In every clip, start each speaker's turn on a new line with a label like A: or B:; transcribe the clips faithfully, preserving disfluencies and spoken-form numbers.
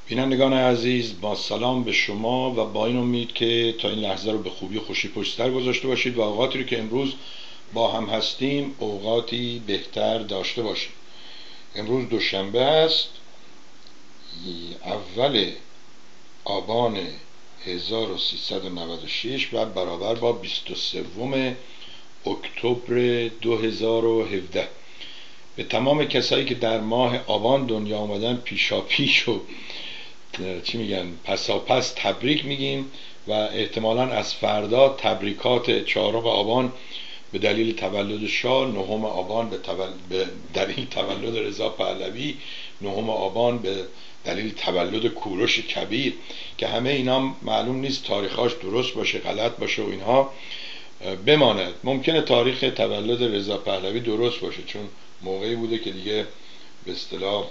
A: بینندگان عزیز، با سلام به شما و با این امید که تا این لحظه رو به خوبی و خوشی پشت سر گذاشته باشید و اوقاتی رو که امروز با هم هستیم اوقاتی بهتر داشته باشید. امروز دوشنبه است، اول آبان هزار و سیصد و نود و شش و برابر با بیست و سوم اکتبر دو هزار و هفده. به تمام کسایی که در ماه آبان دنیا آمدن پیشا پیش و چی میگن پسا پس تبریک میگیم و احتمالاً از فردا تبریکات چهارم آبان به دلیل تولد شاه، نهم آبان به, تول... به دلیل تولد رضا پهلوی، نهم آبان به دلیل تولد کوروش کبیر که همه اینا معلوم نیست تاریخاش درست باشه غلط باشه و اینها بماند. ممکنه تاریخ تولد رضا پهلوی درست باشه چون موقعی بوده که دیگه به اصطلاح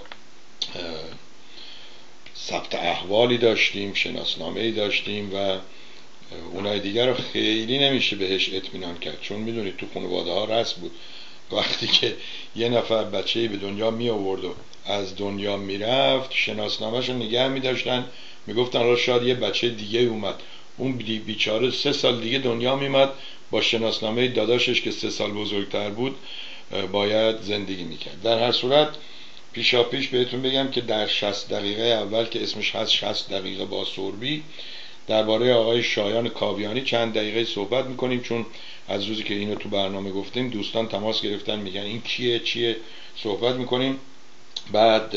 A: ثبت احوالی داشتیم، شناسنامه‌ای داشتیم و اونای دیگر رو خیلی نمیشه بهش اطمینان کرد، چون میدونید تو خانواده ها رسم بود وقتی که یه نفر بچه‌ای به دنیا می آورد و از دنیا میرفت شناسنامه‌شو نگه می‌داشتن، میگفتن حالا شاید یه بچه دیگه اومد، اون بیچاره سه سال دیگه دنیا میمد با شناسنامه داداشش که سه سال بزرگتر بود باید زندگی میکرد. در هر صورت پیشا پیش بهتون بگم که در شصت دقیقه اول که اسمش هست شصت دقیقه با سربی درباره آقای شایان کاویانی چند دقیقه صحبت میکنیم، چون از روزی که اینو تو برنامه گفتیم دوستان تماس گرفتن میگن این کیه چیه صحبت میکنیم. بعد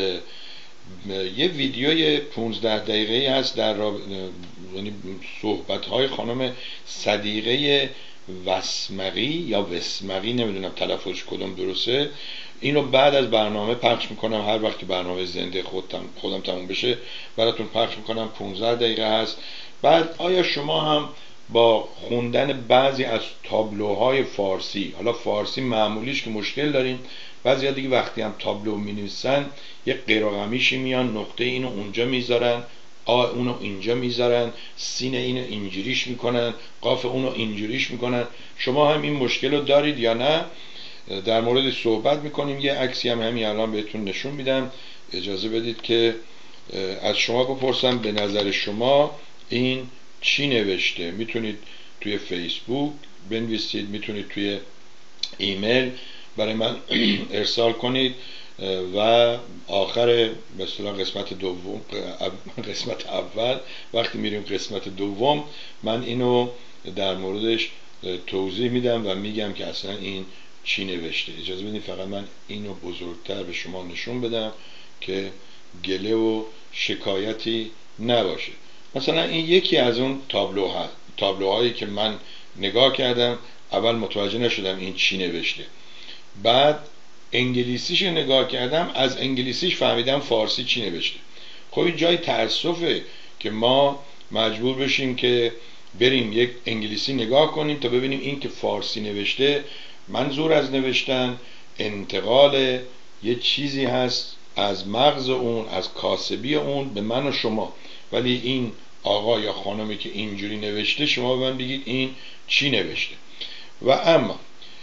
A: یه ویدیوی پونزده دقیقه هست در راب... یعنی صحبت‌های خانم صدیقه وسمقی یا وسمقی، نمیدونم تلفظش کدوم درسته، اینو بعد از برنامه پخش میکنم، هر وقت که برنامه زنده خودم خودم تموم بشه براتون پخش میکنم. پونزده دقیقه هست. بعد آیا شما هم با خوندن بعضی از تابلوهای فارسی، حالا فارسی معمولیش که مشکل دارین، بعضی دیگه وقتی هم تابلو مینویسن یه قیراغمیشی میان نقطه اینو اونجا میذارن، آ اونو اینجا میذارن، سین اینو اینجوریش میکنن، قاف اونو اینجوریش میکنن، شما هم این مشکل رو دارید یا نه؟ در مورد صحبت میکنیم. یه عکسی هم همین الان بهتون نشون میدم، اجازه بدید که از شما بپرسم به نظر شما این چی نوشته. میتونید توی فیسبوک بنویسید، میتونید توی ایمیل برای من ارسال کنید و آخر مثلا قسمت دوم قسمت اول وقتی میریم قسمت دوم من اینو در موردش توضیح میدم و میگم که اصلا این چی نوشته. اجازه بدید فقط من اینو بزرگتر به شما نشون بدم که گله و شکایتی نباشه. مثلا این یکی از اون تابلوها تابلوهایی که من نگاه کردم، اول متوجه نشدم این چی نوشته، بعد انگلیسیش نگاه کردم، از انگلیسیش فهمیدم فارسی چی نوشته. خب این جای تأسفه که ما مجبور بشیم که بریم یک انگلیسی نگاه کنیم تا ببینیم این که فارسی نوشته منظور از نوشتن انتقال یه چیزی هست از مغز اون، از کاسبی اون به من و شما، ولی این آقا یا خانمی که اینجوری نوشته شما به من بگید این چی نوشته. و اما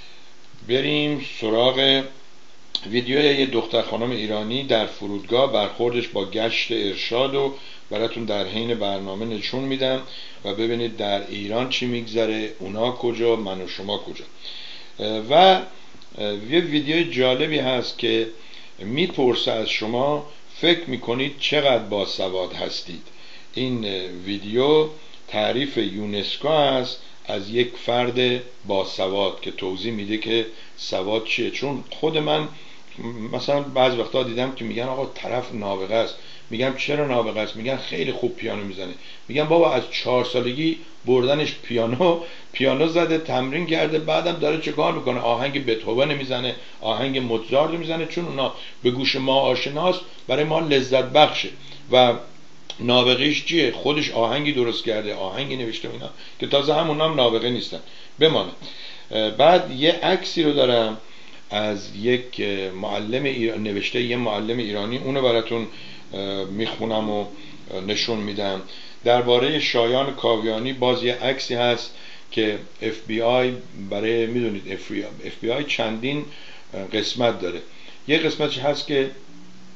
A: بریم سراغ ویدیوی یه دختر خانم ایرانی در فرودگاه، برخوردش با گشت ارشاد و براتون در حین برنامه نشون میدم و ببینید در ایران چی میگذره، اونا کجا من و شما کجا. و یه ویدیو جالبی هست که میپرسه از شما فکر میکنید چقدر باسواد هستید. این ویدیو تعریف یونسکو است از یک فرد باسواد که توضیح میده که سواد چیه. چون خود من مثلا بعض وقتا دیدم که میگن آقا طرف نابغه است، میگم چرا نابغه است؟ میگن خیلی خوب پیانو میزنه. میگم بابا از چهار سالگی بردنش پیانو پیانو زده تمرین کرده، بعدم داره چه کار میکنه؟ آهنگ بتهوون میزنه، آهنگ موزارت میزنه، چون اونا به گوش ما آشناست برای ما لذت بخشه. و نابغه‌اش چیه؟ خودش آهنگی درست کرده، آهنگی نوشته، اینا که تازه همونا هم نابغه نیستن. بمانه. بعد یه عکسی رو دارم از یک معلم ایران، نوشته یه معلم ایرانی، اونو براتون میخونم و نشون میدم. درباره شایان کاویانی باز یه عکسی هست که اف بی آی برای، میدونید اف بی آی چندین قسمت داره. یه قسمتش هست که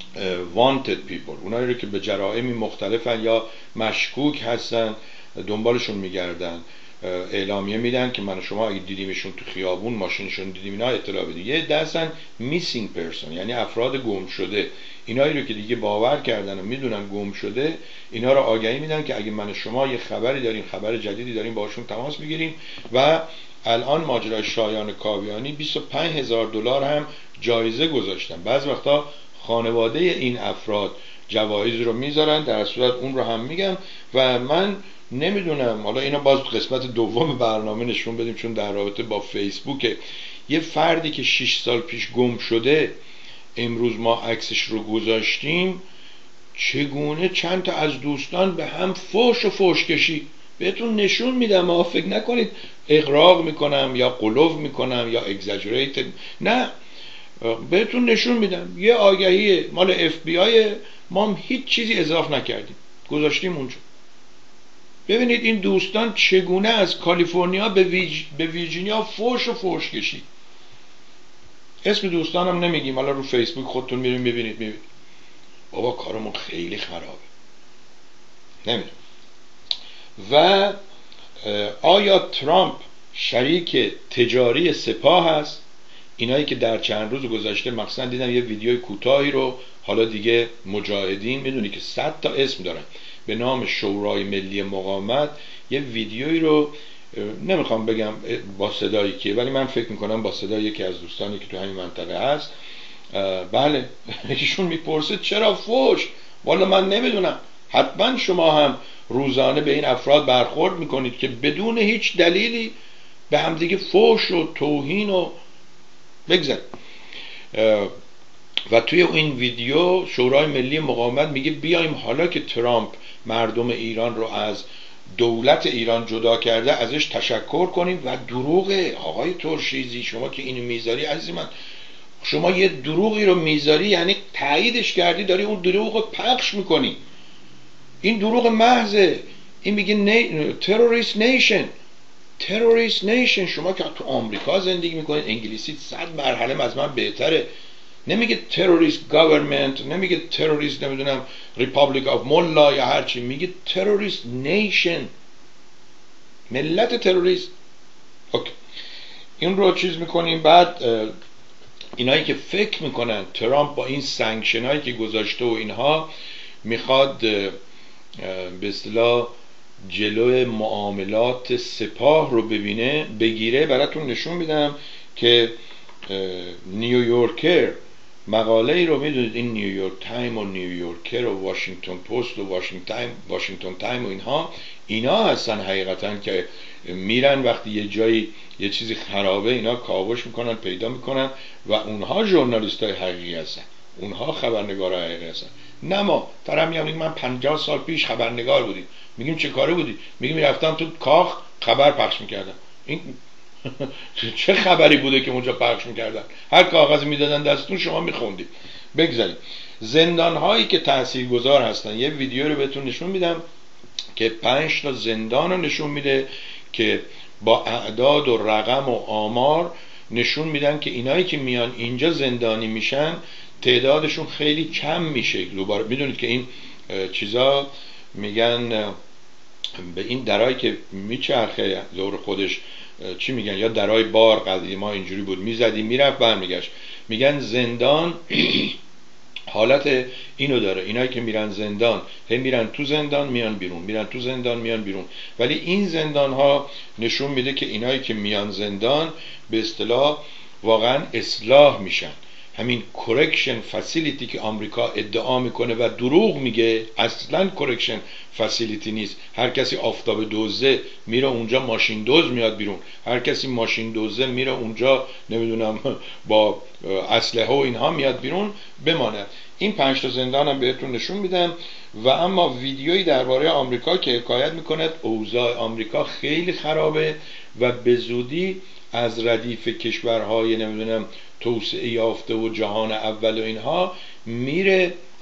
A: wanted people، اونایی رو که به جرائمی مختلفن یا مشکوک هستن دنبالشون میگردن، اعلامیه میدن که من و شما اگه دیدیمشون تو خیابون ماشینشون دیدیم اینا اطلاع بدید. یه دستن missing person، یعنی افراد گم شده، اینایی رو که دیگه باور کردن و میدونن گم شده، اینا رو آگهی میدن که اگه من و شما یه خبری داریم، خبر جدیدی داریم، باشون تماس بگیریم. و الان ماجرای شایان کاویانی بیست و پنج هزار دلار هم جایزه گذاشتن. بعض وقتا خانواده این افراد جوایز رو میذارن، در صورت اون رو هم میگم. و من نمیدونم، حالا اینا باز قسمت دوم برنامه نشون بدیم، چون در رابطه با فیسبوک یه فردی که شش سال پیش گم شده، امروز ما عکسش رو گذاشتیم، چگونه چند تا از دوستان به هم فوش و فوش کشی. بهتون نشون میدم، ما فکر نکنید اغراق میکنم یا قلوف میکنم یا اگزاجریت، نه، بهتون نشون میدم یه آگهی مال اف بی آی، ما هم هیچ چیزی اضافه نکردیم، گذاشتیم اونجا. ببینید این دوستان چگونه از کالیفرنیا به, ویج... به ویرجینیا فوش و فوش کشید. اسم دوستانم نمیگیم، حالا رو فیسبوک خودتون میرین ببینید. میبینید بابا کارمون خیلی خرابه. نمیدونم. و آیا ترامپ شریک تجاری سپاه هست؟ اینایی که در چند روز گذشته مثلا دیدم یه ویدیوی کوتاهی رو، حالا دیگه مجاهدین میدونی که صد تا اسم دارن، به نام شورای ملی مقاومت یه ویدیویی رو، نمیخوام بگم با صدایی که، ولی من فکر میکنم با صدای یکی از دوستانی که تو همین منطقه هست، بله ایشون میپرسه چرا فوش؟ والا من نمیدونم، حتما شما هم روزانه به این افراد برخورد میکنید که بدون هیچ دلیلی به همدیگه فوش و توهین و بگذار. و توی این ویدیو شورای ملی مقاومت میگه بیایم حالا که ترامپ مردم ایران رو از دولت ایران جدا کرده ازش تشکر کنیم. و دروغه آقای ترشیزی، شما که اینو میذاری عزیز من، شما یه دروغی رو میذاری یعنی تاییدش کردی، داری اون دروغ رو پخش میکنی. این دروغ محضه. این میگه نی... تروریست نیشن، تروریست نیشن. شما که تو آمریکا زندگی میکنید، انگلیسی صد مرحله از من بهتره. نمیگه تروریست گاورمنت، نمیگه تروریست نمیدونم ریپابلیک آف مولا یا هرچی، میگه تروریست نیشن، ملت تروریست. اوکی. این رو چیز میکنیم. بعد اینایی که فکر میکنن ترامپ با این سانکشن هایی که گذاشته و اینها میخواد به اصطلاح جلوی معاملات سپاه رو ببینه بگیره، براتون نشون میدم که نیویورکر مقاله ای رو میدونید، این نیویورک تایم و نیویورکر و واشنگتن پست و واشنگتن تایم واشنگتن تایم و اینها اینا هستن حقیقتا که میرن وقتی یه جایی یه چیزی خرابه اینا کاوش میکنن، پیدا میکنن و اونها ژورنالیست های حقیقی هستن، اونها خبرنگار های حقیقی هستن. نه ما طرف میگم من پنجاه سال پیش خبرنگار بودیم. میگیم چه کاره بودی؟ میگیم میرفتم تو کاخ خبر پخش میکردم. این چه خبری بوده که اونجا پخش میکردن؟ هر کاغذی میدادن دستون شما میخوندید. بگذارید زندان هایی که تاثیرگذار هستن، یه ویدیو رو بهتون نشون میدم که پنج تا زندان رو نشون میده که با اعداد و رقم و آمار نشون میدن که اینایی که میان اینجا زندانی میشن تعدادشون خیلی کم میشه. دوباره میدونید که این چیزا میگن به این درایی که میچرخه دور خودش چی میگن، یا درای بار قدیما اینجوری بود، میزدی میرفت برمیگشت. میگن زندان حالت اینو داره، اینایی که میرن زندان هم میرن تو زندان میان بیرون، میرن تو زندان میان بیرون. ولی این زندان ها نشون میده که اینایی که میان زندان به اصطلاح واقعا اصلاح میشن. همین کرکشن فسیلیتی که آمریکا ادعا میکنه و دروغ میگه، اصلا کرکشن فسیلیتی نیست. هر کسی آفتاب دوزه میره اونجا ماشین دوز میاد بیرون، هر کسی ماشین دوزه میره اونجا نمیدونم با اسلحه و اینها میاد بیرون. بماند این پنج تا زندانم بهتون نشون میدم. و اما ویدیویی درباره آمریکا که حکایت میکنه اوضاع آمریکا خیلی خرابه و به زودی از ردیف کشورهای نمیدونم توسعه یافته و جهان اول و اینها میره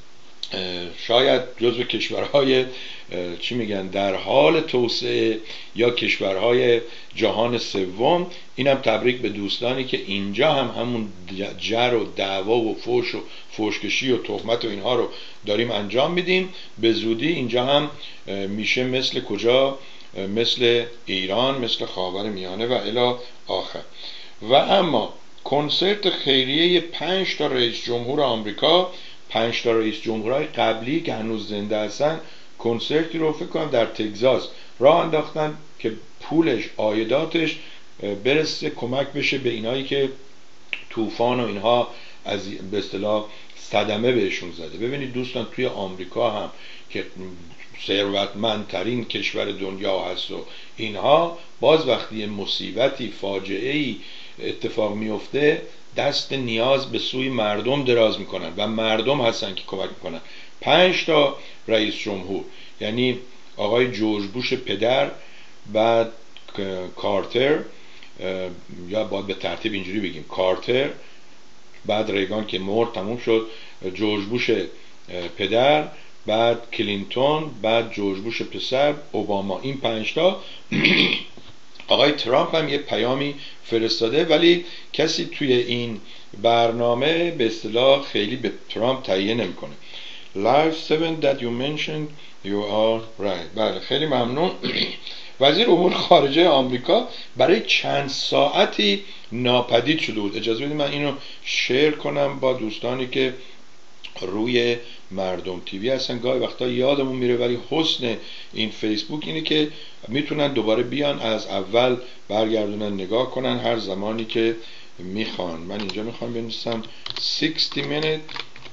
A: شاید جزو کشورهای چی میگن در حال توسعه یا کشورهای جهان سوم. اینم تبریک به دوستانی که اینجا هم همون جر و دعوا و فوش و فوشکشی و تهمت و اینها رو داریم انجام میدیم. به زودی اینجا هم میشه مثل کجا؟ مثل ایران، مثل خاورمیانه و الی آخر. و اما کنسرت خیریه پنج تا رئیس جمهور آمریکا، پنج تا رئیس جمهورهای قبلی که هنوز زنده هستن، کنسرتی رو فکر کنم در تگزاس راه انداختن که پولش، عایداتش برسه کمک بشه به اینایی که طوفان و اینها از به اصطلاح صدمه بهشون زده. ببینید دوستان، توی آمریکا هم که ثروتمندترین کشور دنیا هست و اینها، باز وقتی مصیبتی، فاجعه‌ای اتفاق میفته دست نیاز به سوی مردم دراز میکنن و مردم هستن که کمک میکنن. پنج تا رئیس جمهور، یعنی آقای جورج بوش پدر، بعد کارتر، یا باید به ترتیب اینجوری بگیم کارتر، بعد ریگان که مرد تموم شد، جورج بوش پدر، بعد کلینتون، بعد جورج بوش پسر، اوباما. این پنج تا. آقای ترامپ هم یه پیامی فرستاده ولی کسی توی این برنامه به اصطلاح خیلی به ترامپ تهیه نمیکنه. Live seven that you mentioned you are right. بله خیلی ممنون. وزیر امور خارجه آمریکا برای چند ساعتی ناپدید شده بود. اجازه بدید من اینو شیر کنم با دوستانی که روی مردم تیوی هستن. گاهی وقتا یادمون میره ولی حسن این فیسبوک اینه که میتونن دوباره بیان از اول برگردونن نگاه کنن هر زمانی که میخوان. من اینجا میخوام بنویسم شصت minute،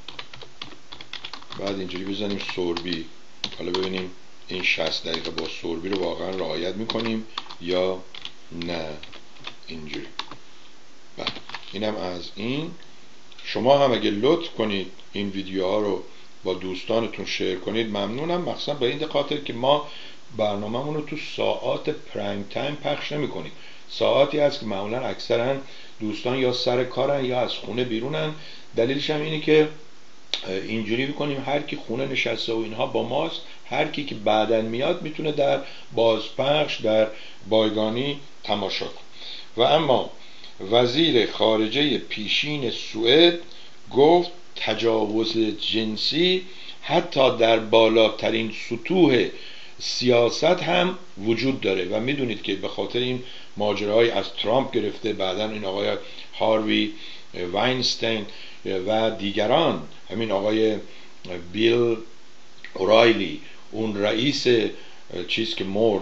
A: بعد اینجوری بزنیم سوربی. حالا ببینیم این شصت دقیقه با سوربی رو واقعا رعایت میکنیم یا نه. اینجوری. بله اینم از این. شما هم اگه لطف کنید این ویدیوها رو با دوستانتون شیر کنید ممنونم، مخصوصا به این خاطر که ما برنامه‌مون رو تو ساعات پرایم تایم پخش نمی‌کنیم. ساعاتی هست که معمولا اکثرا دوستان یا سر کارن یا از خونه بیرونن. دلیلش هم اینه که اینجوری می‌کنیم هر کی خونه نشسته و اینها با ماست، هر کی که بعداً میاد میتونه در بازپخش در بایگانی تماشا کنه. و اما وزیر خارجه پیشین سوئد گفت تجاوز جنسی حتی در بالاترین سطوح سیاست هم وجود داره و میدونید که به خاطر این ماجراهای از ترامپ گرفته، بعدن این آقای هاروی واینستین و دیگران، همین آقای بیل اورایلی، اون رئیس چیز که مرد،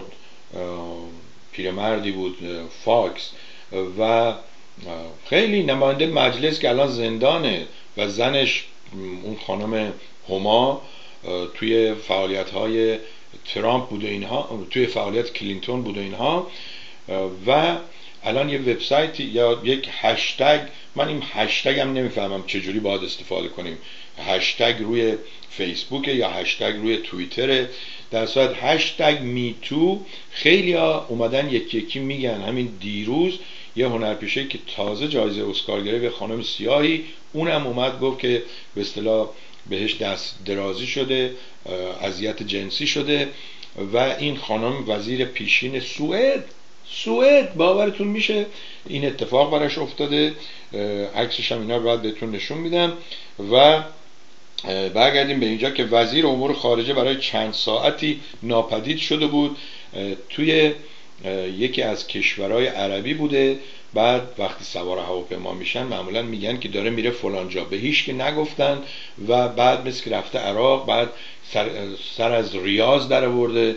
A: پیرمردی بود، فاکس، و خیلی نماینده مجلس که الان زندانه و زنش اون خانم هما توی فعالیت‌های ترامپ بوده اینها، توی فعالیت کلینتون بوده اینها، و الان یه وبسایتی یا یک هشتگ، من این هشتگ هم نمیفهمم چجوری باید استفاده کنیم، هشتگ روی فیسبوک یا هشتگ روی توییتر، در صورت هشتگ میتو خیلی ها اومدن یکی یکی میگن. همین دیروز یه هنرپیشه که تازه جایزه اسکار گرفت، خانم سیاهی، اونم اومد گفت که به اصطلاح بهش دست درازی شده، اذیت جنسی شده. و این خانم وزیر پیشین سوئد، سوئد باورتون میشه این اتفاق براش افتاده. عکسش هم اینا رو بعد بهتون نشون میدم. و برگردیم به اینجا که وزیر امور خارجه برای چند ساعتی ناپدید شده بود، توی یکی از کشورهای عربی بوده. بعد وقتی سوار هواپیما میشن معمولا میگن که داره میره فلان جا، به هیچ که نگفتن. و بعد مثل که رفته عراق، بعد سر, سر از ریاض در آورده،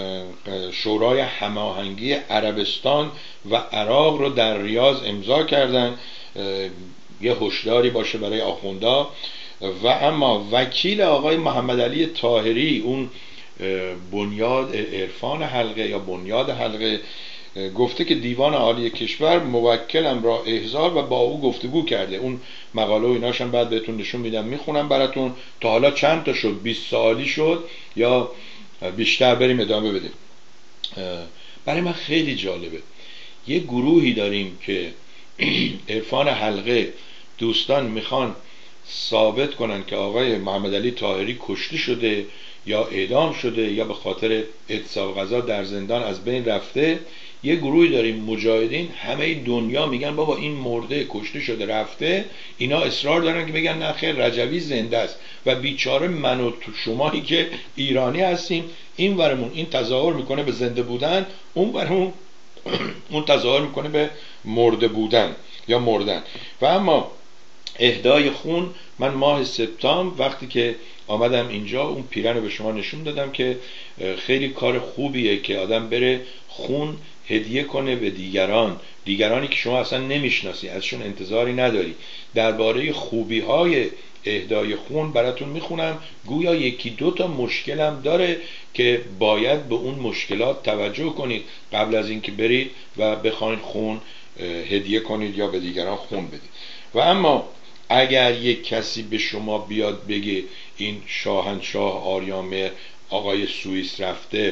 A: شورای هماهنگی عربستان و عراق رو در ریاض امضا کردن، یه هشداری باشه برای آخوندا. و اما وکیل آقای محمد علی طاهری، اون بنیاد عرفان حلقه یا بنیاد حلقه، گفته که دیوان عالی کشور موکلم را احضار و با او گفتگو کرده. اون مقاله و ایناش هم بعد بهتون نشون میدم، میخونم براتون. تا حالا چند تا شد؟ بیست سالی شد یا بیشتر؟ بریم ادامه بدیم. برای من خیلی جالبه، یه گروهی داریم که عرفان حلقه دوستان میخوان ثابت کنن که آقای محمد علی طاهری کشته شده یا اعدام شده یا به خاطر اعتصاب غذا در زندان از بین رفته، یه گروهی داریم مجاهدین همه دنیا میگن بابا این مرده، کشته شده، رفته. اینا اصرار دارن که بگن نه خیر، رجوی زنده است و بیچاره من و شمایی که ایرانی هستیم این ورمون این تظاهر میکنه به زنده بودن، اون ورمون اون تظاهر میکنه به مرده بودن یا مردن. و اما اهدای خون، من ماه سپتامبر وقتی که آمدم اینجا اون پیرن رو به شما نشون دادم که خیلی کار خوبیه که آدم بره خون هدیه کنه به دیگران، دیگرانی که شما اصلا نمیشناسی، ازشون انتظاری نداری. درباره خوبی های اهدای خون براتون میخونم، گویا یکی دو تا مشکلم داره که باید به اون مشکلات توجه کنید قبل از اینکه برید و بخواید خون هدیه کنید یا به دیگران خون بدید. و اما اگر یک کسی به شما بیاد بگه این شاهنشاه آریامر آقای سوئیس رفته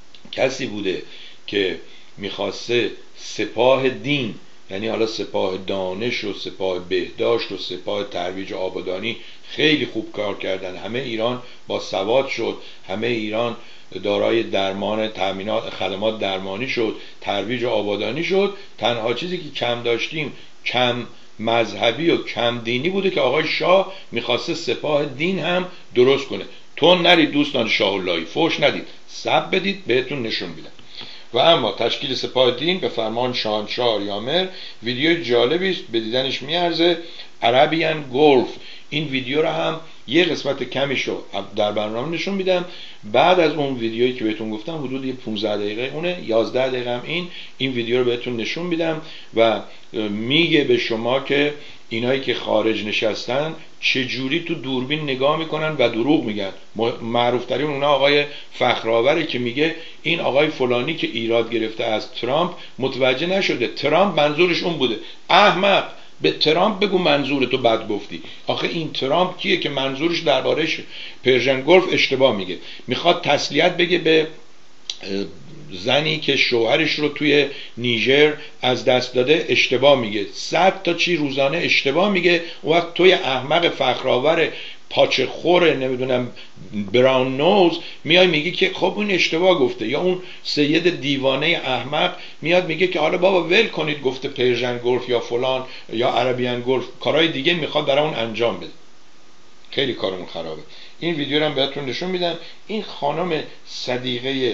A: کسی بوده که میخواسته سپاه دین، یعنی حالا سپاه دانش و سپاه بهداشت و سپاه ترویج آبادانی خیلی خوب کار کردن، همه ایران با سواد شد، همه ایران دارای درمان، تامینات خدمات درمانی شد، ترویج آبادانی شد، تنها چیزی که کم داشتیم کم مذهبی و کم دینی بوده که آقای شاه میخواسته سپاه دین هم درست کنه. تو نرید دوستان شاه اللهی، فوش ندید، سب بدید بهتون نشون میدم. و اما تشکیل سپاه دین به فرمان شاهنشاه آریامر ویدیوی جالبی است، به دیدنش میارزه. عربیان گلف، این ویدیو رو هم یه قسمت کمیش رو در برنامه نشون میدم. بعد از اون ویدیویی که بهتون گفتم حدود یه پانزده دقیقه اونه، یازده دقیقه هم این این ویدیو رو بهتون نشون میدم و میگه به شما که اینایی که خارج نشستن چجوری تو دوربین نگاه میکنن و دروغ میگن. معروف ترین اونا آقای فخرآوره که میگه این آقای فلانی که ایراد گرفته از ترامپ متوجه نشده ترامپ منظورش اون بوده. احمق، به ترامپ بگو منظورتو بد گفتی. آخه این ترامپ کیه که منظورش درباره پرژن گلف اشتباه میگه؟ میخواد تسلیت بگه به زنی که شوهرش رو توی نیجر از دست داده، اشتباه میگه. صد تا چی روزانه اشتباه میگه. اون وقت توی احمق فخرآور پاچه خوره نمیدونم براون نوز میای میگی که خب اون اشتباه گفته، یا اون سید دیوانه احمق میاد میگه که حالا بابا ول کنید گفته پرژن گلف یا فلان یا عربیان گلف، کارهای دیگه میخواد برای اون انجام بده. خیلی کارمون خرابه. این ویدیو رو هم بهتون نشون میدم. این خانم صدیقه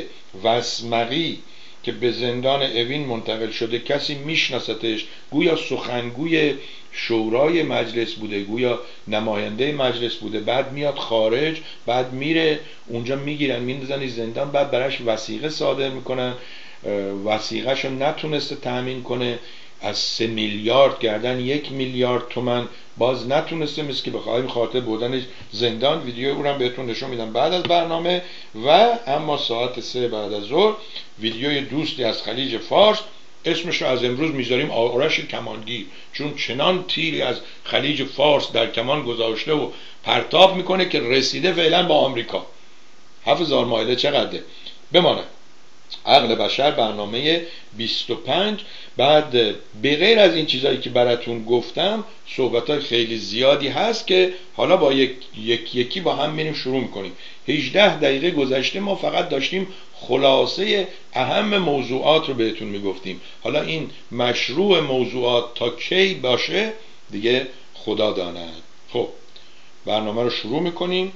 A: وسمقی که به زندان اوین منتقل شده، کسی میشناستش، گویا سخنگوی شورای مجلس بوده، گویا نماینده مجلس بوده، بعد میاد خارج، بعد میره اونجا میگیرن میندازن زندان، بعد براش وثیقه صادر میکنن، وثیقه‌ش رو نتونسته تامین کنه، از سه میلیارد گردن یک میلیارد تومن باز نتونسته، مثل که بخواه خاطر بودنش زندان. ویدیو اون هم بهتون نشون میدم بعد از برنامه. و اما ساعت سه بعد از ظهر ویدیوی دوستی از خلیج فارس، اسمش رو از امروز میذاریم آرش کمانگیر، چون چنان تیری از خلیج فارس در کمان گذاشته و پرتاب میکنه که رسیده فعلا با آمریکا. هفت هزار مایله چقدره بمانه. عقل بشر برنامه بیست و پنج. بعد به غیر از این چیزایی که براتون گفتم صحبتای خیلی زیادی هست که حالا با یک یک یکی با هم میریم شروع میکنیم. هجده دقیقه گذشته ما فقط داشتیم خلاصه اهم موضوعات رو بهتون میگفتیم. حالا این مشروع موضوعات تا کی باشه دیگه خدا داند. خب برنامه رو شروع میکنیم.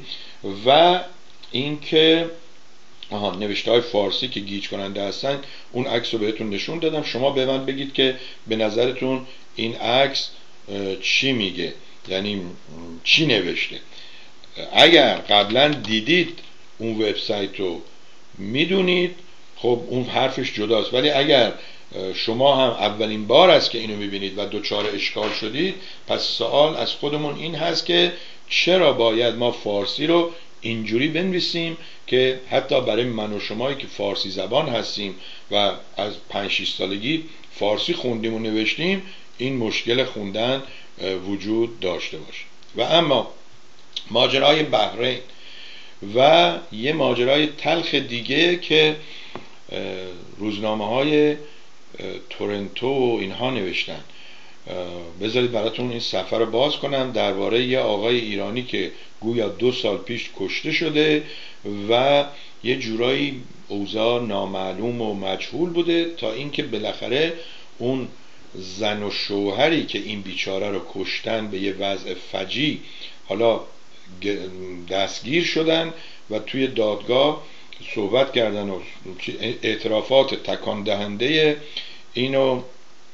A: و اینکه آها نوشته های فارسی که گیج کننده هستن، اون عکس رو بهتون نشون دادم. شما به من بگید که به نظرتون این عکس چی میگه، یعنی چی نوشته. اگر قبلا دیدید اون وبسایت رو میدونید خب اون حرفش جداست، ولی اگر شما هم اولین بار است که اینو میبینید و دوچار اشکال شدید، پس سوال از خودمون این هست که چرا باید ما فارسی رو اینجوری بنویسیم که حتی برای من و شمایی که فارسی زبان هستیم و از پنج شش سالگی فارسی خوندیم و نوشتیم این مشکل خوندن وجود داشته باشه. و اما ماجرای بحرین و یه ماجرای تلخ دیگه که روزنامه های تورنتو و اینها نوشتن، بذارید براتون این صفحه رو باز کنم درباره یه آقای ایرانی که گویا دو سال پیش کشته شده و یه جورایی اوضاع نامعلوم و مجهول بوده تا اینکه بالاخره اون زن و شوهری که این بیچاره رو کشتن به یه وضع فجیع حالا دستگیر شدن و توی دادگاه صحبت کردن و اعترافات تکان دهنده اینو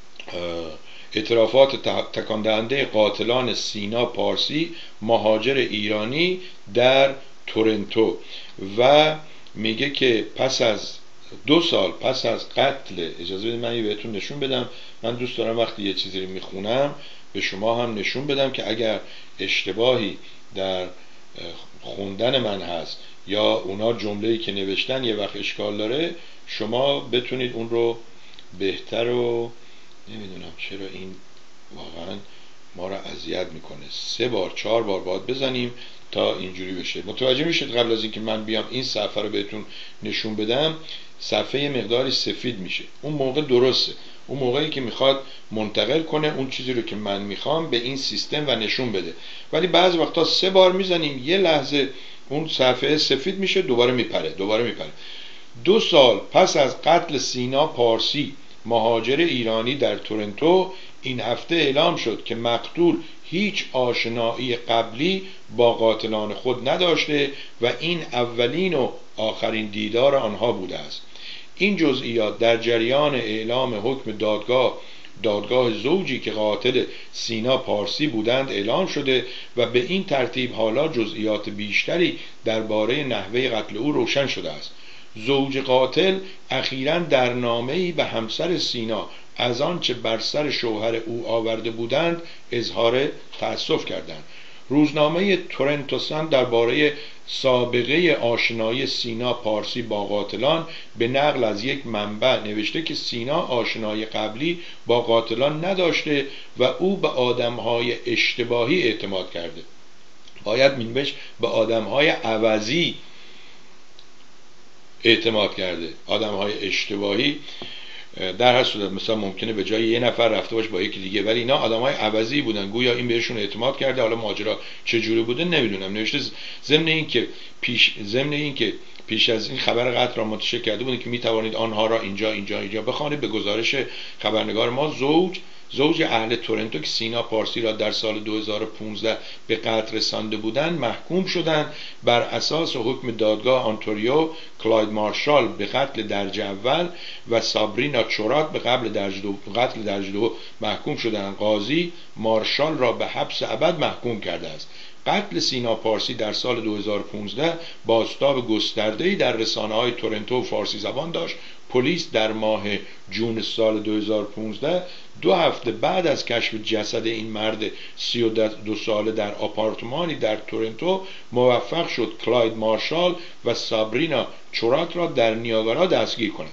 A: اعترافات تکان دهنده قاتلان سینا پارسی مهاجر ایرانی در تورنتو و میگه که پس از دو سال پس از قتل، اجازه بدید من یه بهتون نشون بدم، من دوست دارم وقتی یه چیزی رو میخونم به شما هم نشون بدم که اگر اشتباهی در خوندن من هست یا اونا جمله‌ای که نوشتن یه وقت اشکال داره شما بتونید اون رو بهتر و نمیدونم چرا این واقعا ما را اذیت میکنه. سه بار چهار بار باید بزنیم تا اینجوری بشه. متوجه میشید قبل از اینکه من بیام این صفحه رو بهتون نشون بدم صفحه مقداری سفید میشه. اون موقع درسته، اون موقعی که میخواد منتقل کنه اون چیزی رو که من میخوام به این سیستم و نشون بده. ولی بعض وقتا سه بار میزنیم یه لحظه اون صفحه سفید میشه دوباره میپره دوباره میپره. دو سال پس از قتل سینا پارسی مهاجر ایرانی در تورنتو این هفته اعلام شد که مقتول هیچ آشنایی قبلی با قاتلان خود نداشته و این اولین و آخرین دیدار آنها بوده است. این جزئیات در جریان اعلام حکم دادگاه دادگاه زوجی که قاتل سینا پارسی بودند اعلام شده و به این ترتیب حالا جزئیات بیشتری درباره نحوه قتل او روشن شده است. زوج قاتل اخیراً در نامه‌ای به همسر سینا از آنچه بر سر شوهر او آورده بودند اظهار تأسف کردند. روزنامه تورنتو سان درباره سابقه آشنایی سینا پارسی با قاتلان به نقل از یک منبع نوشته که سینا آشنایی قبلی با قاتلان نداشته و او به آدمهای اشتباهی اعتماد کرده. باید مینوشت به آدمهای عوضی اعتماد کرده، آدمهای اشتباهی. در هر صورت مثلا ممکنه به جای یه نفر رفته باش با یکی دیگه، ولی اینا آدمای عوضی بودن، گویا این بهشون اعتماد کرده. حالا ماجرا چه جوری بوده نمیدونم. نوشته ضمن این که پیش ضمن این که پیش از این خبر قتل را منتشر کرده بودند که می توانید آنها را اینجا اینجا اینجا بخوانید. به گزارش خبرنگار ما زوج زوج اهل تورنتو که سینا پارسی را در سال دو هزار و پانزده به قتل رسانده بودند محکوم شدند. بر اساس حکم دادگاه آنتاریو کلاید مارشال به قتل درجه اول و سابرینا چورات به قتل درجه دو قتل درجه دو محکوم شدند. قاضی مارشال را به حبس ابد محکوم کرده است. قتل سینا پارسی در سال دو هزار و پانزده بازتاب گسترده‌ای در رسانه‌های تورنتو فارسی زبان داشت. پلیس در ماه جون سال دو هزار و پانزده دو هفته بعد از کشف جسد این مرد سی و دو ساله در آپارتمانی در تورنتو موفق شد کلاید مارشال و سابرینا چورات را در نیاگارا دستگیر کند.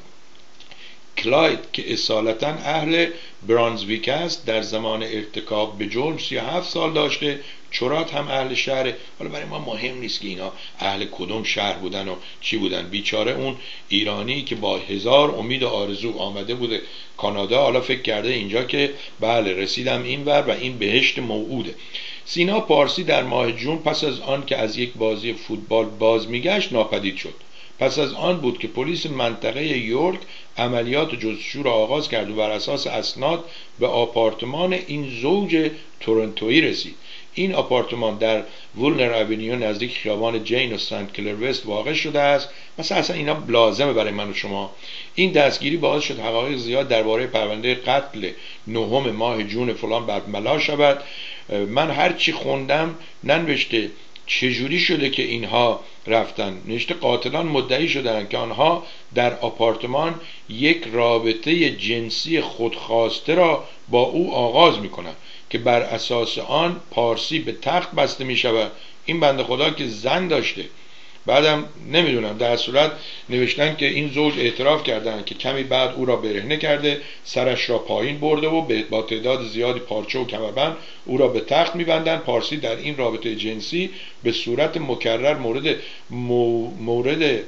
A: کلاید که اصالتا اهل برانزویک است در زمان ارتکاب به جرم سی و هفت سال داشته. چورات هم اهل شهر. حالا برای ما مهم نیست که اینا اهل کدوم شهر بودن و چی بودن. بیچاره اون ایرانی که با هزار امید و آرزو آمده بوده کانادا، حالا فکر کرده اینجا که بله رسیدم اینور و این بهشت موعوده. سینا پارسی در ماه جون پس از آن که از یک بازی فوتبال باز میگشت ناپدید شد. پس از آن بود که پلیس منطقه یورک عملیات جستجو را آغاز کرد و بر اساس اسناد به آپارتمان این زوج تورنتویی رسید. این آپارتمان در وولنر اونیو نزدیک خیابان جین و سنت کلر وست واقع شده است. مثلا اصلا اینا لازمه برای من و شما. این دستگیری باعث شد حقایق زیاد درباره پرونده قتل نهم ماه جون فلان برملا شود. من هر چی خوندم ننوشته چجوری شده که اینها رفتن، نوشته قاتلان مدعی شدند که آنها در آپارتمان یک رابطه جنسی خودخواسته را با او آغاز میکنند که بر اساس آن پارسی به تخت بسته می شود. این بنده خدا که زن داشته. بعدم نمیدونم، در صورت نوشتن که این زوج اعتراف کردن که کمی بعد او را برهنه کرده، سرش را پایین برده و با تعداد زیادی پارچه و کمربند او را به تخت میبندن. پارسی در این رابطه جنسی به صورت مکرر مورد مورد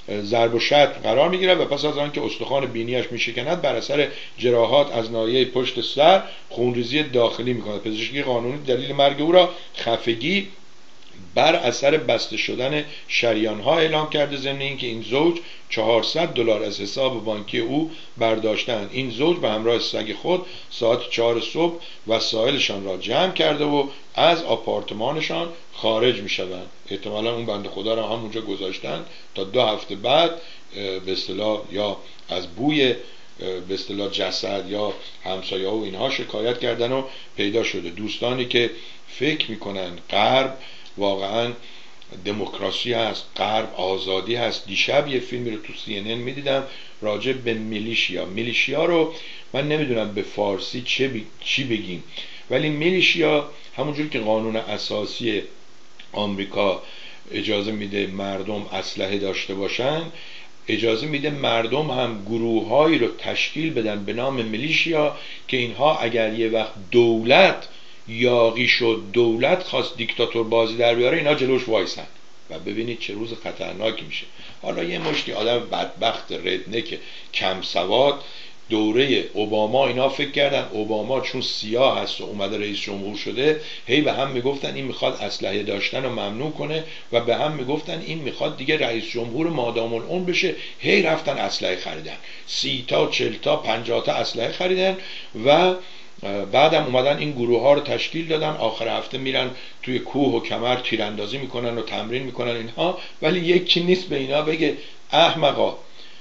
A: ضرب و شتم قرار میگیرد و پس از آنکه استخوان بینیش میشکند بر اثر جراحات از ناحیه پشت سر خونریزی داخلی میکند. پزشکی قانونی دلیل مرگ او را خفگی بر اثر بسته شدن شریان ها اعلام کرده، ضمن اینکه این زوج چهارصد دلار از حساب بانکی او برداشتند. این زوج به همراه سگ خود ساعت چهار صبح وسایلشان را جمع کرده و از آپارتمانشان خارج می شوند. احتمالا اون بنده خدا را همونجا گذاشتن تا دو هفته بعد به اصطلاح یا از بوی به اصطلاح جسد یا همسایه و اینها شکایت کردن و پیدا شده. دوستانی که فکر میکنن غرب واقعا دموکراسی هست، غرب آزادی هست، دیشب یه فیلمی رو تو سی ان ان میدیدم راجع به میلیشیا. میلیشیا رو من نمیدونم به فارسی چه بی... چی بگیم، ولی میلیشیا همونجور که قانون اساسی آمریکا اجازه میده مردم اسلحه داشته باشن، اجازه میده مردم هم گروههایی رو تشکیل بدن به نام میلیشیا که اینها اگر یه وقت دولت یاغی شد، دولت خواست دیکتاتور بازی در بیاره، اینا جلوش وایسن و ببینید چه روز خطرناکی میشه. حالا یه مشتی آدم بدبخت ردنک کم سواد دوره اوباما اینا فکر کردن اوباما چون سیاه هست و اومده رئیس جمهور شده، هی به هم میگفتن این میخواد اسلحه داشتن رو ممنوع کنه و به هم میگفتن این میخواد دیگه رئیس جمهور مادام العمر بشه. هی رفتن اسلحه خریدن، سی تا چل تا پنجاه تا اسلحه خریدن و بعدم اومدن این گروه ها رو تشکیل دادن. آخر هفته میرن توی کوه و کمر تیراندازی میکنن و تمرین میکنن اینها، ولی یکی نیست به اینا بگه احمقا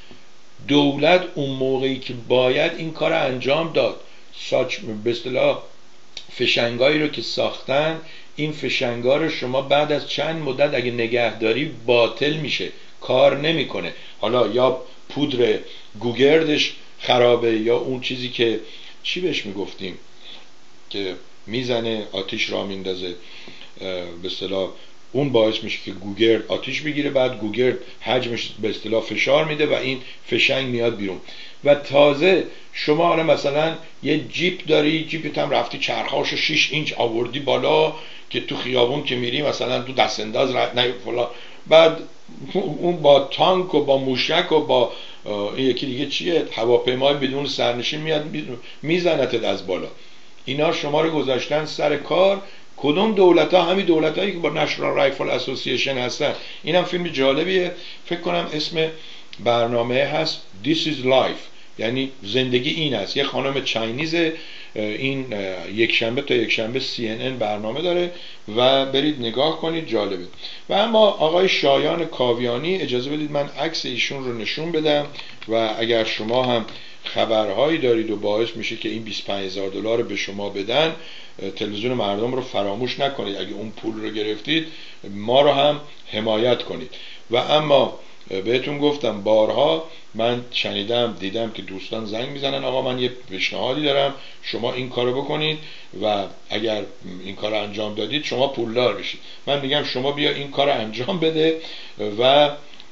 A: دولت اون موقعی که باید این کار رو انجام داد، ساچ به اصطلاح فشنگایی رو که ساختن، این فشنگا رو شما بعد از چند مدت اگه نگهداری باطل میشه، کار نمیکنه. حالا یا پودر گوگردش خرابه یا اون چیزی که چی بهش میگفتیم که میزنه آتیش را میندازه، به اصطلاح اون باعث میشه که گوگرد آتیش بگیره، بعد گوگرد حجمش به اصطلاح فشار میده و این فشنگ میاد بیرون. و تازه شما حالا مثلا یه جیپ داری، جیپت هم رفتی چرخاشو شش اینچ آوردی بالا که تو خیابون که میری مثلا تو دست انداز نه فلان، بعد اون با تانک و با موشک و با این یکی دیگه چیه هواپیمای بدون سرنشین میاد میزنتت از بالا. اینا شما رو گذاشتن سر کار. کدوم دولت ها؟ همین دولت هایی که با نشنال رایفل اسوسییشن هستن. اینم فیلم جالبیه، فکر کنم اسم برنامه هست This is Life، یعنی زندگی این است. یه خانم چاینیز، این یک شنبه تا یک شنبه سی ان ان برنامه داره و برید نگاه کنید، جالبه. و اما آقای شایان کاویانی، اجازه بدید من عکس ایشون رو نشون بدم و اگر شما هم خبرهایی دارید و باعث میشه که این بیست و پنج هزار دلار به شما بدن، تلویزیون مردم رو فراموش نکنید. اگه اون پول رو گرفتید ما رو هم حمایت کنید. و اما بهتون گفتم بارها من شنیدم دیدم که دوستان زنگ میزنن آقا من یه پیشنهادی دارم شما این کارو بکنید و اگر این کارو انجام دادید شما پولدار بشید. من میگم شما بیا این کارو انجام بده. و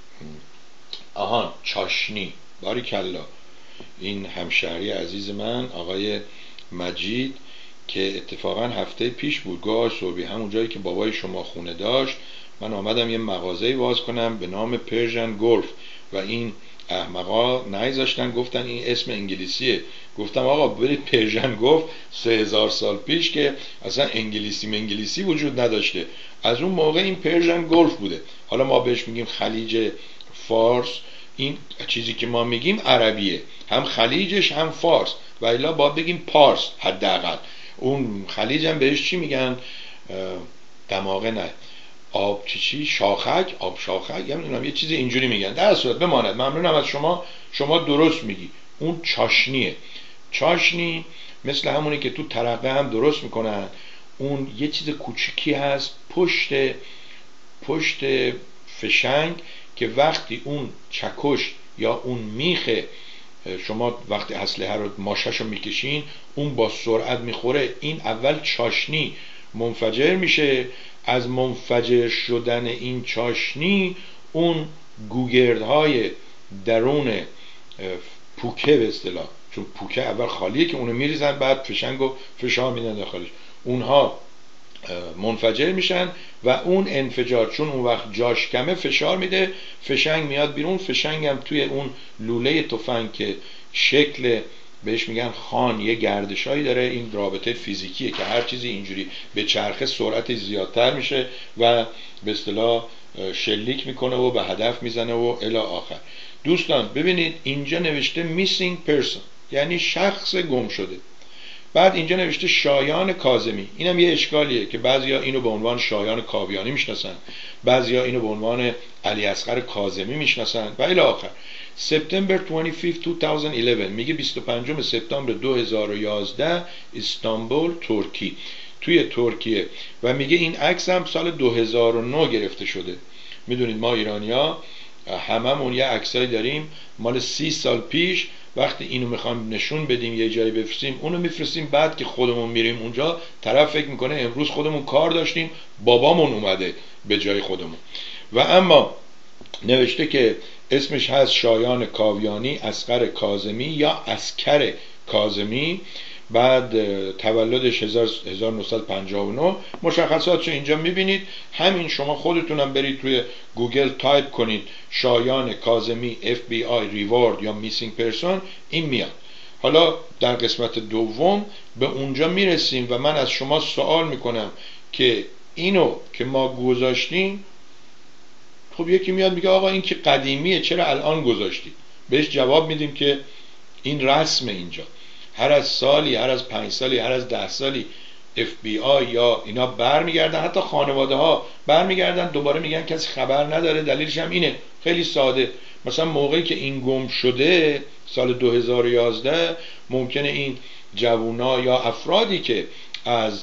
A: آهان چاشنی، باریکلا، این همشهری عزیز من آقای مجید که اتفاقا هفته پیش بود، گاه صبحی همون جایی که بابای شما خونه داشت، من آمدم یه مغازه‌ای باز کنم به نام پرژن گلف و این احمقا نگذاشتن، گفتن این اسم انگلیسیه. گفتم آقا برید پرژن گلف، سه هزار سال پیش که اصلا انگلیسی انگلیسی وجود نداشته، از اون موقع این پرژن گلف بوده. حالا ما بهش میگیم خلیج فارس، این چیزی که ما میگیم عربیه، هم خلیجش هم فارس، و الا باید بگیم پارس حداقل. اون خلیج هم بهش چی میگن؟ دماغه نه آب چی چی شاخک، آب شاخک، یا نمیدونم یه چیزی اینجوری میگن. در صورت بماند، ممنونم از شما، شما درست میگی. اون چاشنیه. چاشنی مثل همونی که تو ترقه هم درست میکنن، اون یه چیز کوچیکی هست پشت پشت فشنگ که وقتی اون چکش یا اون میخ شما وقتی اسلحه رو ماشش رو میکشین اون با سرعت میخوره، این اول چاشنی منفجر میشه. از منفجر شدن این چاشنی اون گوگردهای درون پوکه به اصطلاح، چون پوکه اول خالیه که اونو میریزن بعد فشنگو فشار میدن داخلش، اونها منفجر میشن و اون انفجار چون اون وقت جاش کمه فشار میده، فشنگ میاد بیرون. فشنگ هم توی اون لوله تفنگ که شکل بهش میگن خان یه گردشایی داره، این رابطه فیزیکیه که هر چیزی اینجوری به چرخه سرعت زیادتر میشه و به اصطلاح شلیک میکنه و به هدف میزنه و الی آخر. دوستان ببینید اینجا نوشته missing person یعنی شخص گم شده، بعد اینجا نوشته شایان کاظمی. اینم یه اشکالیه که بعضیا اینو به عنوان شایان کاویانی میشناسن، بعضیا اینو به عنوان علی اصغر کاظمی میشناسن و الی آخر. سپتامبر پنجم دو هزار و یازده میگه بیست و پنجم سپتامبر دو هزار و یازده استانبول ترکی، توی ترکیه، و میگه این عکس هم سال دو هزار و نه گرفته شده. میدونید ما ایرانیا هممون یه عکسایی داریم مال سی سال پیش، وقتی اینو میخوایم نشون بدیم یه جایی بفرستیم اونو میفرستیم، بعد که خودمون میریم اونجا طرف فکر میکنه امروز خودمون کار داشتیم بابامون اومده به جای خودمون. و اما نوشته که اسمش هست شایان کاویانی اصغر کاظمی یا عسکر کاظمی، بعد تولدش هزار و نهصد و پنجاه و نه. مشخصاتشو اینجا میبینید، همین شما خودتونم برید توی گوگل تایپ کنید شایان کاظمی اف بی آی ریوارد یا میسینگ پرسون، این میاد. حالا در قسمت دوم به اونجا میرسیم و من از شما سوال میکنم که اینو که ما گذاشتیم، خب یکی میاد میگه آقا این که قدیمیه چرا الان گذاشتی؟ بهش جواب میدیم که این رسم اینجا، هر از سالی، هر از پنج سالی، هر از ده سالی اف بی آی یا اینا برمیگردن، حتی خانواده ها برمیگردن دوباره میگن کسی خبر نداره. دلیلش هم اینه، خیلی ساده، مثلا موقعی که این گم شده سال دو هزار و یازده ممکنه این جوونا یا افرادی که از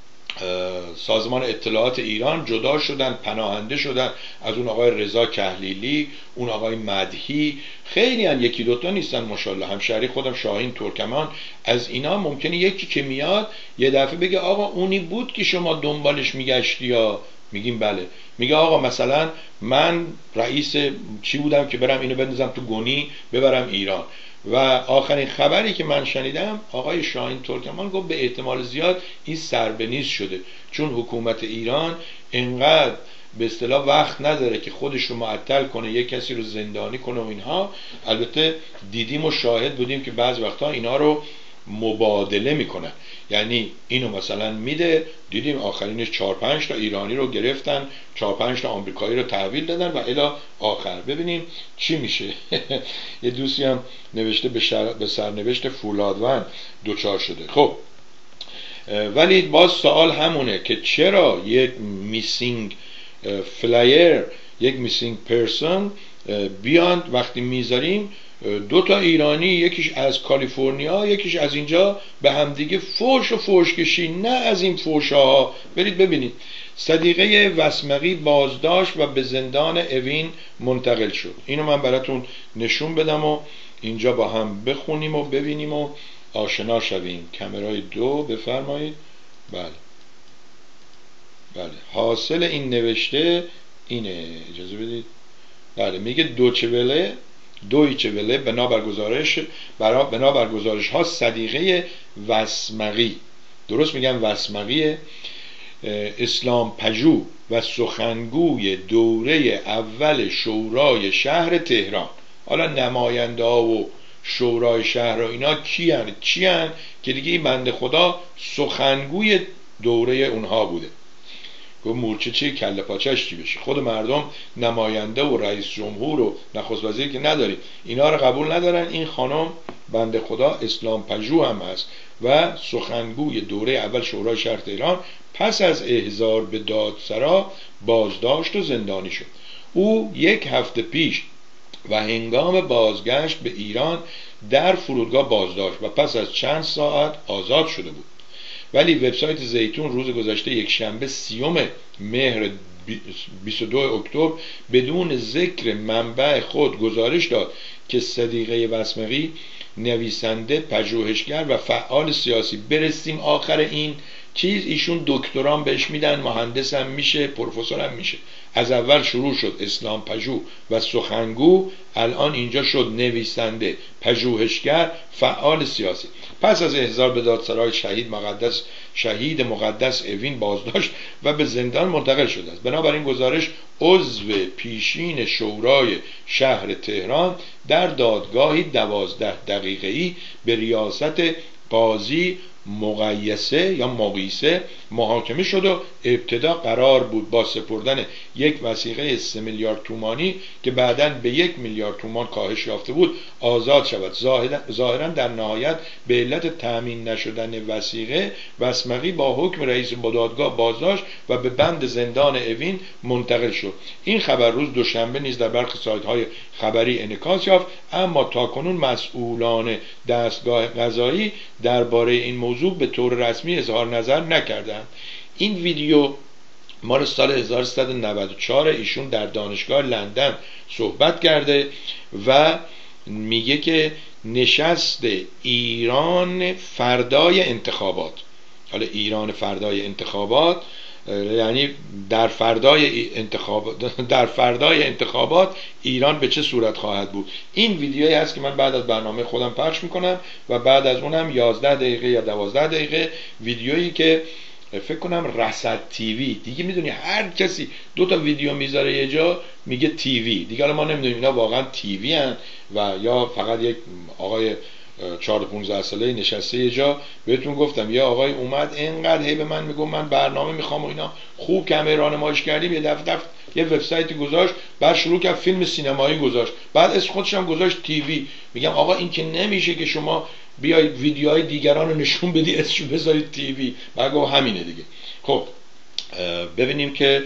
A: سازمان اطلاعات ایران جدا شدن، پناهنده شدن، از اون آقای رضا کحلیلی، اون آقای مدحی، خیلی هم یکی دوتا نیستن ماشاءالله، همشهری خودم شاهین ترکمان، از اینا ممکنه یکی که میاد یه دفعه بگه آقا اونی بود که شما دنبالش میگشتی، یا میگیم بله، میگه آقا مثلا من رئیس چی بودم که برم اینو بندازم تو گونی ببرم ایران. و آخرین خبری که من شنیدم آقای شاهین ترکمان گفت به احتمال زیاد این سربنیز شده، چون حکومت ایران اینقدر به اصطلاح وقت نداره که خودش رو معطل کنه، یک کسی رو زندانی کنه و اینها. البته دیدیم و شاهد بودیم که بعض وقتا اینا رو مبادله میکنن، یعنی اینو مثلا میده، دیدیم آخرینش چهار پنج تا ایرانی رو گرفتن، چهار پنج تا آمریکایی رو تحویل دادن و الی آخر. ببینیم چی میشه. یه دوستی هم نوشته به, شر... به سرنوشت فولادوند دوچار شده. خب ولی باز سوال همونه که چرا یک میسینگ فلایر، یک میسینگ پرسون بیاند وقتی میذاریم دو تا ایرانی، یکیش از کالیفرنیا یکیش از اینجا، به همدیگه فوش و فوش کشی. نه از این فوشاها. برید ببینید صدیقه وسمقی بازداشت و به زندان اوین منتقل شد. اینو من براتون نشون بدم و اینجا با هم بخونیم و ببینیم و آشنا شویم. کامرای دو بفرمایید. بله بله حاصل این نوشته اینه، اجازه بدید. بله میگه دوچوله دویچه وله بنابر گزارش برا بنابر گزارش ها صدیقه وسمقی، درست میگم وسمقی، اسلام پژوه و سخنگوی دوره اول شورای شهر تهران. حالا نماینده ها و شورای شهر و اینا کیان چیان که دیگه این بنده خدا سخنگوی دوره اونها بوده. گفت مورچه چی کله پاچش چی بشه، خود مردم نماینده و رئیس جمهور و نخست وزیر که نداریم، اینا رو قبول ندارن. این خانم بنده خدا اسلام پژوه هم هست و سخنگوی دوره اول شورای شهر تهران پس از احضار به دادسرا بازداشت و زندانی شد. او یک هفته پیش و هنگام بازگشت به ایران در فرودگاه بازداشت و پس از چند ساعت آزاد شده بود. ولی وبسایت زیتون روز گذشته یک شنبه سیوم مهر بیست و دو اکتبر بدون ذکر منبع خود گزارش داد که صدیقه وسمقی نویسنده، پژوهشگر و فعال سیاسی، برسیم آخر این چیز. ایشون دکتران بهش میدن، مهندس هم میشه، پروفسور هم میشه. از اول شروع شد اسلام پژوه و سخنگو، الان اینجا شد نویسنده، پژوهشگر، فعال سیاسی. پس از احضار به دادسرای شهید مقدس شهید مقدس اوین بازداشت و به زندان منتقل شده است. بنابراین گزارش عضو پیشین شورای شهر تهران در دادگاهی دوازده دقیقه‌ای به ریاست قاضی مقیسه یا مقیسه محاکمه شد و ابتدا قرار بود با سپردن یک وثیقه سه میلیارد تومانی که بعداً به یک میلیارد تومان کاهش یافته بود آزاد شود. ظاهراً در نهایت به علت تأمین نشدن وثیقه وسمقی با حکم رئیس دادگاه بازداشت و به بند زندان اوین منتقل شد. این خبر روز دوشنبه نیز در برخی سایت‌های خبری انعکاس یافت، اما تاکنون مسئولان دستگاه قضایی درباره این موضوع به طور رسمی اظهار نظر نکردند. این ویدیو مال سال هزار و سیصد و نود و چهار، ایشون در دانشگاه لندن صحبت کرده و میگه که نشست ایران فردای انتخابات، حالا ایران فردای انتخابات یعنی در فردای انتخابات در فردای انتخابات ایران به چه صورت خواهد بود. این ویدیویی هست که من بعد از برنامه خودم پخش میکنم و بعد از اونم یازده دقیقه یا دوازده دقیقه ویدیویی که فکر کنم رصد تیوی دیگه، میدونی هر کسی دو تا ویدیو میذاره یه جا میگه تیوی دیگه، حالا ما نمیدونیم اینا واقعا تیوی هن و یا فقط یک آقای چهارده پانزده ساله نشسته یه جا. بهتون گفتم یه آقای اومد اینقدر هی به من میگه من برنامه میخوام و اینا، خوب کمه رانمایش کردیم، یه دفعه دفعه یه وبسایتی گذاشت، بعد شروع کرد فیلم سینمایی گذاشت، بعد از خودش هم گذاشت تیوی. میگم آقا این که نمیشه که شما بیای ویدیوهای دیگران رو نشون بدی اسمشو بذارید تیوی. بعد گفت همینه دیگه. خب ببینیم که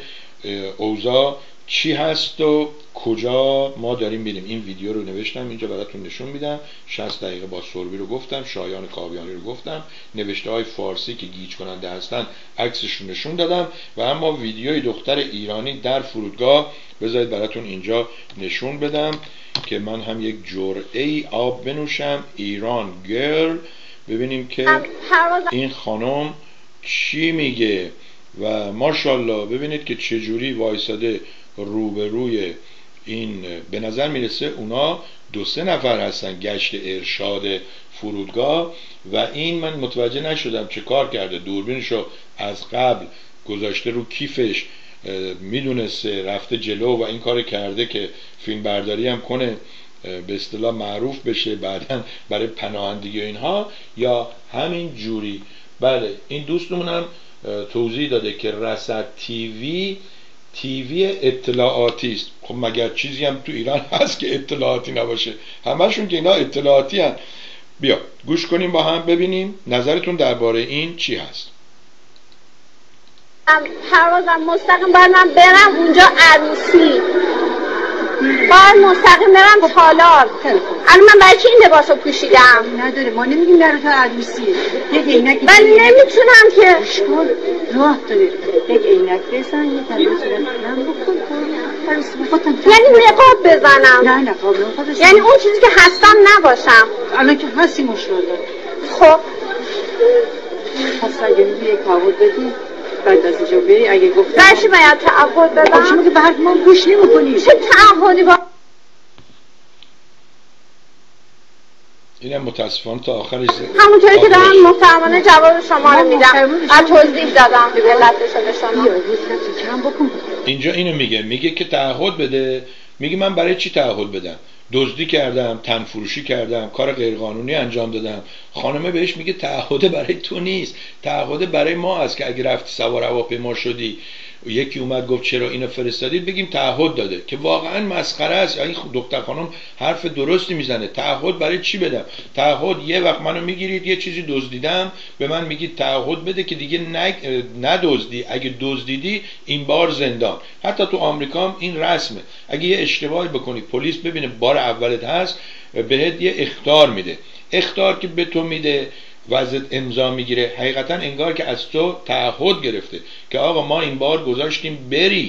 A: اوضاع چی هست و کجا ما داریم میریم. این ویدیو رو نوشتم اینجا براتون نشون میدم. شصت دقیقه با سربی رو گفتم، شایان کاویانی رو گفتم، نوشته های فارسی که گیج کننده هستن عکسش رو نشون دادم و اما ویدیوی دختر ایرانی در فرودگاه بذارید براتون اینجا نشون بدم که من هم یک جرعه آب بنوشم. ایران گرل، ببینیم که این خانم چی میگه و ماشاءالله ببینید که چجوری وایساده روبروی این. به نظر میرسه اونا دو سه نفر هستن گشت ارشاد فرودگاه و این من متوجه نشدم چه کار کرده، دوربینشو از قبل گذاشته رو کیفش، میدونسته رفته جلو و این کار کرده که فیلم برداری هم کنه به اصطلاح معروف بشه بعدن برای پناهندگی و اینها، یا همین جوری. بله این دوستمون هم توضیح داده که رصد تیوی تیوی اطلاعاتی است. خب مگر چیزی هم تو ایران هست که اطلاعاتی نباشه؟ همشون که اینا اطلاعاتی هست. بیا گوش کنیم با هم ببینیم نظرتون درباره این چی هست.
B: پروازم مستقیم باید من برم اونجا عروسی، باید مستقیم برم تالار. الان من برای چی این لباس رو پوشیدم؟
C: نداره، ما نمیگیم نرو تا عروسیه. یک عینک
B: من نمیتونم که
C: اشکال راه داره. یک عینک بزن، یه تنه صورت کنم بکن کن.
B: یعنی نقاب بزنم؟
C: نه نقاب نقاب بزن.
B: یعنی اون چیزی که هستم نباشم؟
C: الان که هستی مشکل داره.
B: خب
C: پس اگه میگی یک تعهد بدی بعد از اینجا بری، اگه گفتم
B: برشی باید تعهد بدم؟
C: خب شما که به حرف ما گوش نمی‌کنی.
B: چه تعهدی با
A: اینم متاسفانه تا آخرش
B: همونطوری که دارم محترمانه جواب شما رو میدم و توضیح دادم علتشو به شما.
C: کم بکن.
A: اینجا اینو میگه میگه که تعهد بده. میگه من برای چی تعهد بدم؟ دزدی کردم، تن فروشی کردم، کار غیرقانونی انجام دادم. خانمه بهش میگه تعهد برای تو نیست، تعهد برای ما است که اگه رفتی سوار هواپیما شدی یکی اومد گفت چرا اینو فرستادید، بگیم تعهد داده، که واقعا مسخره است. این دختر خانم حرف درستی میزنه. تعهد برای چی بدم؟ تعهد یه وقت منو میگیرید یه چیزی دزدیدم به من میگید تعهد بده که دیگه ندزدی، اگه دزدیدی این بار زندان. حتی تو آمریکا هم این رسمه، اگه یه اشتباهی بکنی پلیس ببینه بار اولت هست بهت یه اخطار میده. اخطار که به تو میده وضعیت امضا میگیره، حقیقتا انگار که از تو تعهد گرفته که آقا ما این بار گذاشتیم بری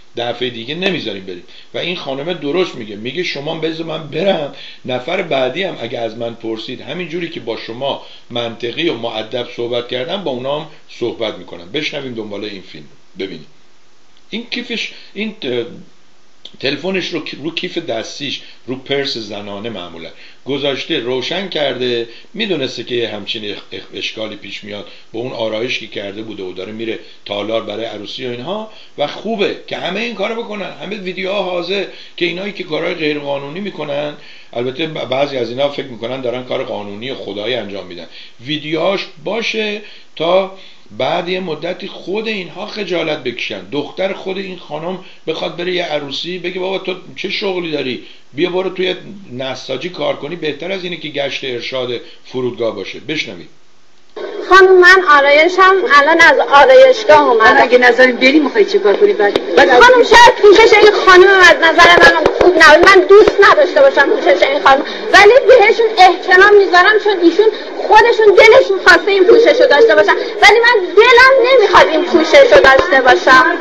A: دفعه دیگه نمیذاریم بریم. و این خانم درست میگه، میگه شما بذار من برم، نفر بعدی هم اگه از من پرسید همین جوری که با شما منطقی و مؤدب صحبت کردم با اونا هم صحبت میکنم. بشنویم دنبال این فیلم ببینیم. این کیفش، این تلفنش رو رو کیف دستیش رو پرس زنانه معمولا گذاشته، روشن کرده، میدونسته که همچین اشکالی پیش میاد با اون آرایش که کرده بوده و داره میره تالار برای عروسی و اینها، و خوبه که همه این کارو بکنن. همه ویدیوها حاضر که اینایی که کارهای غیر قانونی میکنن، البته بعضی از اینا فکر میکنن دارن کار قانونی خدایی انجام میدن، ویدیوهاش باشه تا بعد یه مدتی خود اینها خجالت بکشن. دختر خود این خانم بخواد بره یه عروسی بگه بابا تو چه شغلی داری، بیا برو توی نساجی کار کنی، بهتر از اینه که گشت ارشاد فرودگاه باشه. بشنوید.
B: خانم من آرایشم الان از آرایشگاه اومدم.
C: اگه نظریم بریم میخوای چیکار کنی بعد؟
B: خانم شاید پوشش این خانم از نظر من خوب نبود، من دوست نداشته باشم پوشش این خانم، ولی بهشون احترام میذارم چون ایشون خودشون دلشون خواسته این پوشش رو داشته باشن، ولی من دلم نمیخواد این پوشش رو داشته باشم.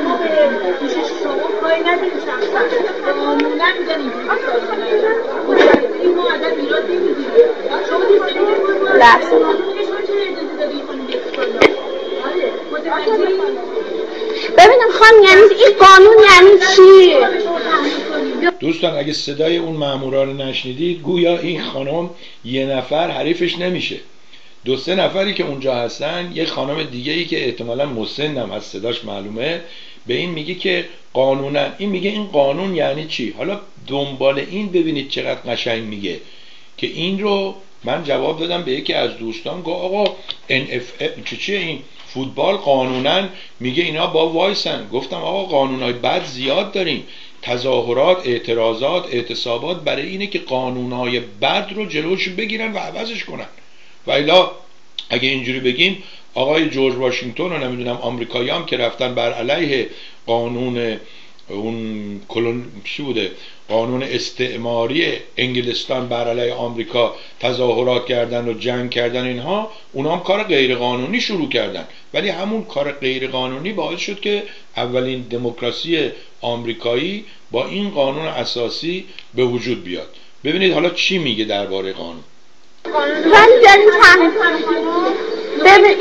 B: ببینم خانم یعنی این قانون یعنی چی؟
A: دوستان اگه صدای اون مامورا رو نشنیدید، گویا این خانم یه نفر حریفش نمیشه. دو سه نفری که اونجا هستن، یه خانم دیگه ای که احتمالاً مسنم از صداش معلومه، به این میگه که قانونا، این میگه این قانون یعنی چی؟ حالا دنبال این ببینید چقدر قشنگ میگه که این رو من جواب دادم به یکی از دوستان، گفت آقا ان اف چه چیه این فوتبال قانونا میگه اینا با وایسن. گفتم آقا قانونای بد زیاد داریم، تظاهرات، اعتراضات، اعتصابات برای اینه که قانونای بد رو جلوش بگیرن و عوضش کنن. و الا اگه اینجوری بگیم آقای جورج واشنگتن و نمیدونم آمریکایی هم که رفتن بر علیه قانون اون کلون چی بوده، قانون استعماری انگلستان بر علیه آمریکا تظاهرات کردن و جنگ کردن، اینها اونا هم کار غیر قانونی شروع کردن، ولی همون کار غیر قانونی باعث شد که اولین دموکراسی آمریکایی با این قانون اساسی به وجود بیاد. ببینید حالا چی میگه درباره قانون.
B: ولی در این تحمیل ببینید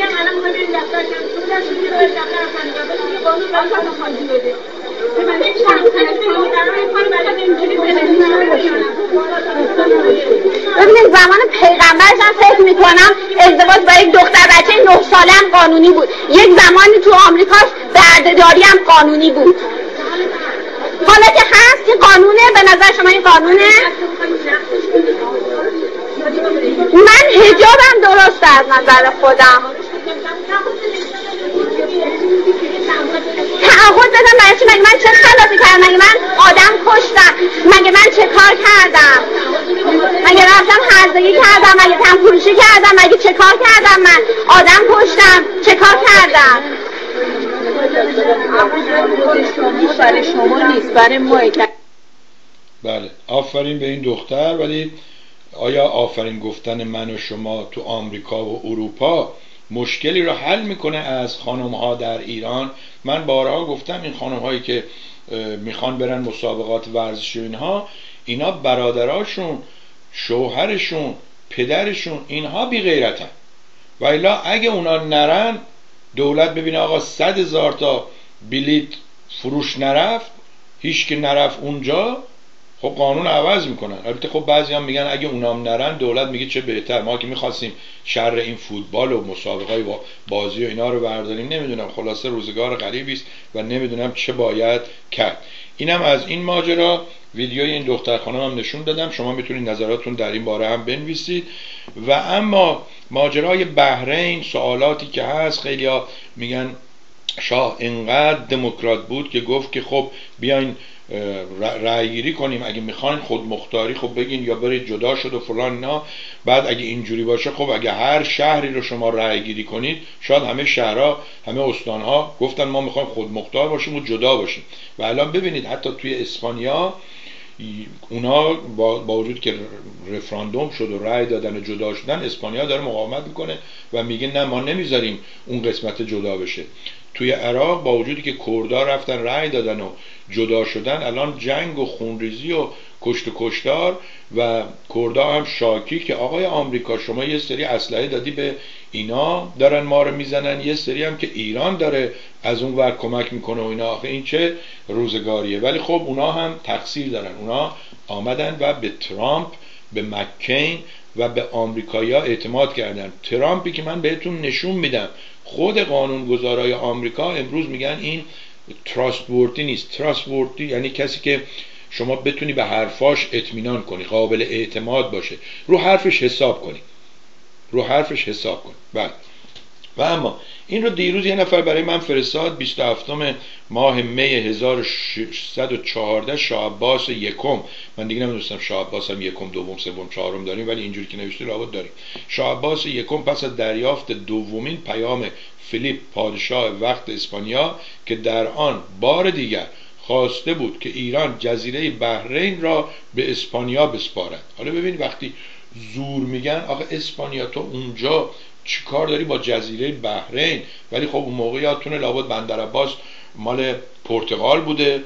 B: ببینید زمان پیغمبرش هم فکر میکنم ازدواج با یک دختر بچه نه ساله هم قانونی بود. یک زمانی تو آمریکاش بردهداری هم قانونی بود. حالا که هست این قانونه، به نظر شما این قانونه؟ من حجابم درسته از نظر خودم. تعهد بدم برای چی؟ مگه من چه خلافی کردم؟ مگه من آدم کشتم؟ مگه من چه کار کردم؟ مگه رفتم هرزگی کردم؟ مگه تنفروشی کردم؟ مگه چه کار کردم؟ من آدم کشتم؟ چه کار کردم؟
C: برای شما نیست، برای ما.
A: بله آفرین به این دختر. ولی آیا آفرین گفتن من و شما تو آمریکا و اروپا مشکلی را حل میکنه از خانم ها در ایران؟ من بارها گفتم این خانم هایی که میخوان برن مسابقات ورزشی اینها، اینا برادراشون، شوهرشون، پدرشون، اینها بی غیرتن. و الا اگه اونا نرن، دولت ببینه آقا صد هزار تا بلیت فروش نرفت، هیچ که نرفت اونجا، خب قانون عوض میکنن. البته خب بعضی هم میگن اگه اونام نرن دولت میگه چه بهتر، ما که میخواستیم شر این فوتبال و مسابقه و بازی و اینا رو برداریم. نمیدونم، خلاصه روزگار غریبی است و نمیدونم چه باید کرد. اینم از این ماجرا. ویدیوی این دختر خانم هم نشون دادم، شما میتونید نظراتتون در این باره هم بنویسید. و اما ماجرای بحرین، سوالاتی که هست، خیلیا میگن شاه اینقدر دموکرات بود که گفت که خب بیاین رأی گیری کنیم، اگه میخواین خودمختاری خب بگین یا برید جدا شد و فلان اینا. بعد اگه اینجوری باشه خب اگه هر شهری رو شما رأی گیری کنید، شاید همه شهرها، همه استانها گفتن ما میخوایم خودمختار باشیم و جدا باشیم. و الان ببینید حتی توی اسپانیا اونا با, با وجود که رفراندوم شد و رأی دادن و جدا شدن، اسپانیا داره مقاومت میکنه و میگه نه ما نمیذاریم اون قسمت جدا بشه. توی عراق با وجودی که کردها رفتن رأی دادن و جدا شدن، الان جنگ و خونریزی و کشت و کشتار و کردها هم شاکی که آقای آمریکا شما یه سری اسلحه دادی به اینا دارن ما رو میزنن، یه سری هم که ایران داره از اون ور کمک میکنه و اینا، آخه این چه روزگاریه. ولی خب اونا هم تقصیر دارن، اونا آمدن و به ترامپ، به مکین و به آمریکایی‌ها اعتماد کردن. ترامپی که من بهتون نشون میدم خود قانونگذارای آمریکا امروز میگن این تراستوردی نیست. تراستوردی یعنی کسی که شما بتونی به حرفاش اطمینان کنی، قابل اعتماد باشه، رو حرفش حساب کنی، رو حرفش حساب کنی. بله. و اما این رو دیروز یه نفر برای من فرستاد، بیست و هفتم ماه می هزار و ششصد و چهارده، شاه عباس یکم. من دیگه نمیدونستم شاه عباس هم یکم، دوم، سوم، چهارم داریم، ولی اینجوری که نوشته لابد داریم. شاه عباس یکم پس از دریافت دومین پیام فیلیپ پادشاه وقت اسپانیا که در آن بار دیگر خواسته بود که ایران جزیره بحرین را به اسپانیا بسپارد. حالا ببین وقتی زور میگن آخه اسپانیا تو اونجا چی کار داری با جزیره بحرین؟ ولی خب اون موقع یادتونه لابد بندر عباس مال پرتغال بوده،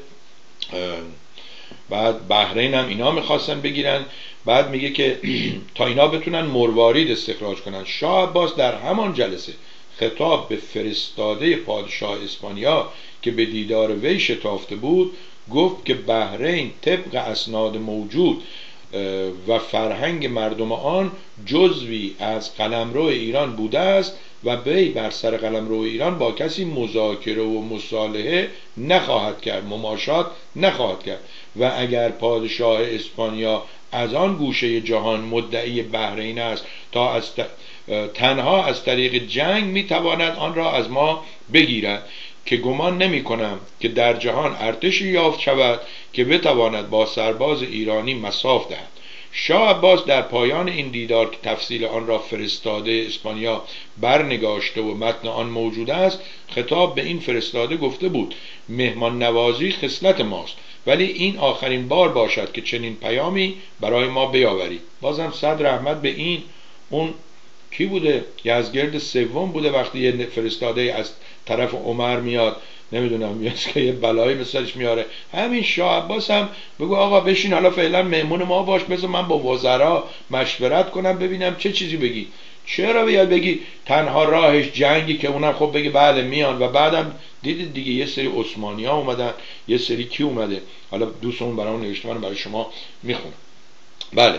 A: بعد بحرین هم اینا میخواستن بگیرن. بعد میگه که تا اینا بتونن مروارید استخراج کنن. شاه عباس در همان جلسه خطاب به فرستاده پادشاه اسپانیا که به دیدار وی شتافته بود گفت که بحرین طبق اسناد موجود و فرهنگ مردم آن جزوی از قلمرو ایران بوده است و وی بر سر قلمرو ایران با کسی مذاکره و مصالحه نخواهد کرد، مماشات نخواهد کرد و اگر پادشاه اسپانیا از آن گوشه جهان مدعی بحرین است تا از تنها از طریق جنگ میتواند آن را از ما بگیرد که گمان نمی کنم که در جهان ارتشی یافت شود که بتواند با سرباز ایرانی مساف دهد. شاه عباس در پایان این دیدار که تفصیل آن را فرستاده اسپانیا برنگاشته و متن آن موجود است خطاب به این فرستاده گفته بود مهمان نوازی خصلت ماست، ولی این آخرین بار باشد که چنین پیامی برای ما بیاوری. بازم صد رحمت به این اون کی بوده؟ یزگرد سوم بوده. وقتی یه فرستاده از طرف عمر میاد نمیدونم میاد که یه بلایی مثلش میاره، همین شاه عباس هم بگو آقا بشین حالا فعلا مهمون ما باش، بذار من با وزرا مشورت کنم ببینم چه چیزی بگی. چرا بیاد بگی تنها راهش جنگی که اونم خب بگی بله میان و بعدم دیدید دیگه یه سری عثمانی ها اومدن، یه سری کی اومده، حالا دوستمون برامون نوشته من برای شما میخونم. بله،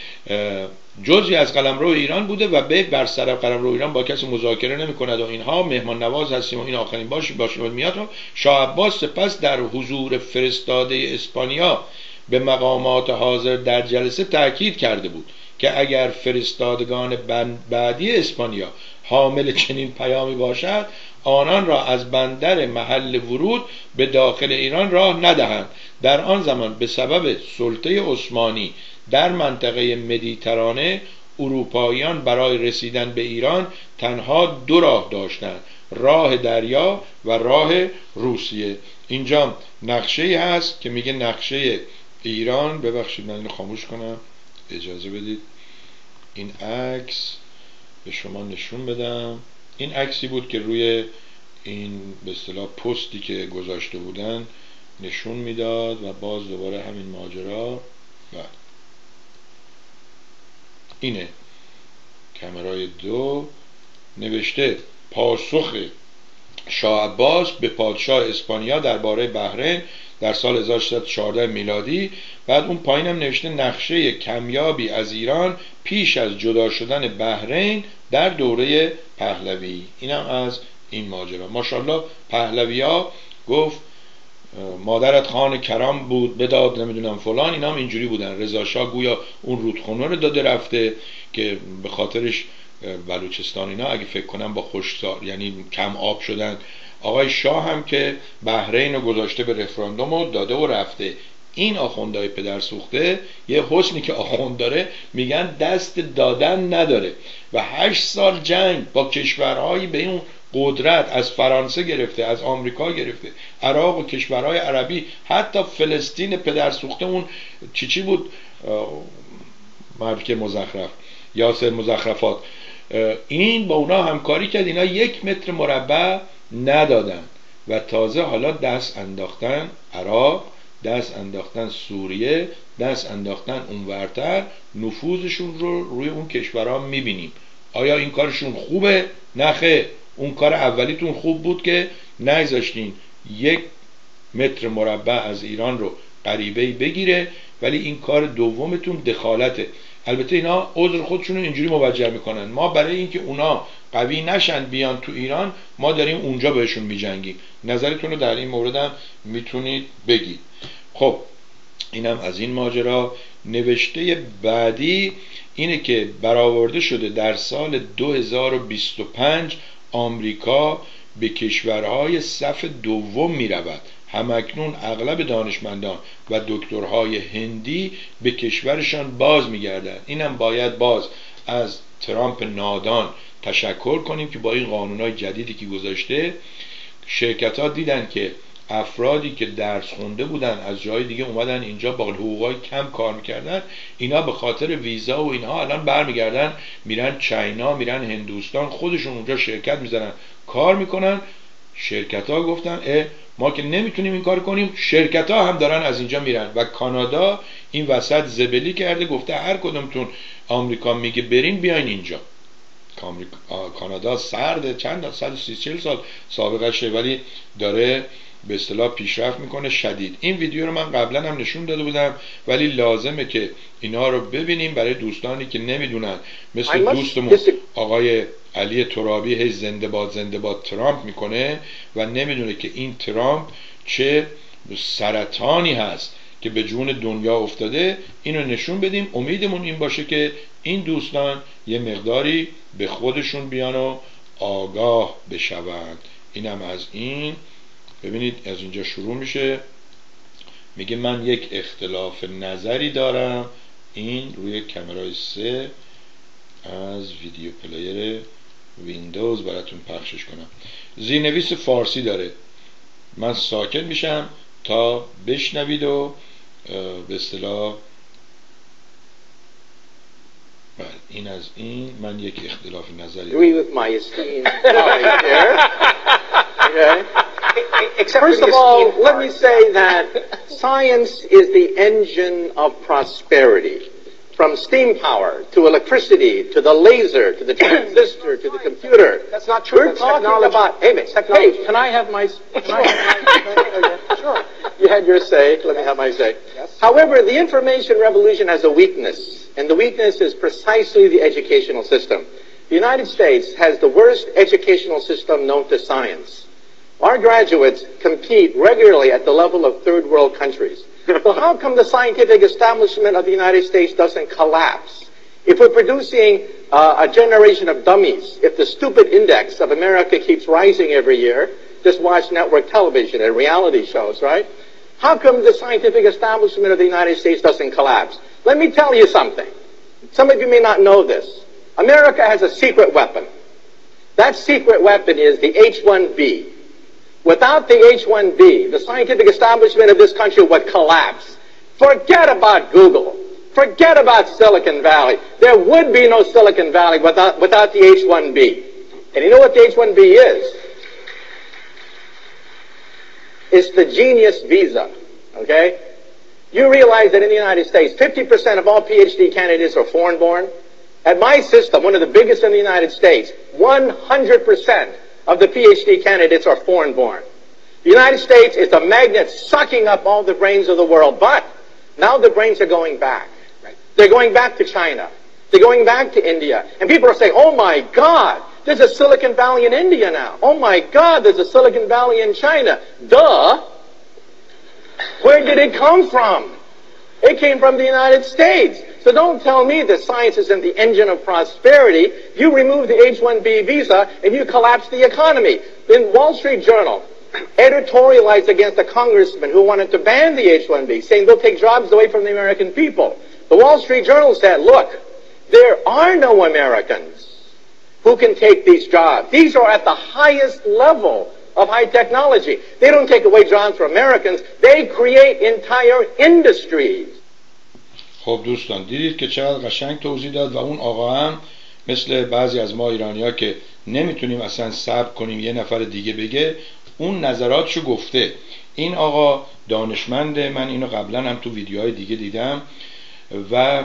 A: جزئی از قلمرو ایران بوده و به بر سر قلمرو ایران با کسی مذاکره نمی کند و اینها مهمان نواز هستیم و این آخرین باش باشه میاد. و شاه عباس سپس در حضور فرستاده اسپانیا به مقامات حاضر در جلسه تأکید کرده بود که اگر فرستادگان بعدی اسپانیا حامل چنین پیامی باشد آنان را از بندر محل ورود به داخل ایران راه ندهند. در آن زمان به سبب سلطه عثمانی در منطقه مدیترانه اروپاییان برای رسیدن به ایران تنها دو راه داشتند، راه دریا و راه روسیه. اینجا نقشه هست که میگه نقشه ایران، ببخشید من اینو خاموش کنم اجازه بدید این عکس به شما نشون بدم. این عکسی بود که روی این به اصطلاح پستی که گذاشته بودن نشون میداد و باز دوباره همین ماجرا. و اینه کامرای دو نوشته پاسخ شاه عباس به پادشاه اسپانیا درباره بحرین در سال هزار و ششصد و چهارده میلادی. بعد اون پایین هم نوشته نقشه کمیابی از ایران پیش از جدا شدن بحرین در دوره پهلوی. اینم از این ماجرا. ماشاءالله پهلوی ها گفت مادرت خان کرام بود بداد نمیدونم فلان، اینا هم اینجوری بودن. رضا شاه گویا اون رودخونه رو داده رفته که به خاطرش بلوچستان اینا اگه فکر کنم با خشکسال یعنی کم آب شدن. آقای شاه هم که بحرین رو گذاشته به رفراندوم و داده و رفته. این آخوندهای پدر سوخته یه حسنی که آخوند داره میگن دست دادن نداره و هشت سال جنگ با کشورهایی به این قدرت از فرانسه گرفته، از آمریکا گرفته، عراق و کشورهای عربی، حتی فلسطین پدر سوخته اون چی چی بود مالک مزخرف یاسر مزخرفات، این با اونا همکاری کرد. اینا یک متر مربع ندادن و تازه حالا دست انداختن عراق، دست انداختن سوریه، دست انداختن اونورتر، نفوذشون رو روی اون کشورها میبینیم. آیا این کارشون خوبه؟ نه خیر. اون کار اولیتون خوب بود که نگذاشتین یک متر مربع از ایران رو غریبه‌ای بگیره، ولی این کار دومتون دخالته. البته اینا عذر خودشون رو اینجوری موجه میکنن، ما برای اینکه اونا قوی نشن بیان تو ایران، ما داریم اونجا بهشون میجنگیم. نظرتون رو در این مورد هم میتونید بگید. خب اینم از این ماجرا. نوشته بعدی اینه که برآورده شده در سال دو هزار و بیست و پنج آمریکا به کشورهای صف دوم میرود. همکنون اغلب دانشمندان و دکترهای هندی به کشورشان باز میگردند. اینم باید باز از ترامپ نادان تشکر کنیم که با این قانونهای جدیدی که گذاشته، شرکت ها دیدن که افرادی که درس خونده بودن از جای دیگه اومدن اینجا با حقوقای کم کار میکردن، اینا به خاطر ویزا و اینها الان برمیگردن میرن چاینا، میرن هندوستان، خودشون اونجا شرکت میزنن، کار میکنن. شرکت ها گفتن اه ما که نمیتونیم این کار کنیم، شرکت ها هم دارن از اینجا میرن. و کانادا این وسط زبلی کرده، گفته هر کدومتون آمریکا میگه برین بیاین اینجا. کانادا سرده، چند صد و سی چهل سال سابقه شه، ولی داره به اصطلاح پیشرفت میکنه شدید. این ویدیو رو من قبلا هم نشون داده بودم، ولی لازمه که اینا رو ببینیم برای دوستانی که نمیدونن. مثل دوستمون آقای علی ترابی هی زنده باد زنده باد ترامپ میکنه و نمیدونه که این ترامپ چه سرطانی هست که به جون دنیا افتاده. اینو نشون بدیم. امیدمون این باشه که این دوستان یه مقداری به خودشون بیان و آگاه بشوند. اینم از این. ببینید از اینجا شروع میشه، میگه من یک اختلاف نظری دارم. این روی کامرای سه از ویدیو پلیر ویندوز براتون پخشش کنم. زیرنویس فارسی داره. من ساکت میشم تا بشنوید و به اصطلاح این از این. من یک اختلاف نظری
D: agree with my esteemed colleague here. Okay. First of all, let me say that science is the engine of prosperity. From steam power to electricity to the laser to the transistor to the computer. That's not true. We're That's talking technology. about. Hey, technology. Hey, can I have my? Can I have my sure. You had your say. Let me have my say. Yes. However, the information revolution has a weakness, and the weakness is precisely the educational system. The United States has the worst educational system known to science. Our graduates compete regularly at the level of third world countries. So how come the scientific establishment of the United States doesn't collapse? If we're producing uh, a generation of dummies, if the stupid index of America keeps rising every year, just watch network television and reality shows, right? How come the scientific establishment of the United States doesn't collapse? Let me tell you something. Some of you may not know this. America has a secret weapon. That secret weapon is the H one B. Without the H one B, the scientific establishment of this country would collapse. Forget about Google. Forget about Silicon Valley. There would be no Silicon Valley without, without the H one B. And you know what the H one B is? It's the genius visa. Okay? You realize that in the United States, fifty percent of all PhD candidates are foreign-born? At my system, one of the biggest in the United States, one hundred percent of the PhD candidates are foreign-born. The United States is a magnet sucking up all the brains of the world, but now the brains are going back. They're going back to China. They're going back to India. And people are saying, oh my God, there's a Silicon Valley in India now. Oh my God, there's a Silicon Valley in China. Duh. Where did it come from? It came from the United States. So don't tell me that science isn't the engine of prosperity. You remove the H one B visa and you collapse the economy. The Wall Street Journal editorialized against a congressman who wanted to ban the H one B, saying they'll take jobs away from the American people. The Wall Street Journal said, look, there are no Americans who can take these jobs. These are at the highest level of high technology. They don't take away jobs from Americans. They create entire industries.
A: خب دوستان دیدید که چقدر قشنگ توضیح داد و اون آقا هم مثل بعضی از ما ایرانی‌ها که نمیتونیم اصلا صبر کنیم یه نفر دیگه بگه، اون نظراتشو گفته. این آقا دانشمنده، من اینو قبلا هم تو ویدیوهای دیگه دیدم و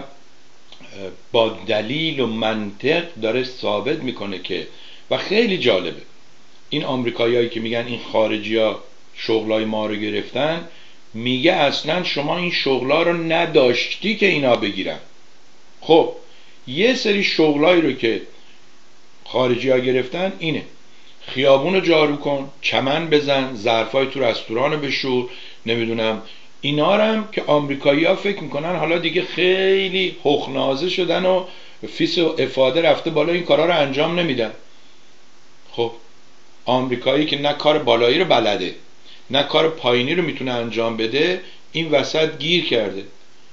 A: با دلیل و منطق داره ثابت میکنه که، و خیلی جالبه این آمریکاییایی که میگن این خارجی‌ها شغلای ما رو گرفتن، میگه اصلا شما این شغلا رو نداشتی که اینا بگیرن. خب یه سری شغلایی رو که خارجی‌ها گرفتن اینه: خیابون رو جارو کن، چمن بزن، ظرفای تو رستوران رو بشور، نمیدونم. اینا رو هم که آمریکایی‌ها فکر میکنن حالا دیگه خیلی هخنازه شدن و فیس و افاده رفته بالا، این کارا رو انجام نمیدن. خب آمریکایی که نه کار بالایی رو بلده نه کار پایینی رو میتونه انجام بده، این وسط گیر کرده.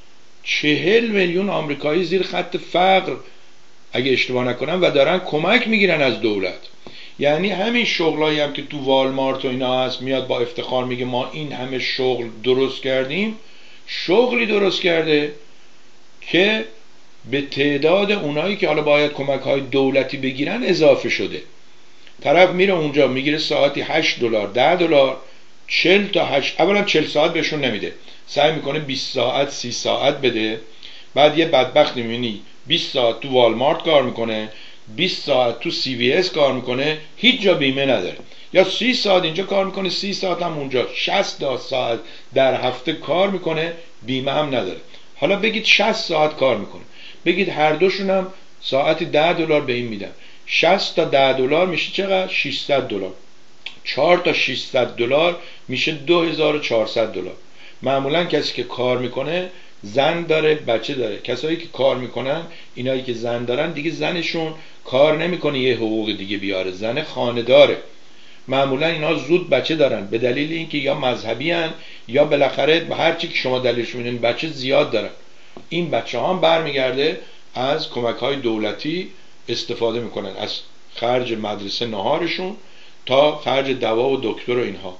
A: چهل میلیون آمریکایی زیر خط فقر اگه اشتباه نکنم و دارن کمک میگیرن از دولت. یعنی همین شغلایی هم که تو والمارت و اینا هست، میاد با افتخار میگه ما این همه شغل درست کردیم، شغلی درست کرده که به تعداد اونایی که حالا باید کمک های دولتی بگیرن اضافه شده. طرف میره اونجا میگیره ساعتی هشت دلار، ده دلار، چهل تا هشت، اولا چهل ساعت بهشون نمیده، سعی میکنه بیست ساعت سی ساعت بده. بعد یه بدبخت میبینی بیست ساعت تو والمارت کار میکنه، بیست ساعت تو سی وی اس کار میکنه، هیچ جا بیمه نداره. یا سی ساعت اینجا کار میکنه، سی ساعت هم اونجا، شصت ساعت در هفته کار میکنه، بیمه هم نداره. حالا بگید شصت ساعت کار میکنه، بگید هر دوشون هم ساعتی ده دلار به این میدن، شصت تا ده دلار میشه چقدر؟ ششصد دلار. چهار تا ششصد دلار میشه دو هزار و چهارصد دلار. معمولا کسی که کار میکنه زن داره، بچه داره. کسایی که کار میکنن، اینایی که زن دارن، دیگه زنشون کار نمیکنه یه حقوق دیگه بیاره، زن خانه داره. معمولا اینا زود بچه دارن به دلیل اینکه یا مذهبی هن یا بالاخره به هر چی که شما دلیلش میدونید بچه زیاد دارن. این بچه ها هم برمیگرده از کمک های دولتی استفاده میکنن، از خرج مدرسه نهارشون تا خرج دوا و دکتر و اینها.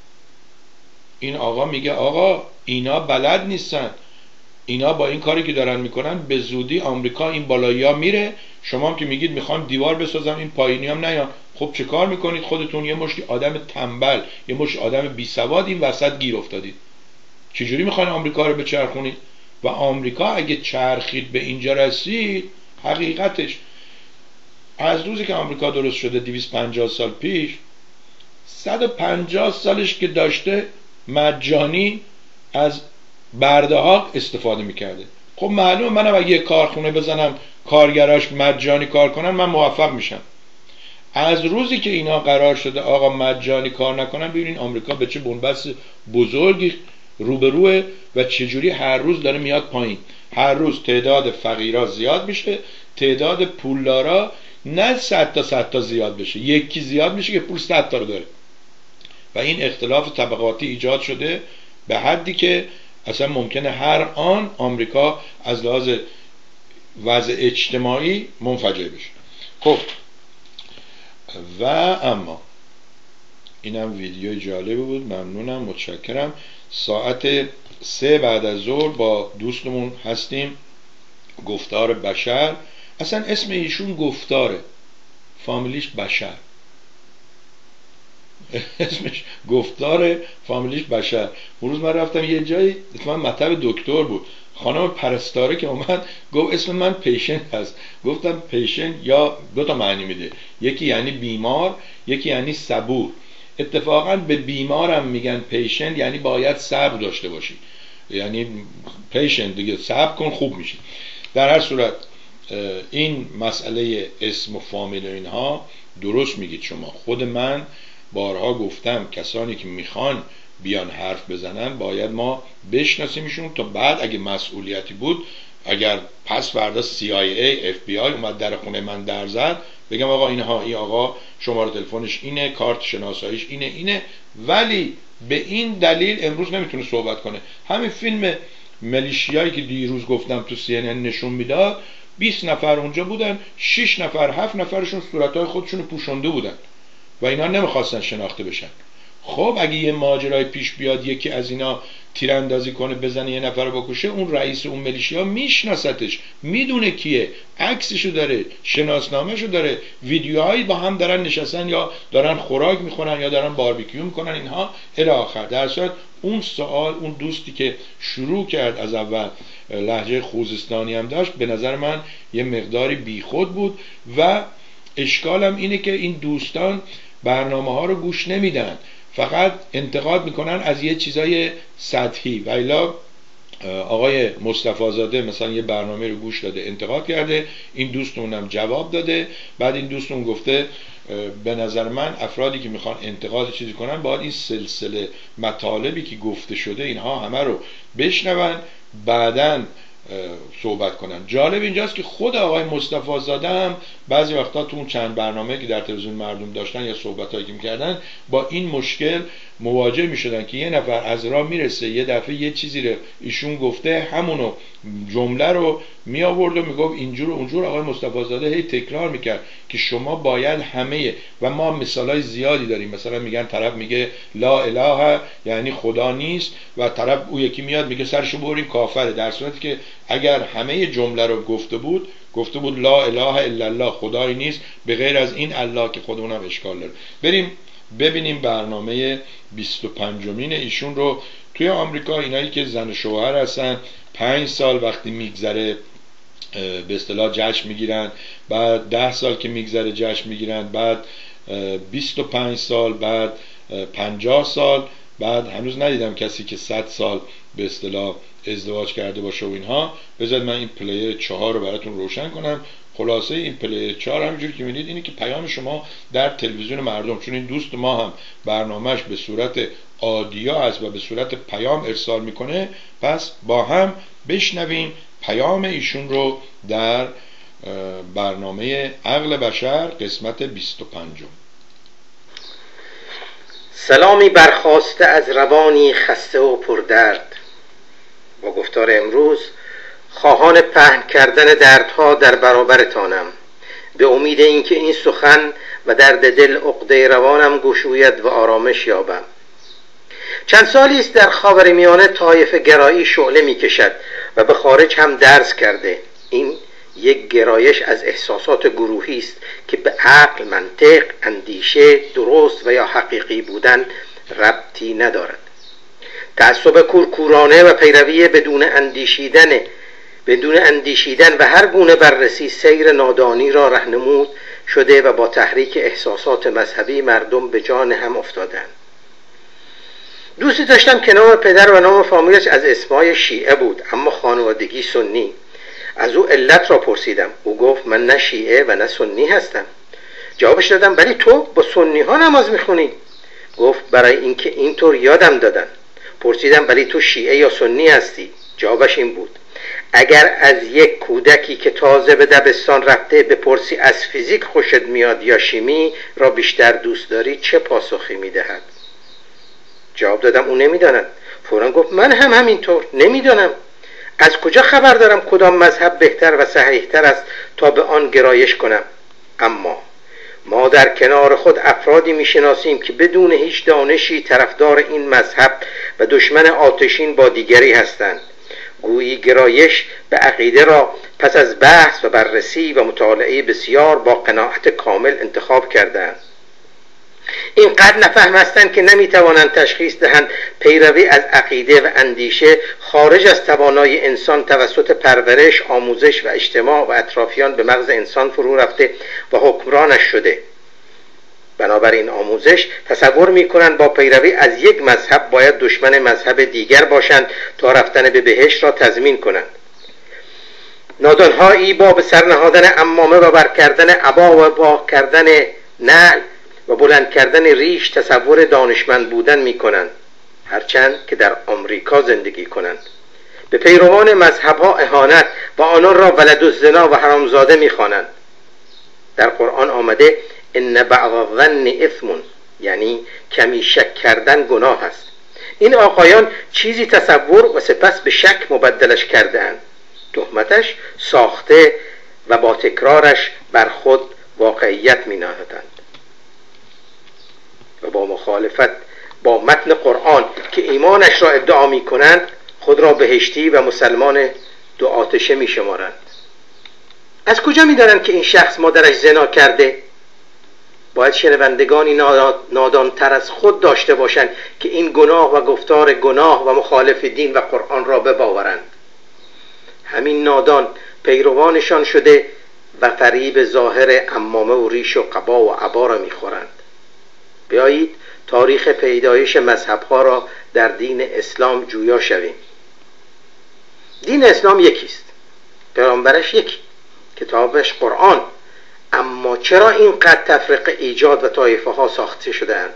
A: این آقا میگه آقا اینا بلد نیستن، اینا با این کاری که دارن میکنن به زودی آمریکا این بالایی ها میره. شما هم که میگید میخوام دیوار بسازم این پایینی هم نیان، خب چه کار میکنید؟ خودتون یه مشتی آدم تنبل، یه مشت آدم بی سواد این وسط گیر افتادید. چجوری میخواین آمریکا رو بچرخونید؟ و آمریکا اگه چرخید به اینجا رسید، حقیقتش از روزی که آمریکا درست شده دویست و پنجاه سال پیش، صد و پنجاه سالش که داشته مجانی از برده ها استفاده میکرده. خب معلومه منم اگه یه کارخونه بزنم کارگراش مجانی کار کنن من موفق میشم. از روزی که اینا قرار شده آقا مجانی کار نکنن، ببینین آمریکا به چه بنبست بزرگی روبروه و چجوری هر روز داره میاد پایین. هر روز تعداد فقیرا زیاد میشه، تعداد پولدارا نه صد تا صد تا زیاد بشه، یکی زیاد میشه که پول صد تا رو داره. و این اختلاف طبقاتی ایجاد شده به حدی که اصلا ممکنه هر آن آمریکا از لحاظ وضع اجتماعی منفجر بشه. خب و اما اینم ویدیو جالبی بود، ممنونم، متشکرم. ساعت سه بعد از ظهر با دوستمون هستیم، گفتار بشر. اصلا اسم ایشون گفتاره، فامیلیش بشر، اسمش گفتاره، فامیلیش بشر. اون روز من رفتم یه جایی، اتفاقا مطب دکتر بود، خانم پرستاره که اومد گفت اسم من پیشنت هست. گفتم پیشنت یا دو تا معنی میده، یکی یعنی بیمار، یکی یعنی صبور. اتفاقا به بیمارم میگن پیشنت، یعنی باید صبر داشته باشی، یعنی پیشنت دیگه، صبر کن خوب میشی. در هر صورت این مسئله اسم و فامیل و اینها درست میگید شما. خود من بارها گفتم کسانی که میخوان بیان حرف بزنن باید ما بشناسیمشون تا بعد اگه مسئولیتی بود، اگر پس فردا سی آی ای اف بی آی اومد در خونه من در زد، بگم آقا اینها، این آقا شماره تلفنش اینه، کارت شناساییش اینه اینه، ولی به این دلیل امروز نمیتونه صحبت کنه. همین فیلم ملیشیایی که دیروز گفتم تو سی ان ان نشون میداد، بیست نفر اونجا بودن، شش نفر هفت نفرشون صورتهای خودشون پوشونده بودن و اینا نمیخواستن شناخته بشن. خب اگه یه ماجرای پیش بیاد یکی از اینا تیراندازی کنه بزنه یه نفر رو بکشه، اون رئیس اون میلیشیا میشناستش، میدونه کیه، عکسشو داره، شناسنامه‌شو داره، ویدیوهایی با هم دارن نشستن یا دارن خوراک میخورن یا دارن باربیکیو میکنن، اینها الی آخر. در صورت اون سوال، اون دوستی که شروع کرد از اول لهجه خوزستانی هم داشت، به نظر من یه مقداری بیخود بود و اشکالم اینه که این دوستان برنامه ها رو گوش نمیدن، فقط انتقاد میکنن از یه چیزای سطحی. و الا آقای مصطفی زاده مثلا یه برنامه رو گوش داده، انتقاد کرده، این دوستمونم جواب داده، بعد این دوستمون گفته به نظر من افرادی که میخوان انتقاد چیزی کنن باید این سلسله مطالبی که گفته شده اینها همه رو بشنون بعدن صحبت کنن. جالب اینجاست که خود آقای مصطفی زاده هم بعضی وقتا تو اون چند برنامه که در تلویزیون مردم داشتن یا صحبتایی که میکردن با این مشکل مواجه میشدن که یه نفر از راه میرسه یه دفعه یه چیزی رو ایشون گفته، همونو جمله رو می آورد و میگفت اینجور و اونجور. آقای مصطفی زاده هی تکرار میکرد که شما باید همه، و ما مثالای زیادی داریم، مثلا میگن طرف میگه لا اله یعنی خدا نیست و طرف او یکی میاد میگه سرشو برین کافره، در صورتی که اگر همه جمله رو گفته بود گفته بود لا اله الا الله، خدایی نیست به غیر از این الله که خودمونم اشکال داره. بریم ببینیم برنامه بیست و پنجمین ایشون رو. توی آمریکا اینایی که زن شوهر هستن پنج سال وقتی میگذره به اصطلاح جشن میگیرن، بعد ده سال که میگذره جشن میگیرن، بعد بیست و پنج سال، بعد پنجاه سال، بعد هنوز ندیدم کسی که صد سال به اصطلاح ازدواج کرده باشه و اینها. بذارید من این پلیر چهار رو براتون روشن کنم. خلاصه این پلیر چهار همینجوری که می‌بینید اینه که پیام شما در تلویزیون مردم، چون این دوست ما هم برنامهش به صورت آدیو است و به صورت پیام ارسال میکنه، پس با هم بشنویم پیام ایشون رو در برنامه عقل بشر قسمت بیست و پنج.
E: سلامی برخاسته از روانی خسته و پردرد. با گفتار امروز خواهان پهن کردن دردها در برابرتانم، به امید اینکه این سخن و درد دل عقده روانم گشوید و آرامش یابم. چند سالی است در خاورمیانه طایفه گرایی شعله می کشد و به خارج هم درس کرده. این یک گرایش از احساسات گروهی است که به عقل، منطق، اندیشه، درست و یا حقیقی بودن ربطی ندارد. تعصب کورکورانه و پیروی بدون اندیشیدن بدون اندیشیدن و هر گونه بررسی سیر نادانی را راهنمود شده و با تحریک احساسات مذهبی مردم به جان هم افتادند. دوستی داشتم که نام پدر و نام فامیلش از اسمای شیعه بود، اما خانوادگی سنی. از او علت را پرسیدم. او گفت من نه شیعه و نه سنی هستم. جوابش دادم ولی تو با سنی ها نماز میخونی؟ گفت برای اینکه اینطور یادم دادن. پرسیدم ولی تو شیعه یا سنی هستی؟ جوابش این بود اگر از یک کودکی که تازه به دبستان رفته بپرسی از فیزیک خوشت میاد یا شیمی را بیشتر دوست داری، چه پاسخی میدهد؟ جواب دادم او نمیداند. فوراً گفت من هم همینطور نمیدانم. از کجا خبر دارم کدام مذهب بهتر و صحیحتر است تا به آن گرایش کنم؟ اما ما در کنار خود افرادی میشناسیم که بدون هیچ دانشی طرفدار این مذهب و دشمن آتشین با دیگری هستند. گویی گرایش به عقیده را پس از بحث و بررسی و مطالعه بسیار با قناعت کامل انتخاب کردند. اینقدر نفهم هستند که نمیتوانند تشخیص دهند پیروی از عقیده و اندیشه خارج از توانای انسان توسط پرورش، آموزش و اجتماع و اطرافیان به مغز انسان فرو رفته و حکمرانش شده. بنابراین آموزش تصور میکنند با پیروی از یک مذهب باید دشمن مذهب دیگر باشند تا رفتن به بهشت را تضمین کنند. نادانهایی با به سر نهادن عمامه و بر کردن عبا و با کردن نعل و بلند کردن ریش تصور دانشمند بودن میکنند، هرچند که در آمریکا زندگی کنند. به پیروان مذهبها اهانت و آنان را ولد الزنا و حرامزاده میخوانند. در قرآن آمده ان بعض الظن اثم، یعنی کمی شک کردن گناه است. این آقایان چیزی تصور و سپس به شک مبدلش کرده‌اند. تهمتش ساخته و با تکرارش بر خود واقعیت می‌نهادند و با مخالفت با متن قرآن که ایمانش را ادعا می کنند خود را بهشتی و مسلمان دو آتشه می شمارند. از کجا می دانند که این شخص مادرش زنا کرده؟ باید شنوندگانی نادانتر از خود داشته باشند که این گناه و گفتار گناه و مخالف دین و قرآن را بباورند. همین نادان پیروانشان شده و فریب ظاهر عمامه و ریش و قبا و عبا را می‌خورند. بیایید تاریخ پیدایش مذهب‌ها را در دین اسلام جویا شویم. دین اسلام یکیست، پیامبرش یکی، کتابش قرآن. اما چرا اینقدر تفرقه ایجاد و طایفه ها ساخته شده‌اند؟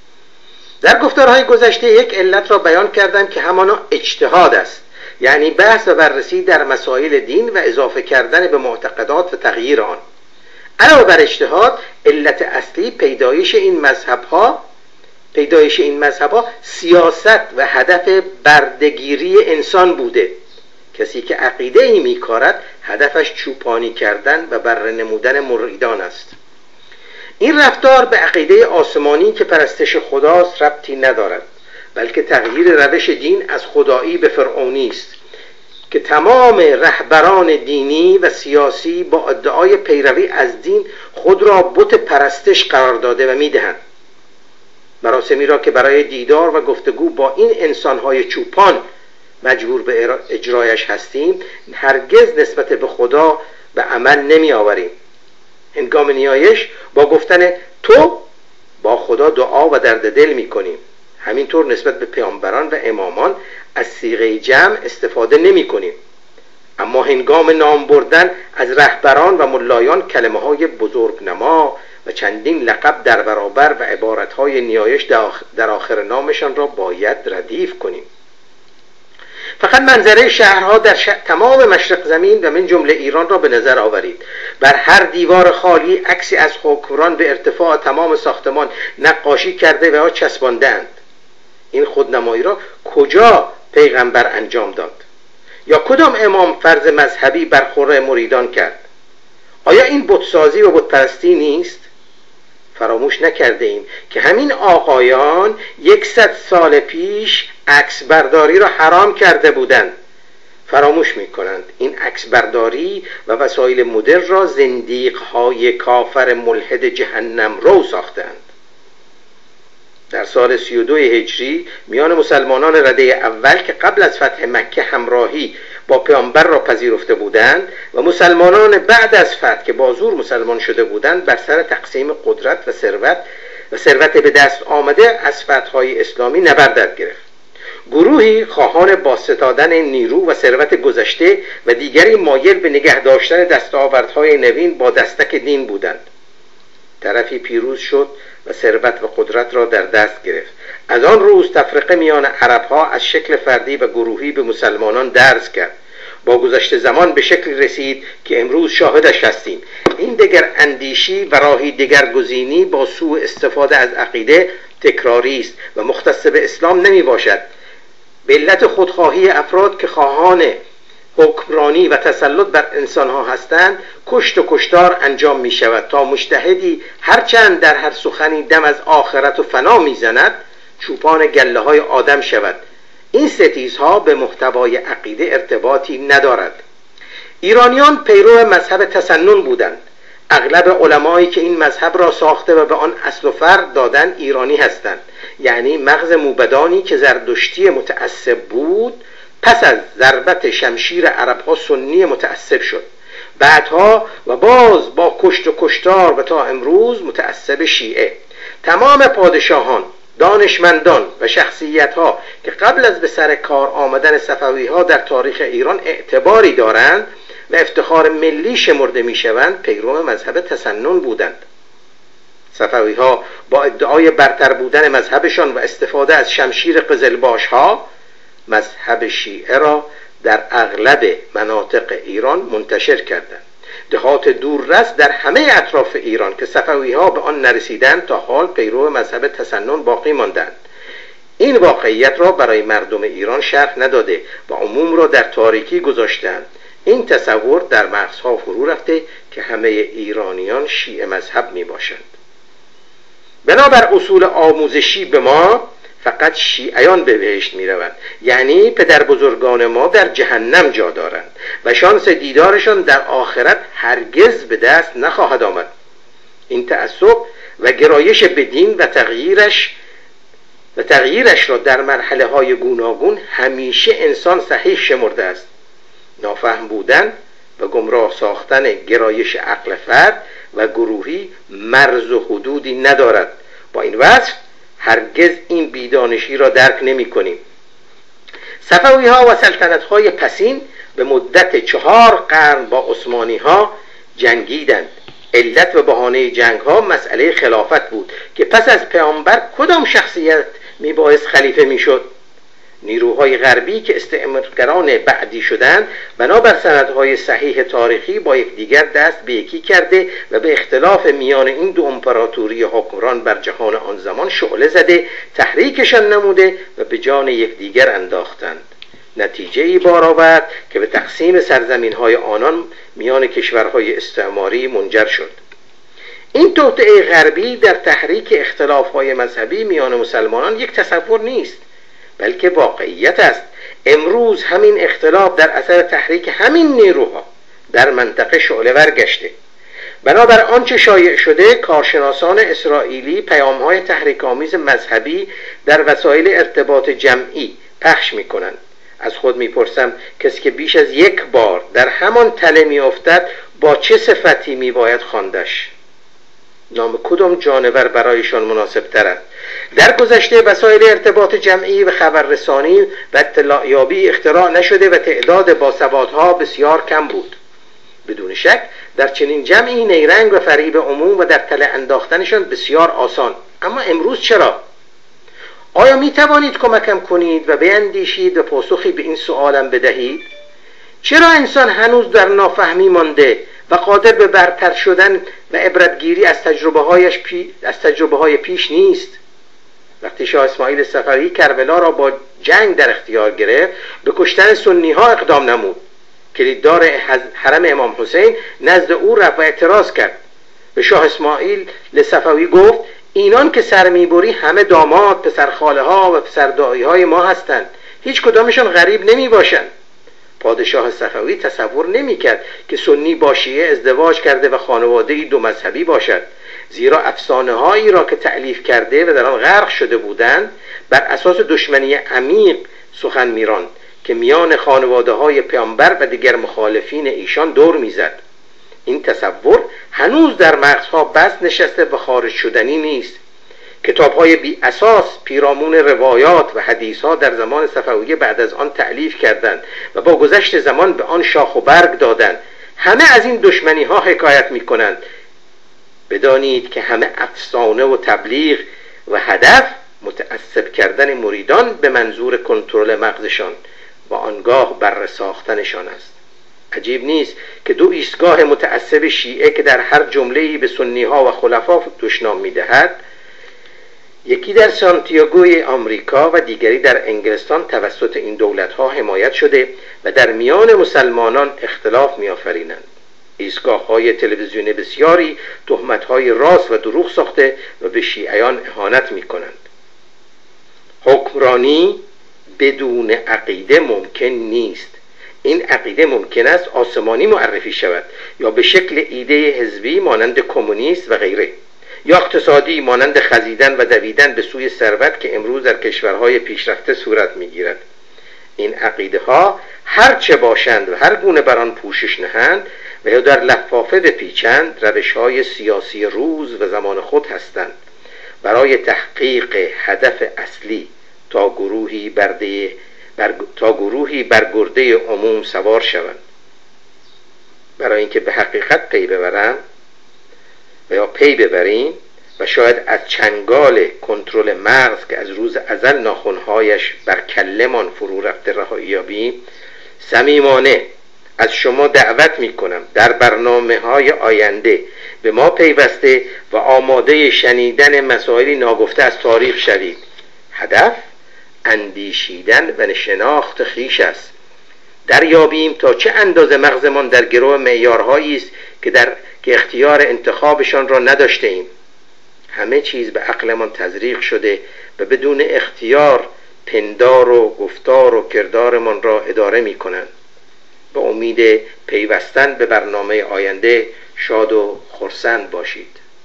E: در گفتارهای گذشته یک علت را بیان کردم که همانا اجتهاد است، یعنی بحث و بررسی در مسائل دین و اضافه کردن به معتقدات و تغییر آن. علاوه بر اجتهاد، علت اصلی پیدایش این مذهب‌ها پیدایش این مذهب‌ها سیاست و هدف بردگیری انسان بوده. کسی که عقیده ای می‌کارد هدفش چوپانی کردن و بره نمودن مریدان است. این رفتار به عقیده آسمانی که پرستش خداست ربطی ندارد، بلکه تغییر روش دین از خدایی به فرعونی است که تمام رهبران دینی و سیاسی با ادعای پیروی از دین خود را بت پرستش قرار داده و میدهند. مراسمی را که برای دیدار و گفتگو با این انسان‌های چوپان مجبور به اجرایش هستیم هرگز نسبت به خدا به عمل نمی آوریم. هنگام نیایش با گفتن تو با خدا دعا و درد دل می کنیم. همینطور نسبت به پیامبران و امامان از صیغه جمع استفاده نمی کنیم. اما هنگام نام بردن از رهبران و ملایان کلمه های بزرگنما و چندین لقب در برابر و عبارت های نیایش در آخر نامشان را باید ردیف کنیم. فقط منظره شهرها در شهر تمام مشرق زمین و من جمله ایران را به نظر آورید. بر هر دیوار خالی عکسی از حکمران به ارتفاع تمام ساختمان نقاشی کرده و یا چسبانده‌اند. این خودنمایی را کجا پیغمبر انجام داد؟ یا کدام امام فرض مذهبی برخوره مریدان کرد؟ آیا این بتسازی و بتپرستی نیست؟ فراموش نکرده ایم که همین آقایان یکصد سال پیش عکس برداری را حرام کرده بودند. فراموش میکنند این عکس برداری و وسایل مدرن را زندیق‌های کافر ملحد جهنم رو ساختند. در سال سی و دو هجری میان مسلمانان رده اول که قبل از فتح مکه همراهی با پیامبر را پذیرفته بودند و مسلمانان بعد از فتح که با زور مسلمان شده بودند بر سر تقسیم قدرت و ثروت و ثروت به دست آمده از فتح‌های اسلامی نبرد گرفت. گروهی خواهان بازستادن نیرو و ثروت گذشته و دیگری مایل به نگه داشتن دستاوردهای نوین با دستک دین بودند. طرفی پیروز شد و ثروت و قدرت را در دست گرفت. از آن روز تفرقه میان عربها از شکل فردی و گروهی به مسلمانان درز کرد. با گذشت زمان به شکل رسید که امروز شاهدش هستیم. این دگر اندیشی و راهی دگر گزینی با سوء استفاده از عقیده تکراری است و مختص به اسلام نمی باشد. به علت خودخواهی افراد که خواهان حکمرانی و تسلط بر انسانها هستند کشت و کشتار انجام می شود تا مجتهدی هرچند در هر سخنی دم از آخرت و فنا می زند چوپان گله های آدم شود. این ستیزها به محتوای عقیده ارتباطی ندارد. ایرانیان پیرو مذهب تسنن بودند. اغلب علمایی که این مذهب را ساخته و به آن اصل و فرع دادن ایرانی هستند، یعنی مغز موبدانی که زردشتی متعصب بود پس از ضربت شمشیر عربها سنی متعصب شد. بعدها و باز با کشت و کشتار و تا امروز متعصب شیعه. تمام پادشاهان، دانشمندان و شخصیت‌ها که قبل از به سر کار آمدن صفوی‌ها در تاریخ ایران اعتباری دارند و افتخار ملی شمرده می‌شوند پیرو مذهب تسنن بودند. صفوی‌ها با ادعای برتر بودن مذهبشان و استفاده از شمشیر قزلباش‌ها مذهب شیعه را در اغلب مناطق ایران منتشر کردند. دهات دوررس در همه اطراف ایران که صفوی‌ها به آن نرسیدند تا حال پیرو مذهب تسنن باقی ماندند. این واقعیت را برای مردم ایران شرح نداده و عموم را در تاریکی گذاشتند. این تصور در مغزها فرو رفته که همه ایرانیان شیعه مذهب می باشند. بنابر اصول آموزشی به ما فقط شیعیان به بهشت می روند، یعنی پدر بزرگان ما در جهنم جا دارند و شانس دیدارشان در آخرت هرگز به دست نخواهد آمد. این تعصب و گرایش به دین و تغییرش و تغییرش را در مرحله های گوناگون همیشه انسان صحیح شمرده است. نافهم بودن و گمراه ساختن گرایش عقل فرد و گروهی مرز و حدودی ندارد. با این وصف هرگز این بیدانشی را درک نمی کنیم. صفوی ها و سلطنت های پسین به مدت چهار قرن با عثمانی ها جنگیدند. علت و بهانه جنگ ها مسئله خلافت بود که پس از پیامبر کدام شخصیت می باعث خلیفه می شد. نیروهای غربی که استعمارگران بعدی شدند بنابر سندهای صحیح تاریخی با یکدیگر دست به یکی کرده و به اختلاف میان این دو امپراتوری حکمران بر جهان آن زمان شعله زده، تحریکشان نموده و به جان یکدیگر انداختند. نتیجه ای بار آورد که به تقسیم سرزمین‌های آنان میان کشورهای استعماری منجر شد. این توطئه غربی در تحریک اختلاف‌های مذهبی میان مسلمانان یک تصور نیست، بلکه واقعیت است. امروز همین اختلاف در اثر تحریک همین نیروها در منطقه شعله ور گشته. بنابر آنچه شایع شده، کارشناسان اسرائیلی پیام‌های تحریک‌آمیز مذهبی در وسایل ارتباط جمعی پخش می‌کنند. از خود می‌پرسم کسی که بیش از یک بار در همان تله می‌افتد با چه صفتی می‌باید خواندش؟ نام کدام جانور برایشان مناسب تر است؟ در گذشته وسایل ارتباط جمعی و خبررسانی و اطلاعیابی اختراع نشده و تعداد باسوادها بسیار کم بود. بدون شک در چنین جمعی نیرنگ و فریب عموم و در تله انداختنشان بسیار آسان. اما امروز چرا؟ آیا می توانید کمکم کنید و بیندیشید و پاسخی به این سوالم بدهید؟ چرا انسان هنوز در نافهمی مانده و قادر به برتر شدن و عبرتگیری از تجربه هایش پی... از تجربه های پیش نیست؟ وقتی شاه اسماعیل صفوی کربلا را با جنگ در اختیار گرفت، به کشتن سنی ها اقدام نمود. کلیددار حرم امام حسین نزد او رفت و اعتراض کرد. به شاه اسماعیل صفوی گفت اینان که سر میبری همه داماد، پسرخاله ها و پسردایی های ما هستند، هیچ کدامشان غریب نمی باشند. پادشاه صفوی تصور نمی کرد که سنی با شیعه ازدواج کرده و خانواده‌ای دو مذهبی باشد، زیرا افسانه هایی را که تألیف کرده و در آن غرق شده بودند بر اساس دشمنی عمیق سخن می‌راند که میان خانواده های پیامبر و دیگر مخالفین ایشان دور میزد. این تصور هنوز در مغزها بس نشسته و خارج شدنی نیست. کتاب‌های بی اساس پیرامون روایات و حدیث‌ها در زمان صفویه بعد از آن تألیف کردند و با گذشت زمان به آن شاخ و برگ دادند. همه از این دشمنی‌ها حکایت می‌کنند. بدانید که همه افسانه و تبلیغ و هدف متعصب کردن مریدان به منظور کنترل مغزشان و آنگاه بر ساختنشان است. عجیب نیست که دو ایستگاه متعصب شیعه که در هر جمله‌ای به سنی‌ها و خلفا دشنام می‌دهد، یکی در سانتیاگوی آمریکا و دیگری در انگلستان توسط این دولت‌ها حمایت شده و در میان مسلمانان اختلاف می‌آفرینند. ایستگاه‌های تلویزیونی بسیاری تهمت‌های راست و دروغ ساخته و به شیعیان اهانت می‌کنند. حکمرانی بدون عقیده ممکن نیست. این عقیده ممکن است آسمانی معرفی شود یا به شکل ایده حزبی مانند کمونیست و غیره، یا اقتصادی مانند خزیدن و دویدن به سوی ثروت که امروز در کشورهای پیشرفته صورت می‌گیرد. این عقیده ها هر چه باشند و هر گونه بر آن پوشش نهند و یا در لفافه بپیچند، روش‌های سیاسی روز و زمان خود هستند برای تحقیق هدف اصلی تا گروهی برده بر... تا گروهی بر گرده عموم سوار شوند. برای اینکه به حقیقت پی ببرم و یا پی ببریم و شاید از چنگال کنترل مغز که از روز ازل ناخن‌هایش بر کلمان فرو رفته رهایی یابیم، صمیمانه از شما دعوت می کنم در برنامه های آینده به ما پیوسته و آماده شنیدن مسائلی ناگفته از تاریخ شوید. هدف اندیشیدن و شناخت خویش است. دریابیم تا چه اندازه مغزمان در گرو معیارهایی است که در که اختیار انتخابشان را نداشته ایم. همه چیز به عقلمان تزریق شده و بدون اختیار پندار و گفتار و کردارمان را اداره می کنند. به امید پیوستن به برنامه آینده شاد و خرسند باشید.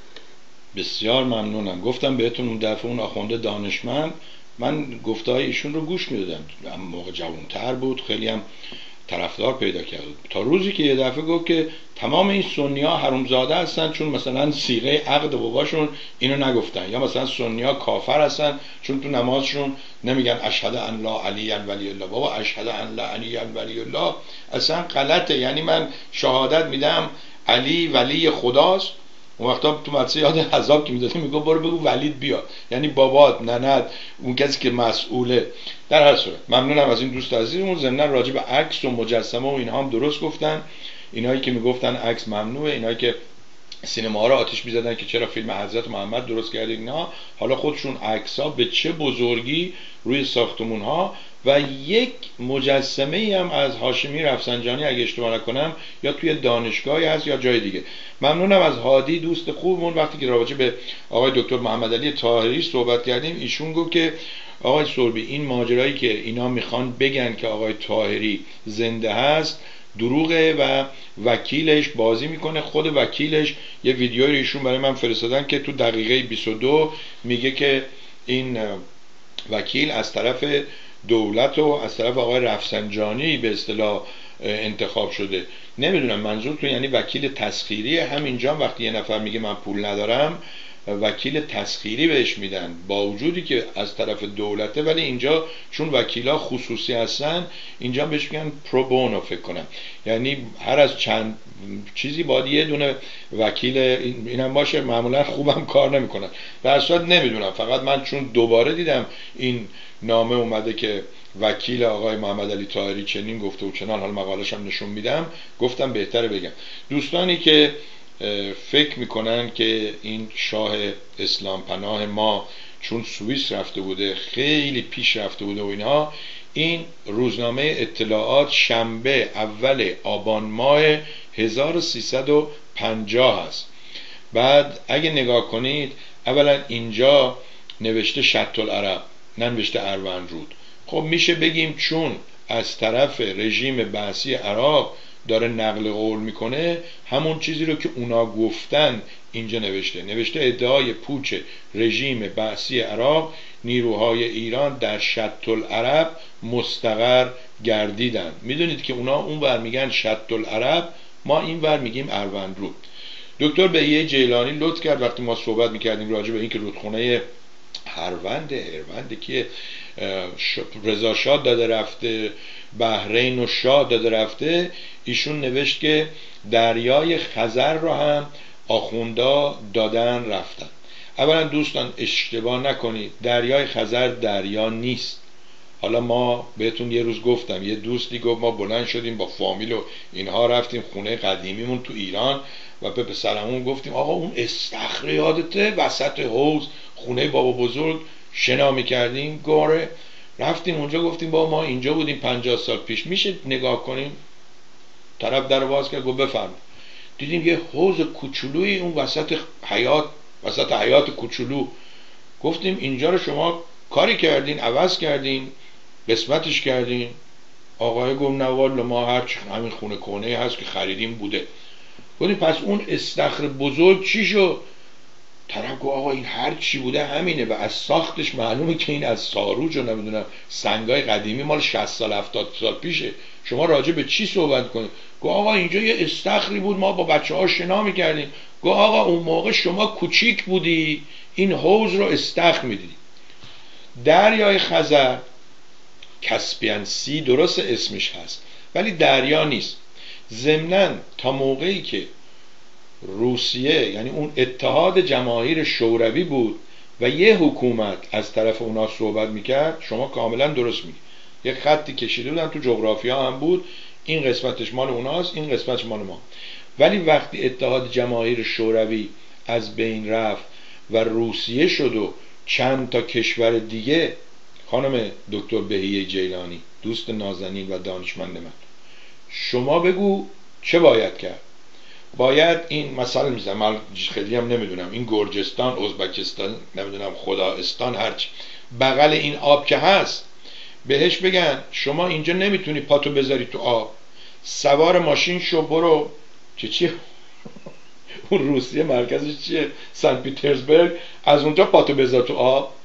A: بسیار ممنونم. گفتم بهتون اون دفعه اون آخونده دانشمند، من گفته‌های ایشون رو گوش میدادم، موقع جوان‌تر بود، خیلی هم طرفدار پیدا کرد، تا روزی که یه دفعه گفت که تمام این سنی‌ها حرومزاده هستن چون مثلا صیغه عقد باباشون اینو نگفتن، یا مثلا سنی‌ها کافر هستن چون تو نمازشون نمیگن اشهد ان لا علی ولی الله. بابا اشهد ان لا علی ولی الله اصلا غلطه. یعنی من شهادت میدم علی ولی خداست، اون وقتا تو مدرسه یاد حذاب که میدادیم میگه برو بگو ولید بیا، یعنی بابات، ننت، اون کسی که مسئوله. در هر صورت ممنونم از این دوست عزیزمون. ضمن راجع به عکس و مجسمه و اینها هم درست گفتن. اینایی که میگفتن عکس ممنوعه، اینایی که سینما رو آتش می‌زدن که چرا فیلم حضرت محمد درست کردید، اینا حالا خودشون عکس‌ها به چه بزرگی روی ساختمون‌ها و یک مجسمه ای هم از هاشمی رفسنجانی اگه اشتباه نکنم یا توی دانشگاهی هست یا جای دیگه. ممنونم از هادی دوست خوبمون. وقتی که راجع به آقای دکتر محمد علی طاهری صحبت کردیم ایشون گفت که آقای سربی این ماجرایی که اینا میخوان بگن که آقای طاهری زنده هست دروغه و وکیلش بازی میکنه. خود وکیلش یه ویدیوی ایشون برای من فرستادن که تو دقیقه بیست و دو میگه که این وکیل از طرف دولت و از طرف آقای رفسنجانی به اصطلاح انتخاب شده. نمیدونم منظورتون یعنی وکیل تسخیریه؟ همینجا وقتی یه نفر میگه من پول ندارم وکیل تسخیری بهش میدن با وجودی که از طرف دولته، ولی اینجا چون وکیلا خصوصی هستن اینجا بهش میگن پرو بونو فکر کنم، یعنی هر از چند چیزی باید یه دونه وکیل اینم باشه. معمولا خوبم کار نمیکنن. در اصل نمیدونم، فقط من چون دوباره دیدم این نامه اومده که وکیل آقای محمد علی طاهری چنین گفته و چنان، حالا مقالش هم نشون میدم، گفتم بهتره بگم. دوستانی که فکر میکنن که این شاه اسلام پناه ما چون سوئیس رفته بوده خیلی پیش رفته بوده و اینها، این روزنامه اطلاعات شنبه اول آبان ماه هزار و سیصد و پنجاه هست. بعد اگه نگاه کنید اولا اینجا نوشته شط العرب، ننوشته اروندرود. خب میشه بگیم چون از طرف رژیم بعثی عراق داره نقل قول میکنه همون چیزی رو که اونا گفتن اینجا نوشته. نوشته ادعای پوچ رژیم بعثی عراق، نیروهای ایران در شط العرب مستقر گردیدن. میدونید که اونا اون ور میگن شط العرب، ما این ور میگیم اروندرود. دکتر بهیه جیلانی لطف کرد وقتی ما صحبت میکردیم راجع به این که رودخونه هروند هروند که رضا شاه داده رفته، بحرین و شاه داده رفته، ایشون نوشت که دریای خزر رو هم آخوندا دادن رفتن. اولا دوستان اشتباه نکنید، دریای خزر دریا نیست. حالا ما بهتون یه روز گفتم، یه دوستی گفت ما بلند شدیم با فامیل و اینها رفتیم خونه قدیمیمون تو ایران و به پسرمون گفتیم آقا اون استخر یادته وسط حوض خونه بابا بزرگ شنا میکردیم گاره؟ رفتیم اونجا گفتیم بابا ما اینجا بودیم پنجاه سال پیش، میشه نگاه کنیم؟ طرف در باز کرد گفت بفرمایید. دیدیم یه حوض کوچولویی اون وسط حیات، وسط حیات کوچولو. گفتیم اینجا رو شما کاری کردین، عوض کردین، قسمتش کردین؟ آقای گفت نه والا ما هرچی همین خونه کونه هست که خریدیم بوده. گفتیم پس اون استخر بزرگ چی شد؟ طرف گفت آقا این هر چی بوده همینه و از ساختش معلومه که این از ساروج و نمیدونم سنگای قدیمی مال شصت سال هفتاد سال پیشه. شما راجع به چی صحبت کنید؟ گفت آقا اینجا یه استخری بود ما با بچه ها شنا میکردیم. گفت آقا اون موقع شما کوچیک بودی این حوض رو استخر میدیدی. دریای خزر کسپین سی درست اسمش هست ولی دریا نیست. ضمناً تا موقعی که روسیه یعنی اون اتحاد جماهیر شوروی بود و یه حکومت از طرف اونا صحبت میکرد، شما کاملا درست میگی، یه خطی کشیده بودن تو جغرافیا هم بود، این قسمتش مال اوناست این قسمتش مال ما. ولی وقتی اتحاد جماهیر شوروی از بین رفت و روسیه شد و چند تا کشور دیگه، خانم دکتر بهیه جیلانی دوست نازنین و دانشمند من، شما بگو چه باید کرد؟ باید این مثال میزنم، من خیلی هم نمیدونم، این گرجستان، ازبکستان، نمیدونم خداستان، هرچی بغل این آب که هست بهش بگن شما اینجا نمیتونی پاتو بذاری تو آب، سوار ماشین شو برو چه چی اون روسیه مرکزش چیه؟ سن پیترزبورگ، از اونجا پاتو بذار تو آب.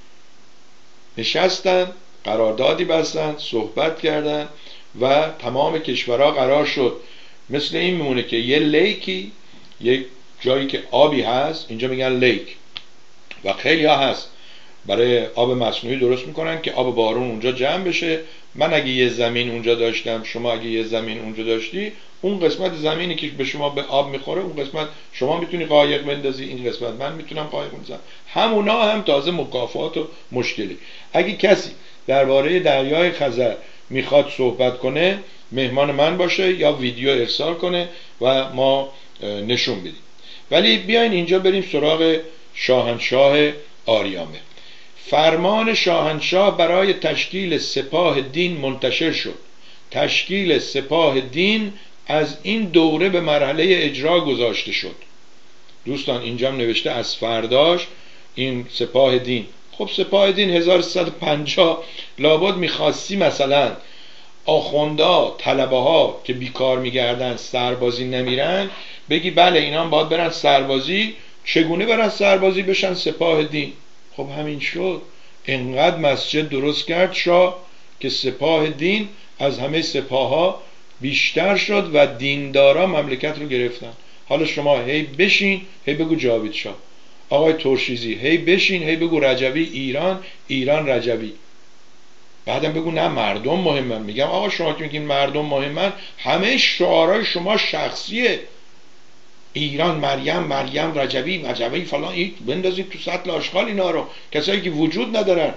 A: نشستن، قراردادی بستن، صحبت کردن و تمام کشورها قرار شد مثل این میمونه که یه لیکی، یک جایی که آبی هست، اینجا میگن لیک و خیلی ها هست، برای آب مصنوعی درست میکنن که آب بارون اونجا جمع بشه. من اگه یه زمین اونجا داشتم، شما اگه یه زمین اونجا داشتی، اون قسمت زمینی که به شما به آب میخوره، اون قسمت شما میتونی قایق بندازی، این قسمت من میتونم قایق بندازم. همونا هم تازه مکافات و مشکلی. اگه کسی درباره دریای خزر میخواد صحبت کنه، مهمان من باشه یا ویدیو ارسال کنه و ما نشون بدیم. ولی بیاین اینجا بریم سراغ شاهنشاه آریامه. فرمان شاهنشاه برای تشکیل سپاه دین منتشر شد. تشکیل سپاه دین از این دوره به مرحله اجرا گذاشته شد. دوستان اینجا هم نوشته از فرداش این سپاه دین. خب سپاه دین هزار و سیصد و پنجاه لابد میخواستی مثلا آخوندا، طلبه ها که بیکار میگردن سربازی نمیرن، بگی بله اینا هم باید برن سربازی. چگونه برن سربازی بشن سپاه دین؟ خب همین شد. انقدر مسجد درست کرد شاه که سپاه دین از همه سپاه ها بیشتر شد و دیندارا مملکت رو گرفتن. حالا شما هی بشین هی بگو جاوید شاه، آقای ترشیزی هی بشین هی بگو رجبی ایران، ایران رجبی. بعدم بگو نه مردم مهمن. میگم آقا شما که میگین مردم مهمن، همه شعارهای شما شخصیه. ایران مریم، مریم رجبی، رجبی فلان، این بندازید تو سطل آشغال اینا رو، کسایی که وجود ندارن.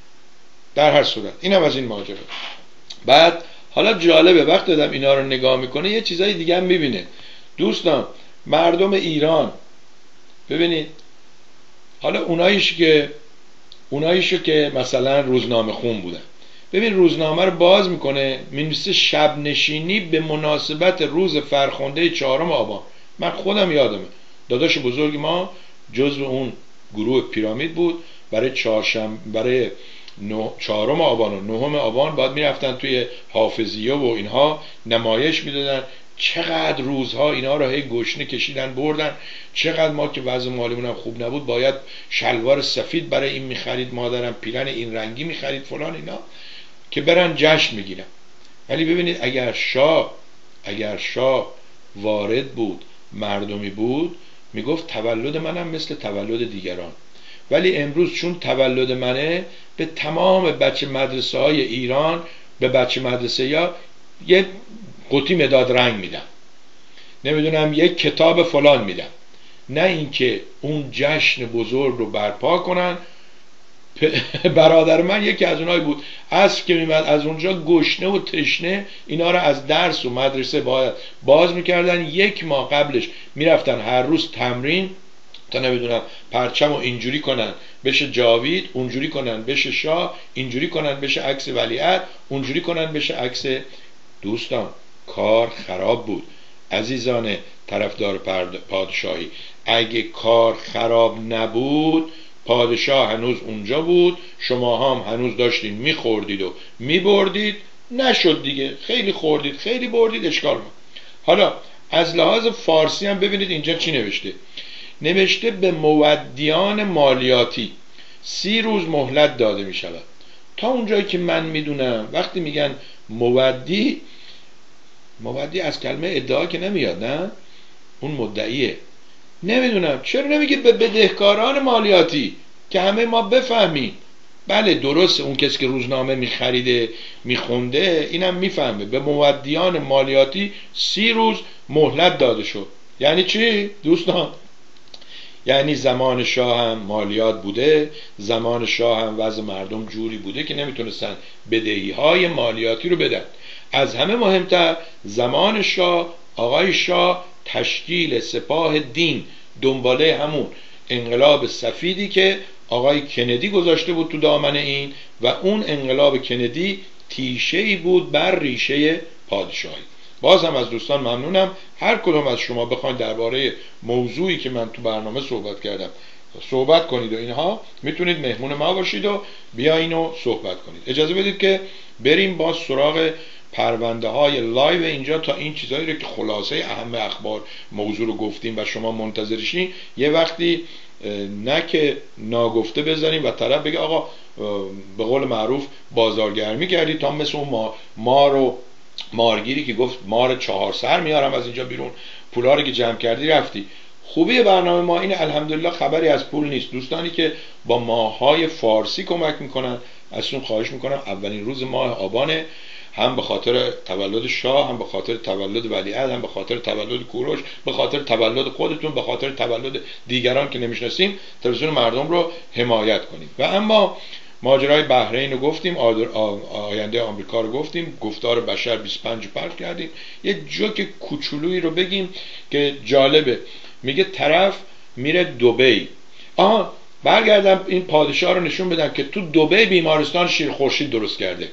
A: در هر صورت اینم از این ماجرا. بعد حالا جالبه وقت دادم اینا رو نگاه میکنه یه چیزای دیگه هم میبینه. دوستان مردم ایران ببینید، حالا اوناییش که اوناییشو که مثلا روزنامه خون بودن، ببین روزنامه رو باز میکنه مینویسه شب نشینی به مناسبت روز فرخنده چهارم آبان. من خودم یادمه داداش بزرگ ما جزو اون گروه پیرامید بود. برای چهارشنبه، برای چهارم آبان و نهم آبان باید میرفتن توی حافظیه و اینها نمایش میدادن. چقدر روزها اینا رو هی گشنه کشیدن بردن. چقدر ما که وضع مالیمون هم خوب نبود باید شلوار سفید برای این میخرید، مادرم پیرن این رنگی میخرید فلان اینا که برن جشن میگیرن. ولی ببینید اگر شاه اگر شاه وارد بود، مردمی بود، میگفت تولد منم مثل تولد دیگران. ولی امروز چون تولد منه، به تمام بچه مدرسه های ایران، به بچه مدرسه یا یه قطی مداد رنگ میدم، نمیدونم یک کتاب فلان میدم، نه اینکه اون جشن بزرگ رو برپا کنن. برادر من یکی از اونایی بود، عصر که میمد از اونجا گشنه و تشنه اینا رو از درس و مدرسه باید باز میکردن. یک ماه قبلش میرفتن هر روز تمرین تا نمیدونم پرچم و اینجوری کنن بشه جاوید، اونجوری کنن بشه شاه، اینجوری کنن بشه عکس ولیعهد، اونجوری کنن بشه عکس. دوستان کار خراب بود. عزیزان طرفدار پادشاهی، اگه کار خراب نبود، پادشاه هنوز اونجا بود، شما هم هنوز داشتین میخوردید و میبردید. نشد دیگه، خیلی خوردید خیلی بردید، اشکال ما. حالا از لحاظ فارسی هم ببینید اینجا چی نوشته. نوشته به مودیان مالیاتی سی روز مهلت داده می شود. تا اونجایی که من میدونم وقتی میگن مودی، مودی از کلمه ادعا که نمیاد، نه اون مدعیه. نمیدونم چرا نمیگید به بدهکاران مالیاتی که همه ما بفهمیم. بله درسته اون کسی که روزنامه میخریده میخونده اینم میفهمه. به مودیان مالیاتی سی روز مهلت داده شد. یعنی چی دوستان؟ یعنی زمان شاه هم مالیات بوده، زمان شاه هم وضع مردم جوری بوده که نمیتونستن بدهی های مالیاتی رو بدن. از همه مهمتر زمان شاه، آقای شاه تشکیل سپاه دین دنباله همون انقلاب سفیدی که آقای کندی گذاشته بود تو دامن این، و اون انقلاب کندی تیشه‌ای بود بر ریشه پادشاهی. باز هم از دوستان ممنونم. هر کدوم از شما بخواید درباره موضوعی که من تو برنامه صحبت کردم صحبت کنید و اینها، میتونید مهمون ما باشید و بیاین و صحبت کنید. اجازه بدید که بریم با سراغ پرونده های لایو اینجا تا این چیزایی رو که خلاصه اهم اخبار موضوع رو گفتیم و شما منتظرشین یه وقتی نه که ناگفته بذاریم و طرف بگه آقا به قول معروف بازارگرمی کردی تا مثل اون ما مار و مارگیری که گفت مار چهار سر میارم از اینجا بیرون، پولا رو که جمع کردی رفتی. خوبی برنامه ما اینه الحمدلله خبری از پول نیست. دوستانی که با ماهای فارسی کمک میکنن ازشون خواهش میکنم اولین روز ماه آبانه، هم به خاطر تولد شاه، هم به خاطر تولد ولیعهد، هم به خاطر تولد کوروش، به خاطر تولد خودتون، به خاطر تولد دیگران که نمیشناسیم، تلویزیون مردم رو حمایت کنیم. و اما ماجرای بحرین رو گفتیم، آینده آمریکا رو گفتیم، گفتار بشر بیست و پنج پرت کردیم. یه جوک کوچولویی رو بگیم که جالبه. میگه طرف میره دبی، آها برگردم این پادشاه رو نشون بدم که تو دبی بیمارستان شیر خورشید درست کرده.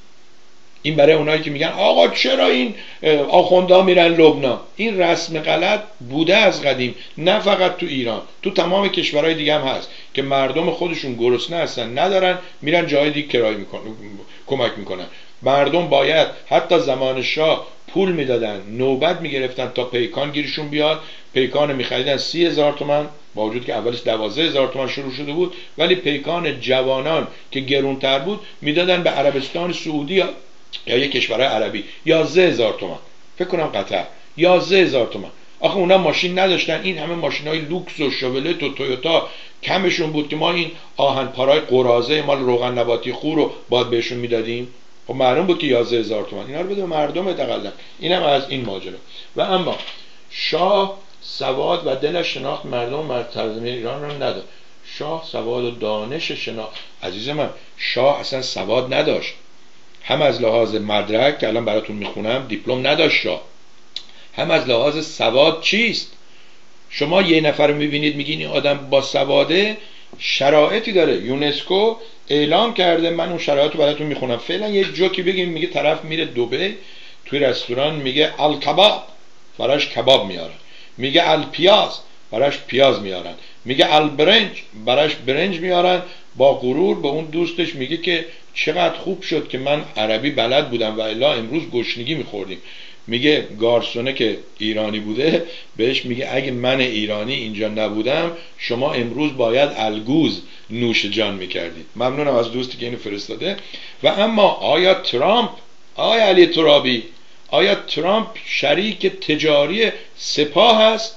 A: این برای اونایی که میگن آقا چرا این آخوندا میرن لبنان، این رسم غلط بوده از قدیم، نه فقط تو ایران، تو تمام کشورهای دیگه هم هست که مردم خودشون گرسنه هستن ندارن میرن جای دیگه کرایه میکنن کمک میکنن. مردم باید حتی زمان شاه پول میدادن، نوبت میگرفتن تا پیکان گیرشون بیاد، پیکان میخریدن سی هزار تومن با وجود که اولش دوازده هزار تومن شروع شده بود، ولی پیکان جوانان که گرونتر بود میدادن به عربستان سعودی یا یا یک کشورهای عربی یازده هزار تومن، فکر کنم قطر یازده هزار تومن. آخه اونا ماشین نداشتن، این همه ماشینای لوکس و شاولت و تویوتا کمشون بود که ما این آهن پارای قرازه مال روغن نباتی خور رو باید بهشون میدادیم؟ خب معلوم بود که یازده هزار تومن اینا رو بده به مردم حداقل. اینم از این ماجرا. و اما شاه سواد و دل شناخت مردم مرتضی ایران رو نداد. شاه سواد و دانش شناخت، عزیز من شاه اصلا سواد نداشت، هم از لحاظ مدرک که الان براتون میخونم دیپلم نداشت شاه، هم از لحاظ سواد چیست. شما یه نفر رو میبینید میگین این آدم با سواده، شرایطی داره، یونسکو اعلام کرده، من اون شرایط رو براتون میخونم. فعلا یه جوکی بگیم، میگه طرف میره دبی توی رستوران میگه الکباب براش کباب میارن، میگه الپیاز براش پیاز میارن، میگه البرنج براش برنج میارن. با غرور به اون دوستش میگه که چقدر خوب شد که من عربی بلد بودم و الا امروز گشنگی میخوردیم. میگه گارسونه که ایرانی بوده بهش میگه اگه من ایرانی اینجا نبودم شما امروز باید الگوز نوش جان میکردید. ممنونم از دوستی که اینو فرستاده. و اما آیا ترامپ، آیا علی ترابی، آیا ترامپ شریک تجاری سپاه هست؟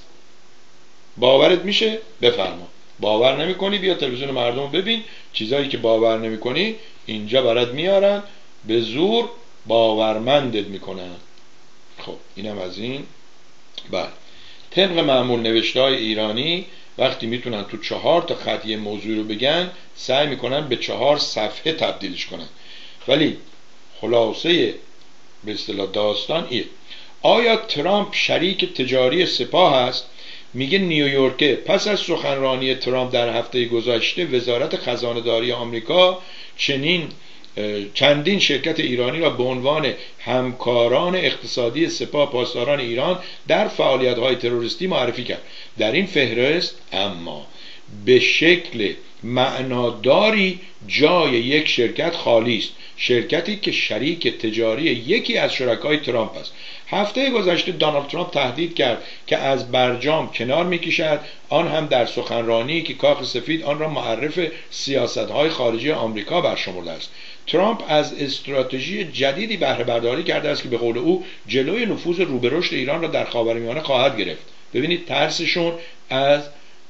A: باورت میشه؟ بفرما. باور نمی کنی بیا تلویزیون مردم ببین، چیزایی که باور نمی کنی اینجا برات میارن، به زور باورمندت میکنن. خب اینم از این. بله طبق معمول نوشته‌های ایرانی وقتی میتونن تو چهار تا خط یه موضوع رو بگن سعی میکنن به چهار صفحه تبدیلش کنن، ولی خلاصه به اصطلاح داستان ایه. آیا ترامپ شریک تجاری سپاه است؟ میگه نیویورک پس از سخنرانی ترامپ در هفته گذشته وزارت خزانه‌داری آمریکا چنین چندین شرکت ایرانی را به عنوان همکاران اقتصادی سپاه پاسداران ایران در فعالیت‌های تروریستی معرفی کرد. در این فهرست اما به شکل معناداری جای یک شرکت خالی است، شرکتی که شریک تجاری یکی از شرکای ترامپ است. هفته گذشته دونالد ترامپ تهدید کرد که از برجام کنار میکشد، آن هم در سخنرانی که کاخ سفید آن را معرف سیاست‌های خارجی آمریکا برشمرده است. ترامپ از استراتژی جدیدی بهره برداری کرده است که به قول او جلوی نفوذ رو به رشد ایران را در خاورمیانه خواهد گرفت. ببینید ترسشون از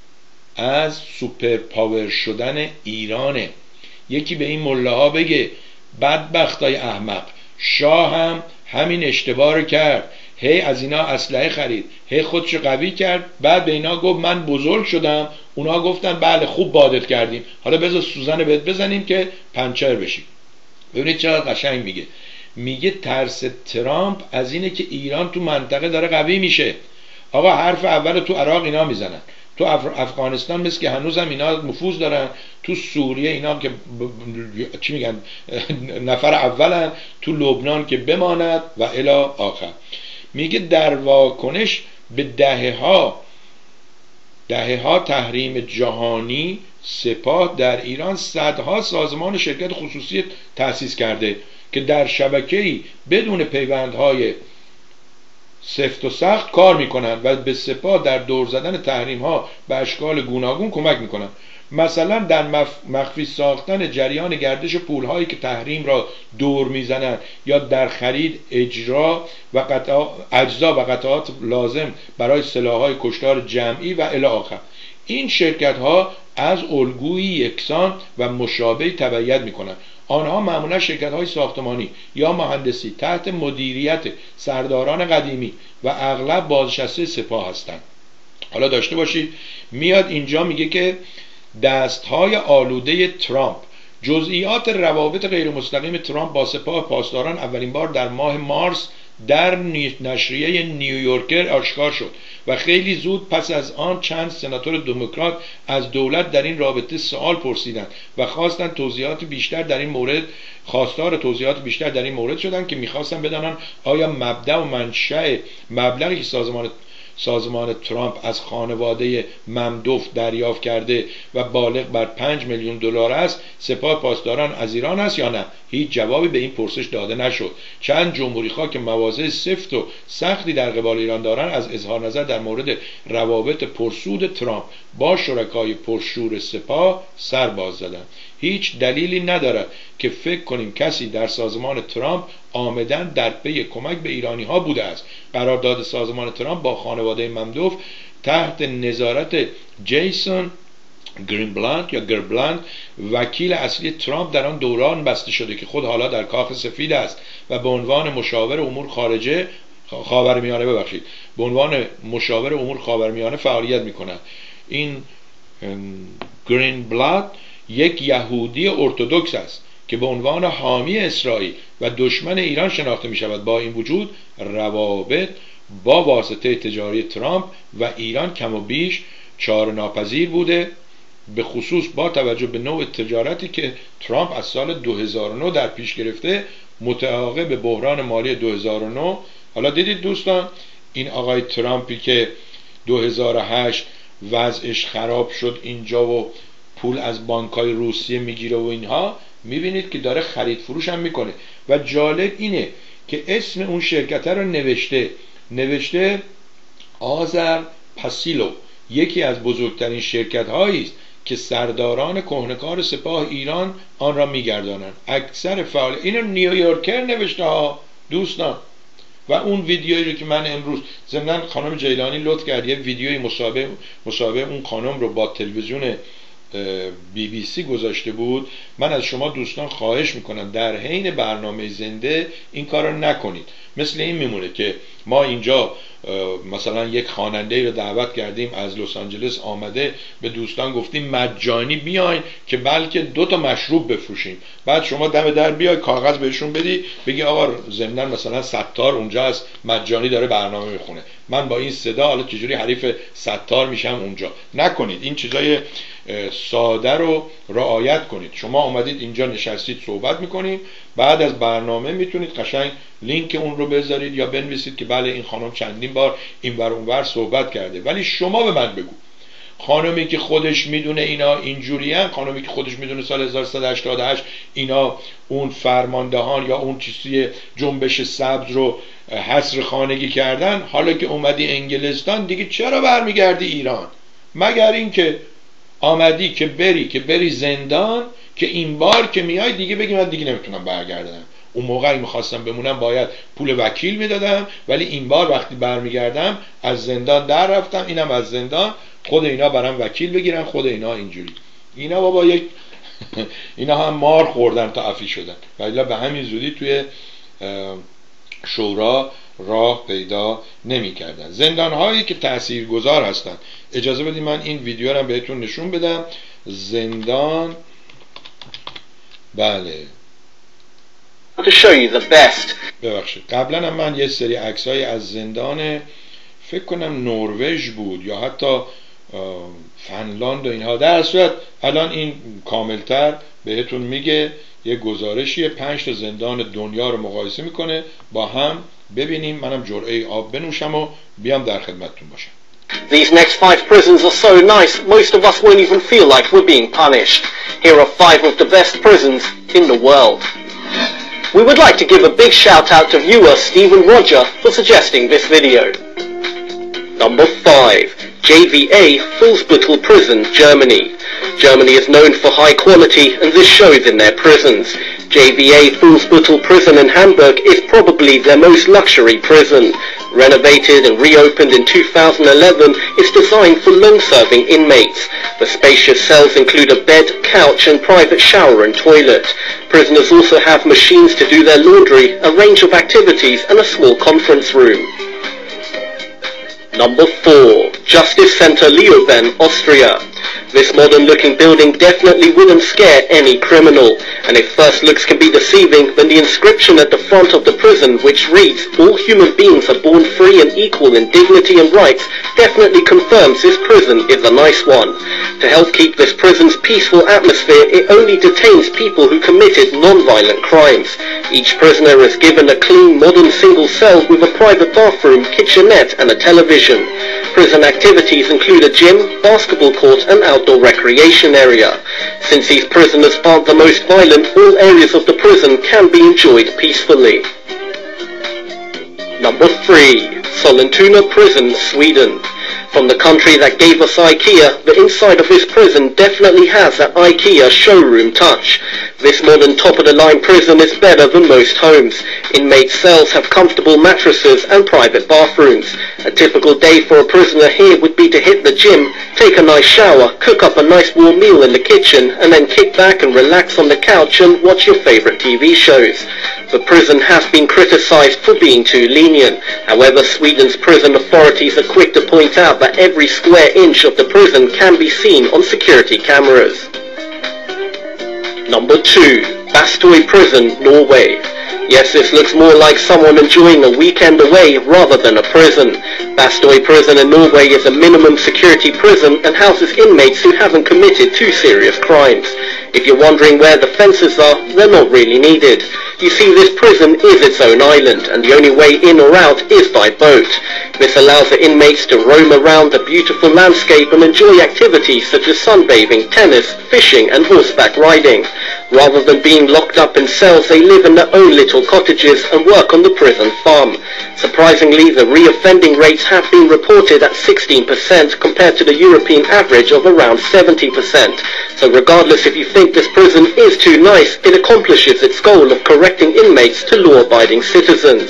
A: از سوپر پاور شدن ایرانه. یکی به این ملاها بگه بدبختای احمق، شاه هم همین اشتباه رو کرد، هی از اینا اسلحه خرید، هی خودشو قوی کرد، بعد به اینا گفت من بزرگ شدم، اونا گفتن بله خوب بادت کردیم، حالا بذار سوزن بهت بزنیم که پنچر بشی. ببینید چقدر قشنگ میگه. میگه ترس ترامپ از اینه که ایران تو منطقه داره قوی میشه. آقا حرف اول تو عراق اینا میزنن، تو تو افغانستان مثل که هنوز هم اینا نفوذ دارن، تو سوریه اینا که ب... چی میگن نفر اولن، تو لبنان که بماند و الی آخر. میگه در واکنش به دهه ها دهه ها تحریم جهانی، سپاه در ایران صدها سازمان شرکت خصوصی تأسیس کرده که در شبکه‌ای بدون پیوندهای سفت و سخت کار میکنن و به سپاه در دور زدن تحریم ها به اشکال گوناگون کمک میکنن. مثلا در مخفی ساختن جریان گردش پول هایی که تحریم را دور میزنن، یا در خرید اجرا و قطع اجزا و قطعات لازم برای سلاح‌های کشتار جمعی و الی آخر. این شرکت ها از الگویی یکسان و مشابه تبعیت میکنن. آنها معمولا شرکت های ساختمانی یا مهندسی تحت مدیریت سرداران قدیمی و اغلب بازنشسته سپاه هستند. حالا داشته باشید میاد اینجا میگه که دستهای آلوده ترامپ، جزئیات روابط غیر مستقیم ترامپ با سپاه پاسداران اولین بار در ماه مارس در نشریه نیویورکر آشکار شد و خیلی زود پس از آن چند سناتور دموکرات از دولت در این رابطه سوال پرسیدند و خواستند توضیحات بیشتر در این مورد خواستار توضیحات بیشتر در این مورد شدند که می‌خواستند بدانند آیا مبدأ و منشأ مبلغی که سازمان سازمان ترامپ از خانواده ممدوف دریافت کرده و بالغ بر پنج میلیون دلار است سپاه پاسداران از ایران است یا نه. هیچ جوابی به این پرسش داده نشد. چند جمهوری‌خواه که مواضع سفت و سختی در قبال ایران دارند از اظهار نظر در مورد روابط پرسود ترامپ با شرکای پرشور سپاه سر باز زدند. هیچ دلیلی ندارد که فکر کنیم کسی در سازمان ترامپ آمدن در پی کمک به ایرانی ها بوده است. قرارداد سازمان ترامپ با خانواده ممدوف تحت نظارت جیسون گرینبلند یا گربلند وکیل اصلی ترامپ در آن دوران بسته شده که خود حالا در کاخ سفید است و به عنوان مشاور امور خارجه خاورمیانه ببخشید به عنوان مشاور امور خاورمیانه فعالیت می‌کند. این گرینبلند یک یهودی ارتدوکس است که به عنوان حامی اسرائیل و دشمن ایران شناخته می شود. با این وجود روابط با واسطه تجاری ترامپ و ایران کم و بیش چاره‌ناپذیر بوده، به خصوص با توجه به نوع تجارتی که ترامپ از سال دو هزار و نه در پیش گرفته متعاقب به بحران مالی دو هزار و نه. حالا دیدید دوستان این آقای ترامپی که دو هزار و هشت وضعش خراب شد اینجا و پول از بانک‌های روسیه میگیره و اینها، میبینید که داره خرید فروش هم میکنه. و جالب اینه که اسم اون شرکت رو نوشته نوشته آذر پاسیلو، یکی از بزرگترین شرکت هایی است که سرداران کهنه‌کار سپاه ایران آن را میگردانند. اکثر فعال اینو نیویورکر نوشته ها دوستان. و اون ویدیویی رو که من امروز ضمن خانم جیلانی لطف کرد یه ویدیوی مصاحبه مصاحبه اون خانم رو با تلویزیون بی بی سی گذاشته بود، من از شما دوستان خواهش میکنم در حین برنامه زنده این کار رو نکنید. مثل این میمونه که ما اینجا مثلا یک خواننده رو دعوت کردیم از لس آنجلس آمده، به دوستان گفتیم مجانی بیاین که بلکه دو تا مشروب بفروشیم، بعد شما دم در بیای کاغذ بهشون بدی بگی آقا ضمن مثلا ستار اونجا است مجانی داره برنامه میخونه، من با این صدا حالا چجوری حریف ستار میشم اونجا. نکنید این چیزای ساده رو رعایت کنید. شما اومدید اینجا نشستید صحبت میکنیم، بعد از برنامه میتونید قشنگ لینک اون رو بذارید یا بنویسید که بله این خانم چندین بار این ور اون ور صحبت کرده، ولی شما به من بگو خانمی که خودش میدونه اینا اینجوریان، خانمی که خودش میدونه سال هزار و سیصد و هشتاد و هشت اینا اون فرماندهان یا اون چیزی جنبش سبز رو حصر خانگی کردن، حالا که اومدی انگلستان دیگه چرا برمیگردی ایران؟ مگر این که آمدی که بری که بری زندان که این بار که میای دیگه بگی من دیگه نمیتونم برگردم. اون موقعی میخواستم بمونم باید پول وکیل میدادم، ولی این بار وقتی برمیگردم از زندان در رفتم، اینم از زندان خود اینا برام وکیل بگیرن، خود اینا اینجوری. اینا بابا یک اینا هم مار خوردن تا عفی شدن، ولی به همین زودی توی شورا راه پیدا نمی کردن. زندان هایی که تاثیرگذار هستند. اجازه بدید من این ویدیو رو بهتون نشون بدم. زندان بله
D: to show you the best.
A: ببخشید قبلا هم من یه سری عکسای از زندان فکر کنم نروژ بود یا حتی فنلاند و اینها. در صورت الان این کاملتر بهتون میگه، یه گزارشیه، پنج تا زندان دنیا رو مقایسه میکنه با هم. ببینیم، منم جرعه آب بنوشم و بیام در خدمتتون باشم.
F: These next five prisons are so nice, most of us won't even feel like we're being punished. Here are five of the best prisons in the world. We would like to give a big shout out to viewer Stephen Roger for suggesting this video. Number five. J V A Fuhlsbüttel Prison, Germany. Germany is known for high quality, and this shows in their prisons. J V A Fuhlsbüttel Prison in Hamburg is probably their most luxury prison. Renovated and reopened in two thousand eleven, it's designed for long-serving inmates. The spacious cells include a bed, couch and private shower and toilet. Prisoners also have machines to do their laundry, a range of activities and a small conference room. Number four. Justice Center Leoben, Austria. This modern-looking building definitely wouldn't scare any criminal, and if first looks can be deceiving, then the inscription at the front of the prison, which reads, "All human beings are born free and equal in dignity and rights," definitely confirms this prison is a nice one. To help keep this prison's peaceful atmosphere, it only detains people who committed non-violent crimes. Each prisoner is given a clean, modern single cell with a private bathroom, kitchenette and a television. Prison activities include a gym, basketball court and outdoor recreation area. Since these prisoners aren't the most violent, all areas of the prison can be enjoyed peacefully. Number three. Sollentuna Prison, Sweden. From the country that gave us IKEA, the inside of this prison definitely has that IKEA showroom touch. This modern top-of-the-line prison is better than most homes. Inmate cells have comfortable mattresses and private bathrooms. A typical day for a prisoner here would be to hit the gym, take a nice shower, cook up a nice warm meal in the kitchen, and then kick back and relax on the couch and watch your favorite T V shows. The prison has been criticized for being too lenient. However, Sweden's prison authorities are quick to point out that every square inch of the prison can be seen on security cameras. Number two. Bastøy Prison, Norway. Yes, this looks more like someone enjoying a weekend away rather than a prison. Bastøy Prison in Norway is a minimum security prison and houses inmates who haven't committed too serious crimes. If you're wondering where the fences are, they're not really needed. You see, this prison is its own island, and the only way in or out is by boat. This allows the inmates to roam around the beautiful landscape and enjoy activities such as sunbathing, tennis, fishing and horseback riding. Rather than being locked up in cells, they live in their own little cottages and work on the prison farm. Surprisingly, the re-offending rates have been reported at sixteen percent compared to the European average of around seventy percent. So regardless if you think this prison is too nice, it accomplishes its goal of correcting inmates to law-abiding citizens.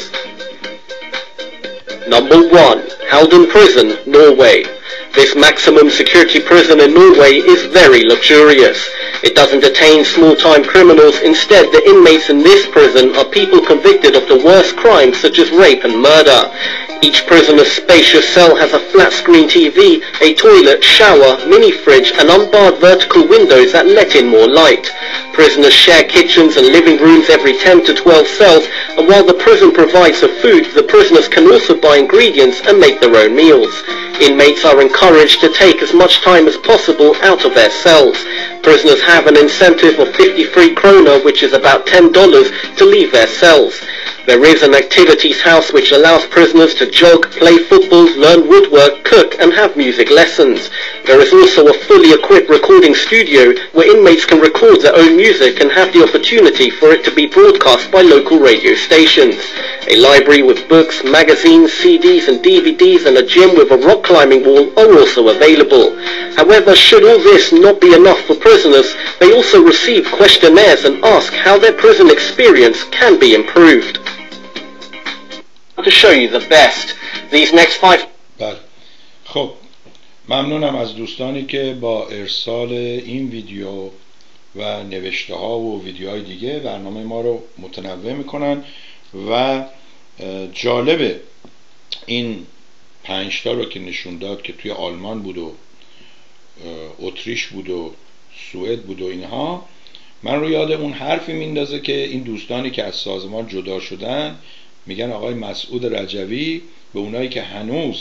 F: Number one. Halden Prison, Norway. This maximum security prison in Norway is very luxurious. It doesn't detain small-time criminals. Instead, the inmates in this prison are people convicted of the worst crimes such as rape and murder. Each prisoner's spacious cell has a flat-screen T V, a toilet, shower, mini-fridge and unbarred vertical windows that let in more light. Prisoners share kitchens and living rooms every ten to twelve cells, and while the prison provides the food, the prisoners can also buy ingredients and make their own meals. Inmates are encouraged to take as much time as possible out of their cells. Prisoners have an incentive of fifty-three kroner, which is about ten dollars, to leave their cells. There is an activities house which allows prisoners to jog, play football, learn woodwork, cook and have music lessons. There is also a fully equipped recording studio where inmates can record their own music and have the opportunity for it to be broadcast by local radio stations. A library with books, magazines, C Ds and D V Ds and a gym with a rock climbing wall are also available. However, should all this not be enough for prisoners, they also receive questionnaires and ask how their prison experience can be improved. To show you the best, these next five...
A: بله. خب ممنونم از دوستانی که با ارسال این ویدیو و نوشته ها و ویدیوهای دیگه برنامه ما رو متنوع میکنن و جالبه این پنج تا رو که نشون داد که توی آلمان بود و اتریش بود و سوئد بود و اینها، من رو یاد اون حرفی میندازه که این دوستانی که از سازمان جدا شدن میگن آقای مسعود رجوی به اونایی که هنوز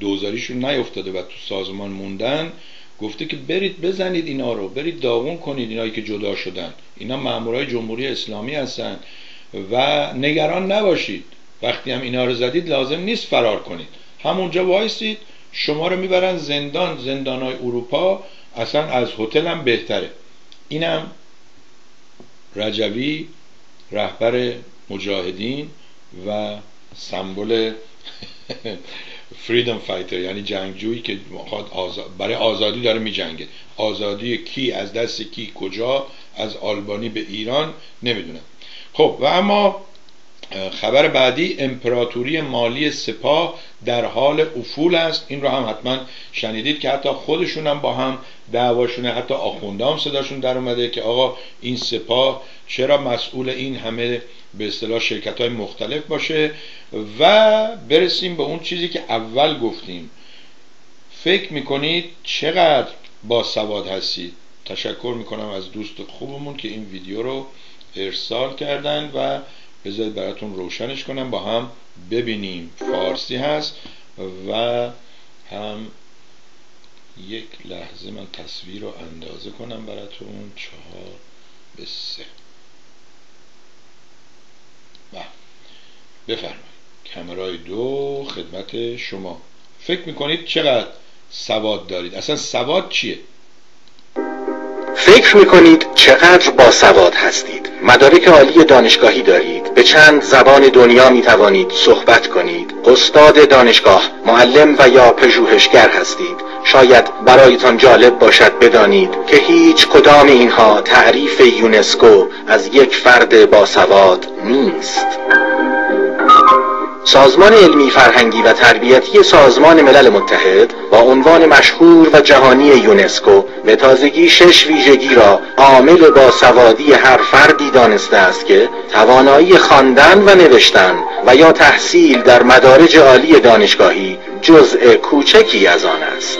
A: دوزاریشون نیفتاده و تو سازمان موندن، گفته که برید بزنید اینا رو، برید داغون کنید اینایی که جدا شدن، اینا مامورای جمهوری اسلامی هستن و نگران نباشید، وقتی هم اینا رو زدید لازم نیست فرار کنید، همونجا وایسید، شما رو میبرن زندان، زندانای اروپا اصلا از هتل هم بهتره. اینم رجوی رهبر مجاهدین و سمبل فریدم فایتر، یعنی جنگجویی که آزاد برای آزادی داره میجنگه. آزادی کی، از دست کی، کجا، از آلبانی به ایران نمیدونم. خب و اما خبر بعدی، امپراتوری مالی سپاه در حال افول است. این رو هم حتما شنیدید که حتی خودشون هم با هم دعواشونه، حتی آخونده هم صداشون در اومده که آقا این سپاه چرا مسئول این همه به اصطلاح شرکت های مختلف باشه. و برسیم به اون چیزی که اول گفتیم، فکر میکنید چقدر باسواد هستید؟ تشکر میکنم از دوست خوبمون که این ویدیو رو ارسال کردن و بذارید براتون روشنش کنم با هم ببینیم. فارسی هست و هم یک لحظه من تصویر رو اندازه کنم براتون، چهار به سه. بفرمایید کامرای دو خدمت شما. فکر میکنید چقدر سواد دارید؟ اصلا سواد چیه؟
E: فکر میکنید چقدر باسواد هستید؟ مدارک عالی دانشگاهی دارید، به چند زبان دنیا میتوانید صحبت کنید، استاد دانشگاه، معلم و یا پژوهشگر هستید. شاید برایتان جالب باشد بدانید که هیچ کدام اینها تعریف یونسکو از یک فرد باسواد نیست. سازمان علمی فرهنگی و تربیتی سازمان ملل متحد با عنوان مشهور و جهانی یونسکو به تازگی شش ویژگی را عامل باسوادی هر فردی دانسته است که توانایی خواندن و نوشتن و یا تحصیل در مدارج عالی دانشگاهی جزء کوچکی از آن است.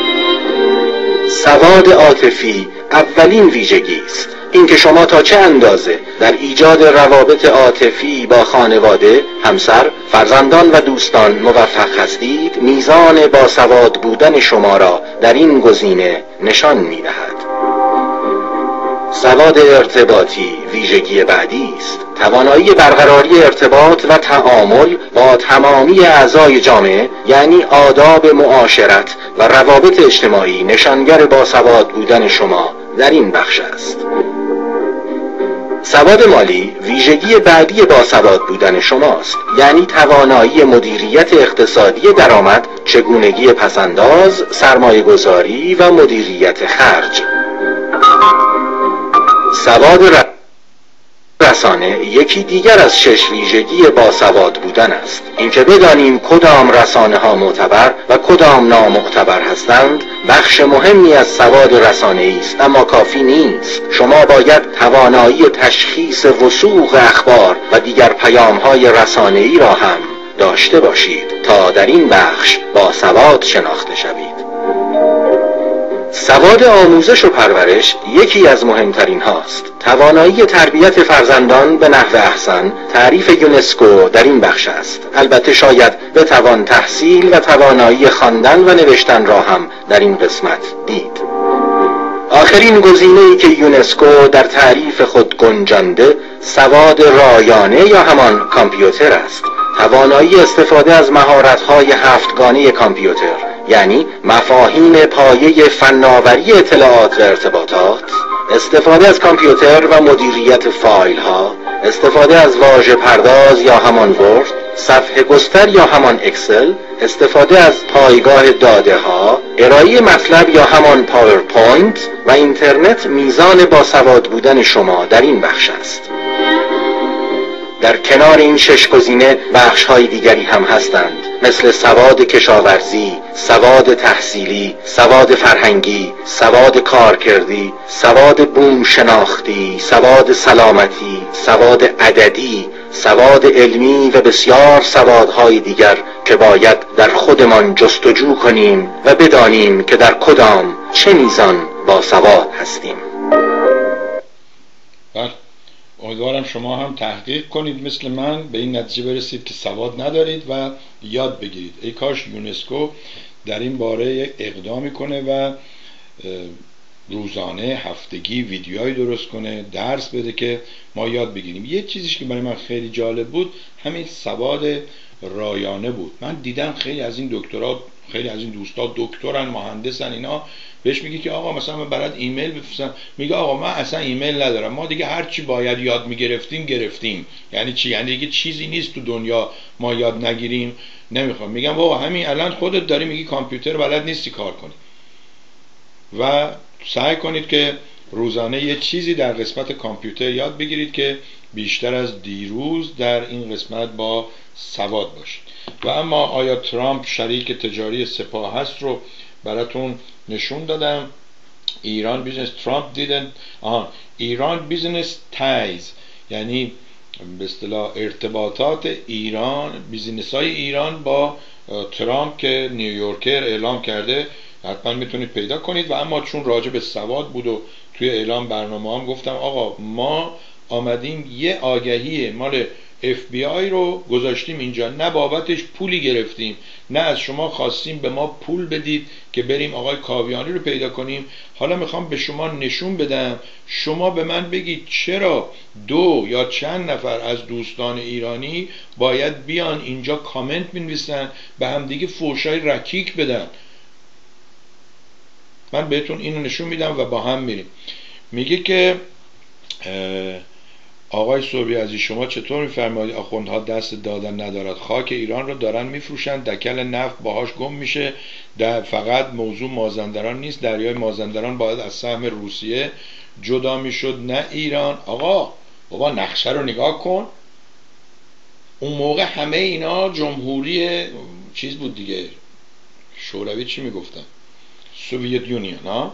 E: سواد عاطفی اولین ویژگی است. اینکه شما تا چه اندازه در ایجاد روابط عاطفی با خانواده، همسر، فرزندان و دوستان موفق هستید، میزان باسواد بودن شما را در این گزینه نشان می‌دهد. سواد ارتباطی ویژگی بعدی است. توانایی برقراری ارتباط و تعامل با تمامی اعضای جامعه، یعنی آداب معاشرت و روابط اجتماعی، نشانگر باسواد بودن شما در این بخش است. سواد مالی ویژگی بعدی باسواد بودن شماست، یعنی توانایی مدیریت اقتصادی درآمد، چگونگی پسنداز، سرمایه گذاری و مدیریت خرج. سواد رسانه یکی دیگر از شش ویژگی باسواد بودن است. اینکه بدانیم کدام رسانه ها معتبر و کدام نامعتبر هستند بخش مهمی از سواد رسانه‌ای است، اما کافی نیست. شما باید توانایی تشخیص وثوق اخبار و دیگر پیام‌های رسانه‌ای را هم داشته باشید تا در این بخش باسواد شناخته شوید. سواد آموزش و پرورش یکی از مهمترین هاست. توانایی تربیت فرزندان به نحو احسن تعریف یونسکو در این بخش است. البته شاید بتوان تحصیل و توانایی خواندن و نوشتن را هم در این قسمت دید. آخرین گزینه‌ای که یونسکو در تعریف خود گنجانده سواد رایانه یا همان کامپیوتر است. توانایی استفاده از مهارت‌های هفتگانه کامپیوتر، یعنی مفاهیم پایه فناوری اطلاعات و ارتباطات، استفاده از کامپیوتر و مدیریت فایل ها، استفاده از واژه پرداز یا همان ورد، صفحه گستر یا همان اکسل، استفاده از پایگاه داده ها، ارائه مطلب یا همان پاورپوینت و اینترنت میزان باسواد بودن شما در این بخش است. در کنار این شش گزینه بخش های دیگری هم هستند، مثل سواد کشاورزی، سواد تحصیلی، سواد فرهنگی، سواد کارکردی، سواد بوم شناختی، سواد سلامتی، سواد عددی، سواد علمی و بسیار سوادهای دیگر که باید در خودمان جستجو کنیم و بدانیم که در کدام چه میزان باسواد هستیم.
A: امیدوارم شما هم تحقیق کنید مثل من به این نتیجه برسید که سواد ندارید و یاد بگیرید. ای کاش یونسکو در این باره اقدامی کنه و روزانه هفتگی ویدیوهایی درست کنه، درس بده که ما یاد بگیریم. یه چیزیش که برای من خیلی جالب بود همین سواد رایانه بود. من دیدم خیلی از این دکترها، خیلی از این دوستا دکترن، مهندسن، اینا بهش میگه که آقا مثلا من برات ایمیل بفرستم، میگه آقا من اصلا ایمیل ندارم، ما دیگه هر چی باید یاد میگرفتیم گرفتیم. یعنی چی؟ یعنی دیگه چیزی نیست تو دنیا ما یاد نگیریم. نمیخوام. میگم بابا همین الان خودت داری میگی کامپیوتر بلد نیستی کار کنی. و سعی کنید که روزانه یه چیزی در قسمت کامپیوتر یاد بگیرید که بیشتر از دیروز در این قسمت با سواد باشید. و اما آیا ترامپ شریک تجاری سپاه هست رو براتون نشون دادم. ایران بیزنس ترامپ دیدن آها ایران بیزنس تایز، یعنی به اصطلاح ارتباطات ایران، بیزینس های ایران با ترامپ که نیویورکر اعلام کرده، حتما میتونید پیدا کنید. و اما چون راجع به سواد بود و توی اعلام برنامه هم گفتم آقا ما آمدیم یه آگهی مال اف بی آی رو گذاشتیم اینجا، نه بابتش پولی گرفتیم، نه از شما خواستیم به ما پول بدید که بریم آقای کاویانی رو پیدا کنیم. حالا میخوام به شما نشون بدم، شما به من بگید چرا دو یا چند نفر از دوستان ایرانی باید بیان اینجا کامنت بنویسن، به هم دیگه فحشای رکیک بدن. من بهتون اینو نشون میدم و با هم میریم. میگه که آقای صبحی عزیز شما چطور میفرمایید آخوندها دست دادن ندارد؟ خاک ایران رو دارن میفروشن، دکل نفت باهاش گم میشه. در فقط موضوع مازندران نیست، دریای مازندران باید از سهم روسیه جدا میشد نه ایران. آقا بابا نقشه رو نگاه کن. اون موقع همه اینا جمهوری چیز بود دیگه، شوروی چی میگفتن؟ سوویت یونیون ها.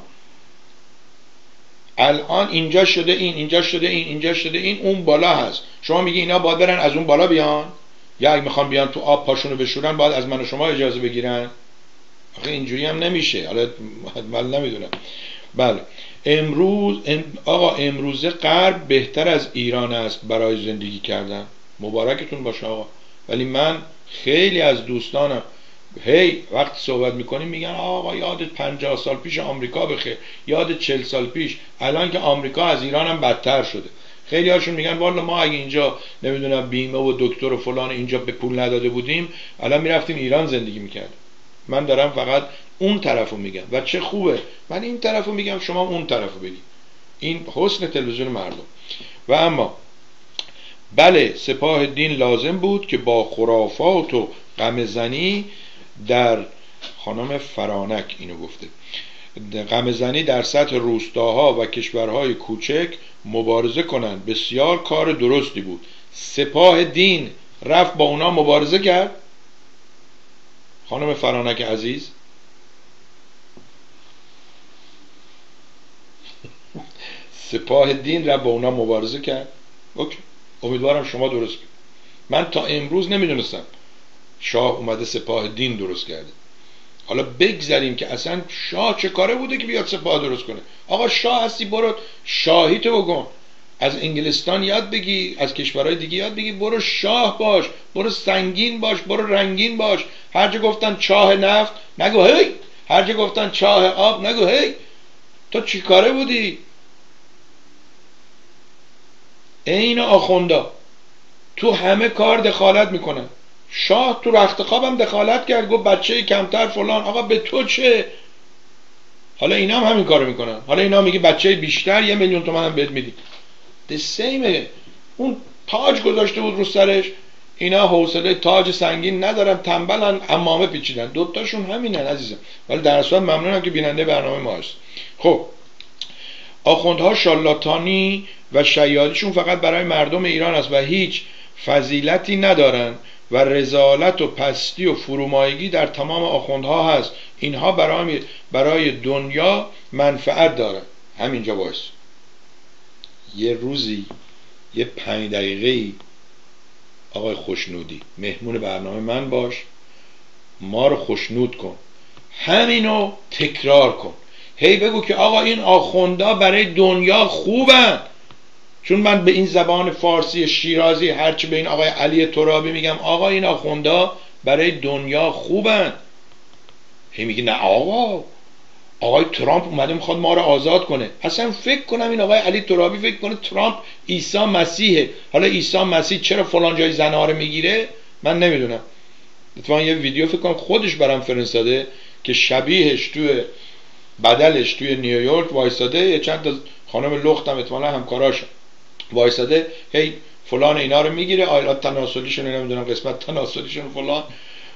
A: الان اینجا شده این، اینجا شده این، اینجا شده این، اون بالا هست. شما میگی اینا باید برن از اون بالا بیان، یا اگه میخوان بیان تو آب پاشونو بشورن باید از من و شما اجازه بگیرن؟ آخه اینجوری هم نمیشه. حالا من نمیدونم. بله امروز آقا امروزه غرب بهتر از ایران است برای زندگی کردن. مبارکتون باشه آقا. ولی من خیلی از دوستانم هی وقت صحبت میکنیم میگن آقا یادت پنجاه سال پیش آمریکا بخیر، یادت چهل سال پیش. الان که آمریکا از ایران هم بدتر شده. خیلی هاشون میگن والا ما اگه اینجا نمیدونم بیمه و دکتر و فلان اینجا به پول نداده بودیم الان میرفتیم ایران زندگی میکردیم. من دارم فقط اون طرفو میگم و چه خوبه. من این طرفو میگم شما اون طرفو بگی. این حسن تلویزیون مردم. و اما بله سپاه دین لازم بود که با خرافات و غمزنی در خانم فرانک اینو گفته غمزنی در سطح روستاها و کشورهای کوچک مبارزه کنند. بسیار کار درستی بود. سپاه دین رفت با اونا مبارزه کرد. خانم فرانک عزیز سپاه دین رفت با اونا مبارزه کرد. اوکی. امیدوارم شما درست کنید. من تا امروز نمیدونستم شاه اومده سپاه دین درست کرده. حالا بگذاریم که اصلا شاه چه کاره بوده که بیاد سپاه درست کنه. آقا شاه هستی برو شاهیتو بکن. از انگلستان یاد بگی، از کشورهای دیگه یاد بگی، برو شاه باش، برو سنگین باش، برو رنگین باش. هر جا گفتن چاه نفت نگو هی، هر جا گفتن چاه آب نگو هی. تو چی کاره بودی؟ این آخوندا تو همه کار دخالت میکنن. شاه تو رخت خوابم دخالت کرد، گفت بچه کمتر فلان. آقا به تو چه؟ حالا اینا هم همین کارو میکنن. حالا اینا میگه بچه بیشتر یه میلیون تومن هم بهت میدی. دسیمه. اون تاج گذاشته بود رو سرش، اینا حوصله تاج سنگین ندارن، تنبلن، عمامه پیچیدن. دوتاشون همینن عزیزم. ولی در اصل ممنونم که بیننده برنامه ما هست. خب آخوندها شالاتانی و شیادیشون فقط برای مردم ایران است و هیچ فضیلتی ندارن و رذالت و پستی و فرومایگی در تمام آخوندها هست. اینها برای برای دنیا منفعت دارن. همینجا باعث یه روزی یه پنج دقیقه‌ای آقای خوشنودی مهمون برنامه من باش، ما رو خوشنود کن، همینو تکرار کن. هی بگو که آقا این آخوندا برای دنیا خوبن. چون من به این زبان فارسی شیرازی هرچی به این آقای علی ترابی میگم آقا این آخوندا برای دنیا خوبن، هی میگه نه آقا آقای ترامپ اومده میخواد ما رو آزاد کنه. اصلا فکر کنم این آقای علی ترابی فکر کنه ترامپ عیسی مسیحه. حالا عیسی مسیح چرا فلان جای زنها رو میگیره من نمیدونم. اتفاقا یه ویدیو فکر کنم خودش برام فرستاده که شبیهش توی بدلش توی نیویورک وایساده، یه چند تا خانم لختم احتمالاً همکاراش وایساده هی فلان اینا رو میگیره، آیلات تناسلیشون نمیدونم قسمت تناسلیشون فلان،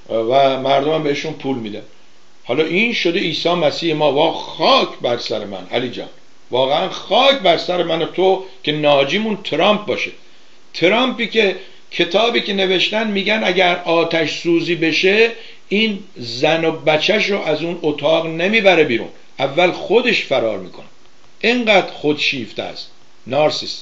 A: و مردم هم بهشون پول میده. حالا این شده عیسی مسیح ما. وا خاک بر سر من علی جان، واقعا خاک بر سر من و تو که ناجیمون ترامپ باشه. ترامپی که کتابی که نوشتن میگن اگر آتش سوزی بشه این زن و بچهش رو از اون اتاق نمیبره بیرون، اول خودش فرار میکنه. اینقدر خودشیفته است، نارسیس.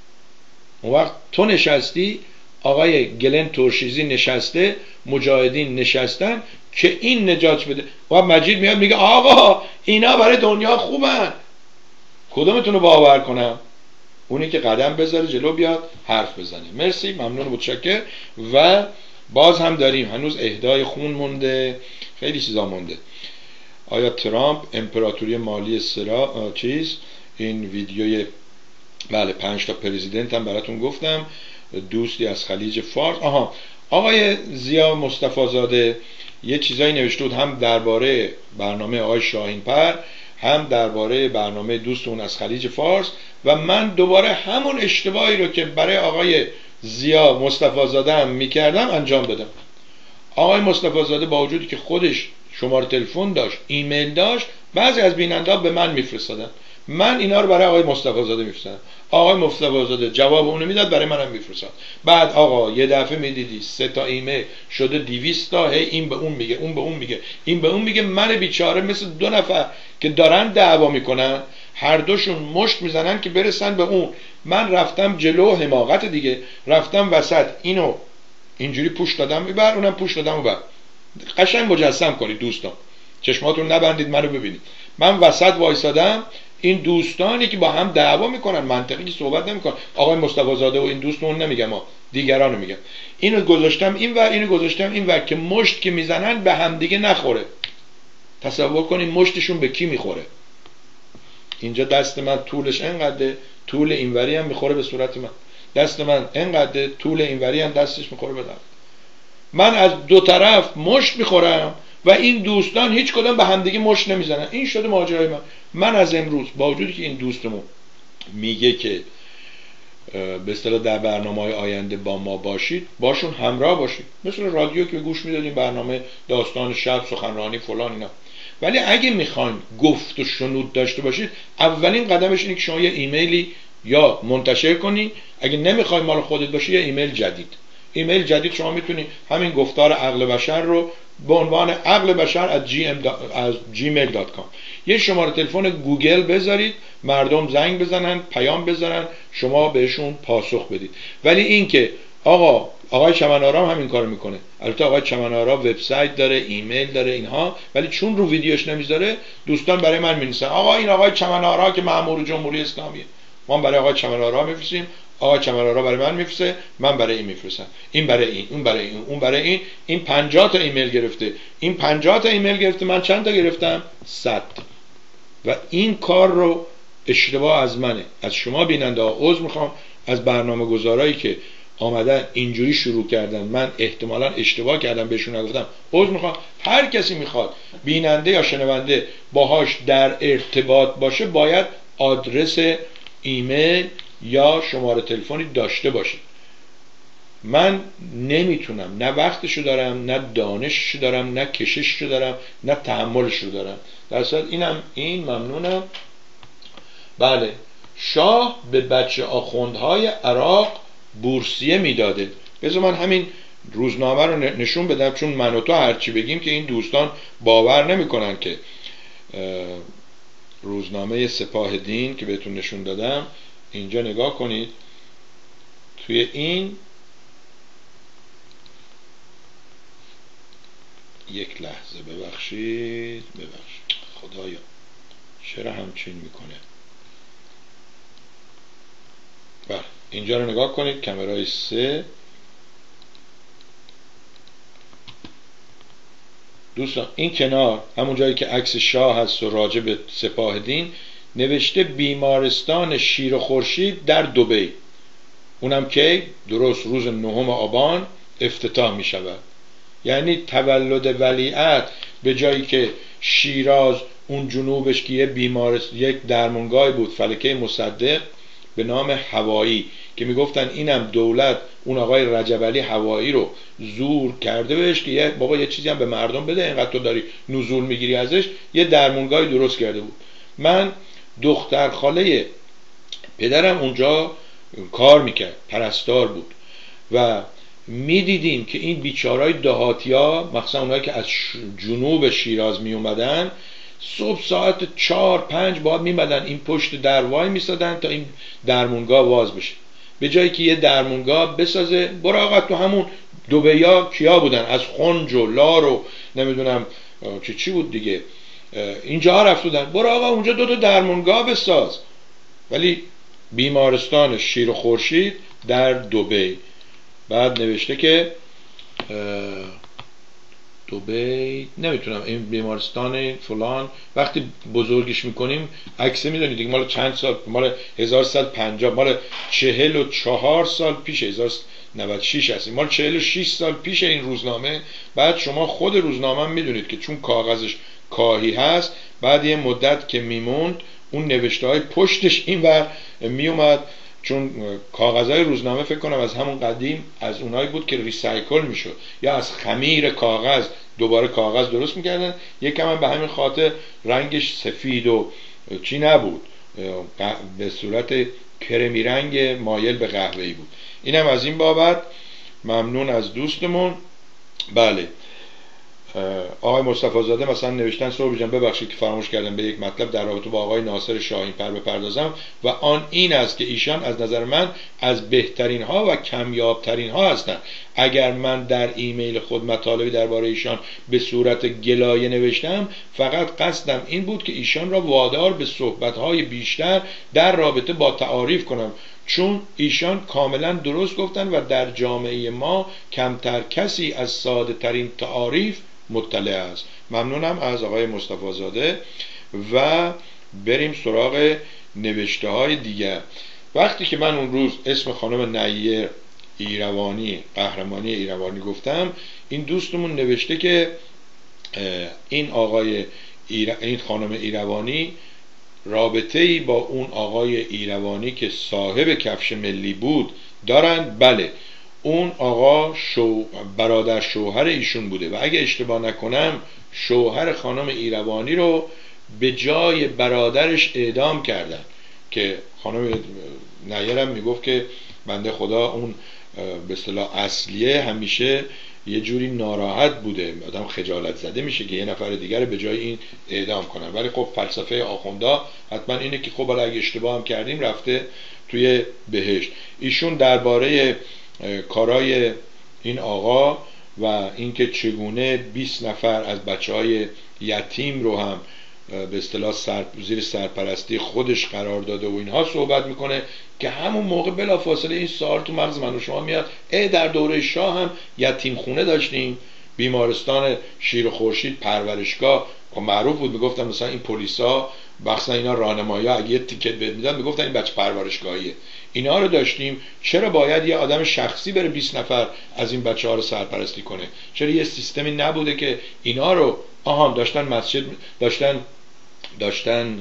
A: اون وقت تو نشستی، آقای گلن ترشیزی نشسته، مجاهدین نشستن که این نجات بده، و مجید میاد میگه آقا اینا برای دنیا خوبن. کدومتون رو باور کنم؟ اونی که قدم بذاره جلو بیاد حرف بزنه. مرسی، ممنون، متشکر. و باز هم داریم هنوز اهدای خون مونده، خیلی چیزا مونده. آیا ترامپ امپراتوری مالی سرا چیز این ویدیوی بله پنج تا پرزیدنت هم براتون گفتم، دوستی از خلیج فارس. آها آقای ضیا مصطفی زاده یه چیزایی نوشته بود، هم درباره برنامه آقای شاهین‌پر هم درباره برنامه دوستون از خلیج فارس، و من دوباره همون اشتباهی رو که برای آقای ضیا مصطفی زاده هم میکردم انجام دادم. آقای مصطفی زاده با وجودی که خودش شماره تلفن داشت، ایمیل داشت، بعضی از بیننده‌ها به من میفرستادن، من اینا رو برای آقای مصطفی زاده میفرستادم، آقای مصطفی زاده جواب اونو میداد، برای منم میفرستاد. بعد آقا یه دفعه میدیدی سه تا ایمیل شده دویست تا، هی این به اون میگه، اون به اون میگه، این به اون میگه. من بیچاره مثل دو نفر که دارن دعوا میکنن، هر دوشون مشت میزنن که برسن به اون. من رفتم جلو، حماقت دیگه، رفتم وسط، اینو اینجوری پوش دادم میبر، اونم پوش دادم میبر. قشنگ مجسم کنید دوستان، چشماتون نبندید منو ببینید. من وسط وایسادم، این دوستانی که با هم دعوا میکنن منطقی صحبت نمیکنن، آقای مصطفی زاده و این دوستمون نمیگم، ما دیگرانو میگم، اینو گذاشتم اینور، اینو گذاشتم اینور که مشت که میزنن به هم دیگه نخوره. تصور کنین مشتشون به کی میخوره. اینجا دست من طولش اینقدره، طول اینوری هم میخوره به صورت من، دست من اینقدره، طول اینوری هم دستش میخوره به دست من. از دو طرف مشت میخورم و این دوستان هیچ کدام به همدیگه مشت نمیزنن. این شده ماجرای من. من از امروز با وجودی که این دوستمون میگه که به اصطلاح در برنامه‌های آینده با ما باشید، باشون همراه باشید، مثل رادیو که گوش میدادیم برنامه داستان شب، سخنرانی فلان اینا. ولی اگه میخواین گفت و شنود داشته باشید، اولین قدمش اینه که شما یه ایمیلی یا منتشر کنی، اگه نمیخوای مال خودت باشه یه ایمیل جدید. ایمیل جدید شما میتونی همین گفتار عقل بشر رو به عنوان عقل بشر از جیمیل دات کام یه شماره تلفن گوگل بذارید، مردم زنگ بزنن، پیام بذارن، شما بهشون پاسخ بدید. ولی این که آقا آقای چمن‌آرا همین کارو میکنه. البته آقای چمن‌آرا وبسایت داره، ایمیل داره اینها، ولی چون رو ویدیوش نمیذاره دوستان برای من می‌نویسن آقا این آقای چمن‌آرا که مأمور جمهوری اسلامیه. ما برای آقای چمن‌آرا می‌فرستیم، آقای چمن‌آرا برای من می‌فرسته، من برای این می‌فرستم، این برای این، اون برای این، اون برای این. این پنجاه تا ایمیل گرفته، این پنجاه تا ایمیل گرفته، من چند تا گرفتم؟ صد. و این کار رو اشتباه از منه، از شما بیننده‌ها عذر میخوام، از برنامه‌گذارایی که آمدن اینجوری شروع کردن، من احتمالاً اشتباه کردم بهشون نگفتم، عذر میخوام. هر کسی میخواد بیننده یا شنونده باهاش در ارتباط باشه باید آدرس ایمیل یا شماره تلفنی داشته باشه. من نمیتونم، نه وقتشو دارم، نه دانششو دارم، نه کشششو دارم، نه تحملشو دارم. در صورت اینم این ممنونم. بله، شاه به بچه آخوندهای عراق بورسیه میداده. بذار من همین روزنامه رو نشون بدم، چون من و تو هرچی بگیم که این دوستان باور نمیکنن که روزنامه سپاه دین که بهتون نشون دادم، اینجا نگاه کنید، توی این یک لحظه ببخشید ببخشید خدایا چرا همچین میکنه. بله اینجا رو نگاه کنید، کامرای سه. دوستان این کنار همون جایی که عکس شاه هست و راجع به سپاه دین نوشته بیمارستان شیر و خورشید در دبی. اونم که درست روز نهم آبان افتتاح می شود. یعنی تولد ولیعهد به جایی که شیراز اون جنوبش که یه بیمارستان، یک درمانگاه بود فلکه مصدق به نام هوایی که میگفتن اینم دولت اون آقای رجب علی هوایی رو زور کرده بهش که یه بابا یه چیزی هم به مردم بده، اینقدر تو داری نزول میگیری ازش، یه درمانگاهی درست کرده بود. من دختر خاله پدرم اونجا کار میکرد، پرستار بود و میدیدیم که این بیچارهای دهاتیا، مخصوصا اونایی که از جنوب شیراز میومدن، صبح ساعت چهار پنج باید میمدن این پشت در وای میسادن تا این درمونگاه واز بشه. به جایی که یه درمونگاه بسازه، برو آقا تو همون دبیا کیا بودن از خنج و لار و نمیدونم چی چی بود دیگه اینجا رفتودن، برو آقا اونجا دو تا درمونگاه بساز. ولی بیمارستان شیر و خورشید در دبی. بعد نوشته که دبی نمیتونم این بیمارستان فلان، وقتی بزرگش میکنیم عکس میدونید دیگه مال چند سال، مال هزار و سیصد و پنجاه، مال چهل و چهار سال پیش، هزار و سیصد و نود و شش هست، مال چهل و شش سال پیش این روزنامه. بعد شما خود روزنامه میدونید که چون کاغذش کاهی هست، بعد یه مدت که میموند اون نوشته های پشتش این ور میومد، چون کاغذهای روزنامه فکر کنم از همون قدیم از اونایی بود که ریسایکل میشد یا از خمیر کاغذ دوباره کاغذ درست میکردن. یکم هم به همین خاطر رنگش سفید و چی نبود، به صورت کرمی رنگ مایل به قهوه‌ای بود. اینم از این بابت. ممنون از دوستمون. بله آقای مصطفی زاده مثلا نوشتن صبح جان ببخشید که فراموش کردم به یک مطلب در رابطه با آقای ناصر شاهین پر بپردازم و آن این است که ایشان از نظر من از بهترین ها و کمیابترین ها هستند. اگر من در ایمیل خود مطالبی درباره ایشان به صورت گلایه نوشتم، فقط قصدم این بود که ایشان را وادار به صحبت های بیشتر در رابطه با تعاریف کنم، چون ایشان کاملا درست گفتن و در جامعه ما کمتر کسی از ساده ترین تعاریف مطلع است. ممنونم از آقای مصطفی زاده و بریم سراغ نوشته های دیگر. وقتی که من اون روز اسم خانم نیر ایروانی، قهرمانی ایروانی گفتم، این دوستمون نوشته که این آقای ایر... این خانم ایروانی رابطه ای با اون آقای ایروانی که صاحب کفش ملی بود دارن. بله اون آقا شو برادر شوهر ایشون بوده و اگه اشتباه نکنم شوهر خانم ایروانی رو به جای برادرش اعدام کردن، که خانم نیرم میگفت که بنده خدا اون به اصطلاح اصلیه همیشه یه جوری ناراحت بوده، آدم خجالت زده میشه که یه نفر دیگر به جای این اعدام کنن. ولی خب فلسفه آخوندا حتما اینه که خب اگه اشتباه هم کردیم رفته توی بهشت. ایشون درباره کارای این آقا و اینکه چگونه بیست نفر از بچهای یتیم رو هم به اصطلاح سر زیر سرپرستی خودش قرار داده و اینها صحبت میکنه که همون موقع بلافاصله این سوال تو مغز من و شما میاد، ای در دوره شاه هم یتیم خونه داشتیم، بیمارستان شیر و خورشید، پرورشگاه معروف بود، میگفتن مثلا این پلیسا بخصا اینا راهنمایی ها اگه یه تیکت بهت میدن میگفتن این بچه پرورشگاهیه، اینا رو داشتیم. چرا باید یه آدم شخصی بره بیست نفر از این بچه ها رو سرپرستی کنه؟ چرا یه سیستمی نبوده که اینا رو آها داشتن مسجد داشتن داشتن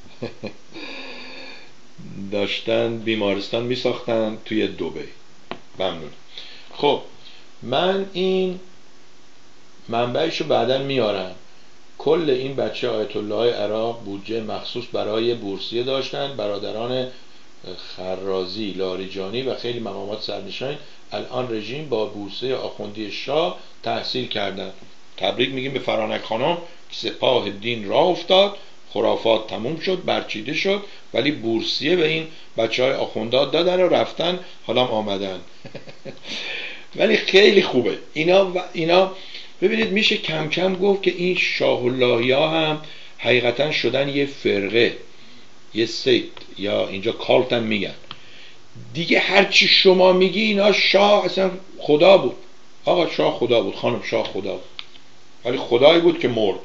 A: داشتن بیمارستان میساختن توی دبی. ممنون. خب من این منبعشو بعداً میارم. کل این بچه آیت الله عراق بودجه مخصوص برای بورسیه داشتن، برادران خرازی، لاریجانی و خیلی مقامات سرنشین الان رژیم با بورسیه آخوندی شاه تحصیل کردن. تبریک میگیم به فرانک خانم، سپاه دین راه افتاد، خرافات تموم شد، برچیده شد، ولی بورسیه به این بچه های آخوندا دادن و رفتن، حالا آمدن. ولی خیلی خوبه اینا و اینا. ببینید میشه کم کم گفت که این شاه اللهی ها هم حقیقتا شدن یه فرقه، یه سیت یا اینجا کالت هم میگن. دیگه هر چی شما میگی اینا شاه اصلا خدا بود. آقا شاه خدا بود، خانم شاه خدا بود، ولی خدایی بود که مرد.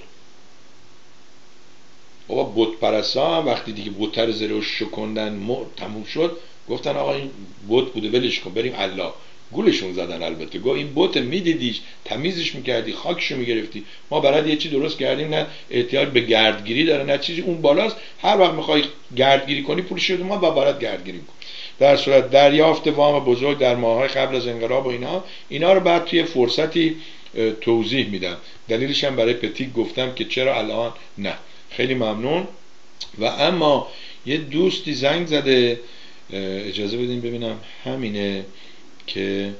A: آقا بت پرستا وقتی دیگه بت رو زره و شکندن مرد تموم شد، گفتن آقا این بت بوده ولش کن بریم الله. گولشون زدن البته، گفت این بت میدیدیش تمیزش میکردی خاکشو میگرفتی، ما برات یه چی درست کردیم نه احتیاج به گردگیری داره نه چیزی، اون بالاست هر وقت میخوای گردگیری کنی پولش بده ما با برات گردگیری کن. در صورت دریافت وام بزرگ در ماه‌های قبل از انقلاب و اینا اینا رو بعد توی فرصتی توضیح میدم. دلیلش هم برای پتیک گفتم که چرا الان نه. خیلی ممنون. و اما یه دوستی زنگ زده، اجازه بدین ببینم همینه که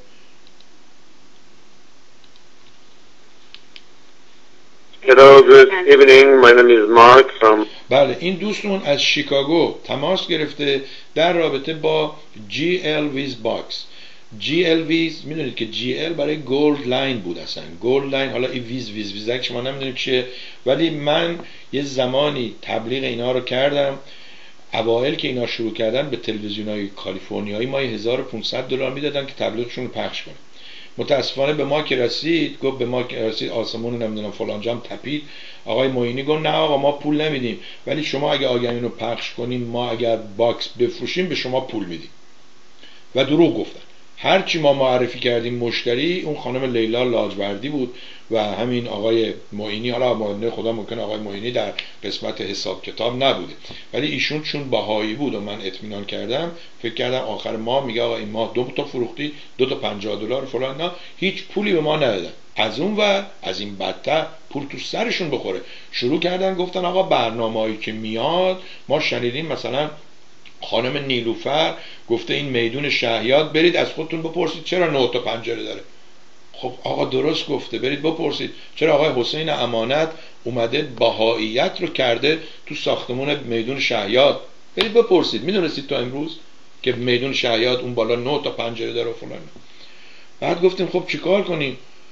G: Hello, good evening. My name is Mark from
A: بله این دوستون از شیکاگو تماس گرفته در رابطه با جی ال ویز باکس. جی ال ویز میدونید که جی ال برای گولد لاین بود، اصلا گولد لاین. حالا این ویز ویز ویزک شما نمیدونید چیه، ولی من یه زمانی تبلیغ اینا رو کردم. اوائل که اینا شروع کردن به تلویزیون‌های کالیفرنیایی ما هزار و پانصد دلار میدادن که تبلیغشون رو پخش کنن. متاسفانه به ما که رسید، گفت به ما که رسید آسمون نمیدونم فلان جام تپید. آقای معینی گفت نه آقا ما پول نمیدیم، ولی شما اگه آگهی رو پخش کنیم ما اگر باکس بفروشیم به شما پول میدیم. و دروغ گفتن. هرچی ما معرفی کردیم مشتری اون خانم لیلا لاجوردی بود و همین آقای معینی. حالا معنی خدا ممکنه آقای معینی در قسمت حساب کتاب نبوده، ولی ایشون چون بهایی بود و من اطمینان کردم فکر کردم آخر ماه میگه آقا این ماه دو تا فروختی دو تا پنجاه دلار فلان، نه هیچ پولی به ما ندادن. از اون و از این بدتر پول تو سرشون بخوره شروع کردن گفتن آقا برنامه‌ای که میاد ما شنیدیم مثلا خانم نیلوفر گفته این میدون شهیاد برید از خودتون بپرسید چرا نه تا پنجره داره. خب آقا درست گفته، برید بپرسید چرا آقای حسین امانت اومده بهاییت رو کرده تو ساختمون میدون شهیاد. برید بپرسید. میدونستید تا امروز که میدون شهیاد اون بالا نه تا پنجره داره و فلان. بعد گفتیم خب چیکار کنیم؟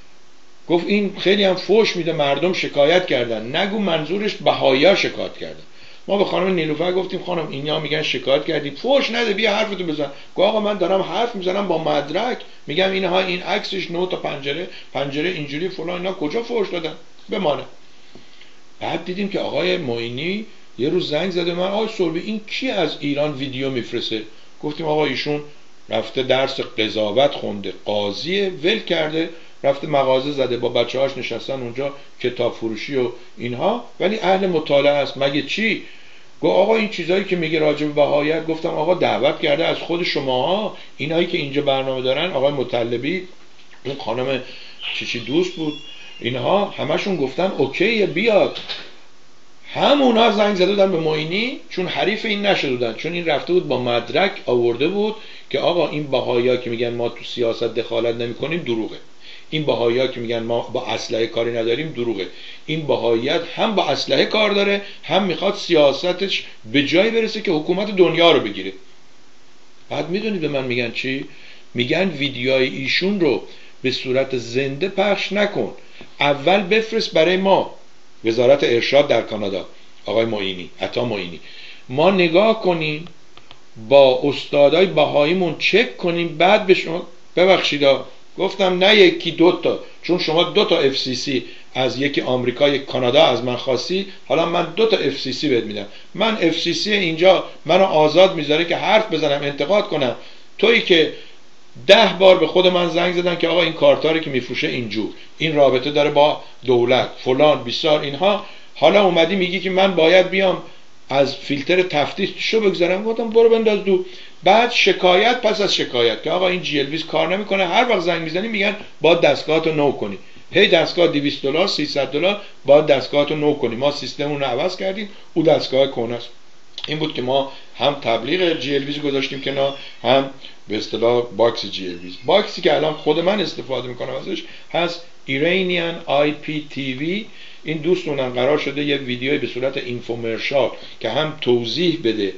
A: گفت این خیلی هم فوش میده، مردم شکایت کردن. نگو منظورش بهایی‌ها شکایت کردن. ما به خانم نیلوفر گفتیم خانم اینا میگن شکایت کردیم، فوش نده بیا حرفتو بزن. گفت آقا من دارم حرف میزنم با مدرک، میگم اینها این عکسش نه تا پنجره پنجره اینجوری فلان، اینا کجا فوش دادن بمانه. بعد دیدیم که آقای معینی یه روز زنگ زده من آقای سربی این کی از ایران ویدیو میفرسته؟ گفتیم آقا ایشون رفته درس قضاوت خونده، قاضیه، ول کرده رفته مغازه زده با بچه‌هاش نشستن اونجا کتاب فروشی و اینها، ولی اهل مطالعه است. مگه چی؟ گفت آقا این چیزایی که میگه راجع به بهاییت. گفتم آقا دعوت کرده از خود شماها، اینایی که اینجا برنامه دارن، آقای مطلبی، اون خانم چیچی دوست بود، اینها همشون گفتن اوکی بیاد. همونا زنگ زده بودن به معینی چون حریف این نشده بودن، چون این رفته بود با مدرک آورده بود که آقا این بهایی‌ها که میگن ما تو سیاست دخالت نمی‌کنیم دروغه. این بهایی‌ها که میگن ما با اسلحه کاری نداریم دروغه. این بهاییت هم با اسلحه کار داره، هم میخواد سیاستش به جایی برسه که حکومت دنیا رو بگیره. بعد میدونید به من میگن چی؟ میگن ویدیوهای ایشون رو به صورت زنده پخش نکن، اول بفرست برای ما وزارت ارشاد در کانادا، آقای معینی، عطا معینی، ما نگاه کنیم با استادای بهاییمون چک کنیم بعد به شما. ببخشید گفتم نه یکی دو تا، چون شما دو تا اف سی سی از یکی آمریکا یک کانادا از من خواستی، حالا من دو تا اف سی سی بهت میدم. من اف سی سی اینجا منو آزاد میذاره که حرف بزنم انتقاد کنم. تویی که ده بار به خود من زنگ زدن که آقا این کارتاری که میفروشه اینجور، این رابطه داره با دولت فلان بیسار اینها، حالا اومدی میگی که من باید بیام از فیلتر تفتیش شو بگذارم. گفتم برو بنداز دو. بعد شکایت پس از شکایت که آقا این جی ال ویز کار نمیکنه، هر وقت زنگ میزنی میگن باید دستگاهتو نو کنی. هی دستگاه دویست دلار سیصد دلار باید دستگاهتو نو کنی. ما سیستممون رو عوض کردیم، او دستگاه کهنه است. این بود که ما هم تبلیغ جی ال ویز گذاشتیم کنار، هم به اصطلاح باکس جی ال ویز. باکسی که الان خود من استفاده میکنم ازش هست Iranian آی پی تی وی. این دوستونم قرار شده یه ویدیوی به صورت اینفومرشال که هم توضیح بده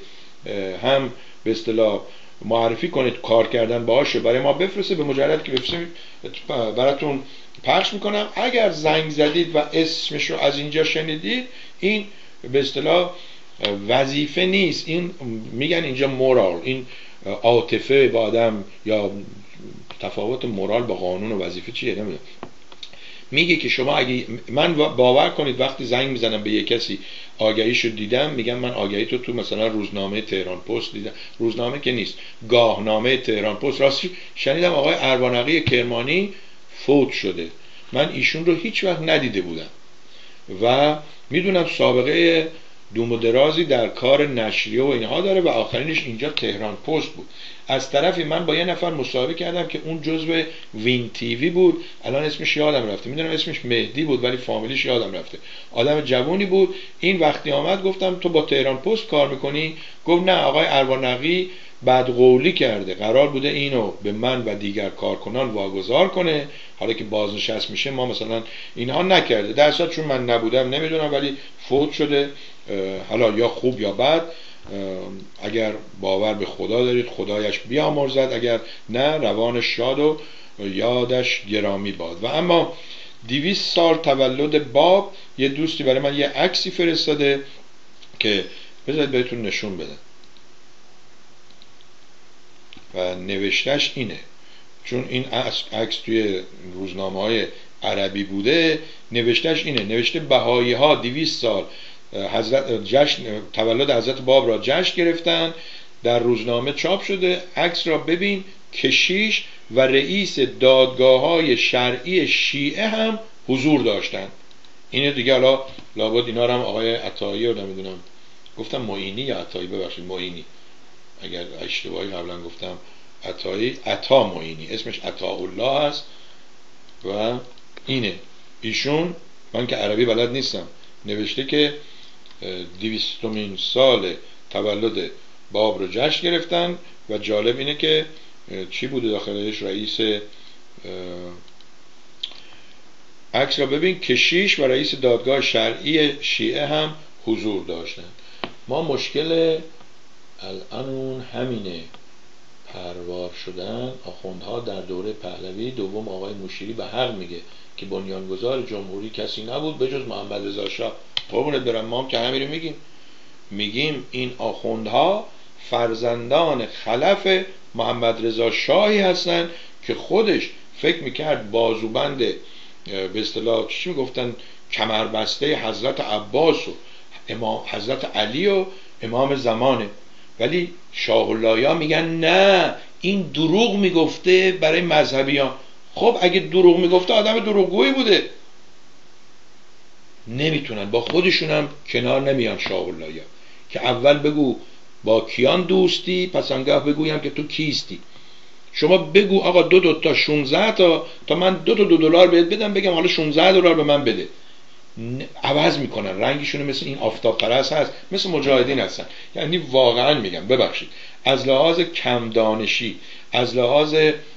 A: هم به اصطلاح معرفی کنید کار کردن باهاشه برای ما بفرسته. به مجرد که بفرستیم براتون پخش میکنم. اگر زنگ زدید و اسمش رو از اینجا شنیدید، این به اصطلاح وظیفه نیست، این میگن اینجا مورال، این عاطفه با آدم یا تفاوت مورال با قانون و وظیفه چیه نمیدونم. میگه که شما اگه من باور کنید وقتی زنگ میزنم به یه کسی آگهیشو دیدم، میگم من آگهی تو تو مثلا روزنامه تهران پست دیدم، روزنامه که نیست، گاهنامه تهران پست، راستی شنیدم آقای اروانقی کرمانی فوت شده، من ایشون رو هیچ وقت ندیده بودم و میدونم سابقه دوم و درازی در کار نشریه و اینها داره و آخرینش اینجا تهران پست بود. از طرفی من با یه نفر مصاحبه کردم که اون جزو وین تیوی بود، الان اسمش یادم رفته، میدونم اسمش مهدی بود ولی فامیلیش یادم رفته، آدم جوونی بود. این وقتی آمد گفتم تو با تهران پست کار میکنی؟ گفت نه آقای اروانقی بدقولی کرده، قرار بوده اینو به من و دیگر کارکنان واگذار کنه، حالا که بازنشست میشه ما مثلا اینها نکرده، در اصل چون من نبودم نمیدونم ولی فوت شده، حالا یا خوب یا بد، اگر باور به خدا دارید خدایش بیامرزد، اگر نه روان شاد و یادش گرامی باد. و اما دویست سال تولد باب، یه دوستی برای من یه عکسی فرستاده که بذارید بهتون نشون بدم و نوشتهش اینه، چون این عکس توی روزنامه‌های عربی بوده، نوشتهش اینه، نوشته بهایی ها دویست سال حضرت جشن تولد حضرت باب را جشن گرفتن، در روزنامه چاپ شده، عکس را ببین، کشیش و رئیس دادگاه های شرعی شیعه هم حضور داشتن. اینه دیگه، حالا لابد اینا رو هم آقای عطایی رو نمیدونم گفتم معینی یا عطایی، ببخشید معینی اگر اشتباهی قبلا گفتم، عطایی، عطا معینی، اسمش عطاالله هست و اینه ایشون، من که عربی بلد نیستم، نوشته که دویستمین سال تولد باب رو جشن گرفتن و جالب اینه که چی بوده داخلش، رئیس، عکس را ببین، کشیش و رئیس دادگاه شرعی شیعه هم حضور داشتن. ما مشکل الان همینه، پروار شدن آخوندها در دوره پهلوی. دوم آقای مشیری به حق میگه که بنیانگذار جمهوری کسی نبود به جز محمد رضا شاه. قربونت برم، ما هم که همین رو میگیم، میگیم این آخوندها فرزندان خلف محمد رضا شاهی هستن که خودش فکر میکرد بازوبند به اصطلاح چی میگفتن کمربسته حضرت عباس و امام حضرت علی و امام زمانه، ولی شاه الله‌ها میگن نه این دروغ میگفته برای مذهبیان. خب اگه دروغ میگفته آدم دروغگویی بوده. نمیتونن، با خودشون هم کنار نمیان شاه الله‌ها که اول بگو با کیان دوستی، پس انگاه بگویم که تو کیستی. شما بگو آقا دو دو تا شانزده تا تا من دو تا دو دلار بهت بدم، بگم حالا شانزده دلار به من بده. عوض میکنن رنگشون، مثل این آفتاب پرست هست، مثل مجاهدین هستن. یعنی واقعا میگم ببخشید، از لحاظ کم دانشی، از لحاظ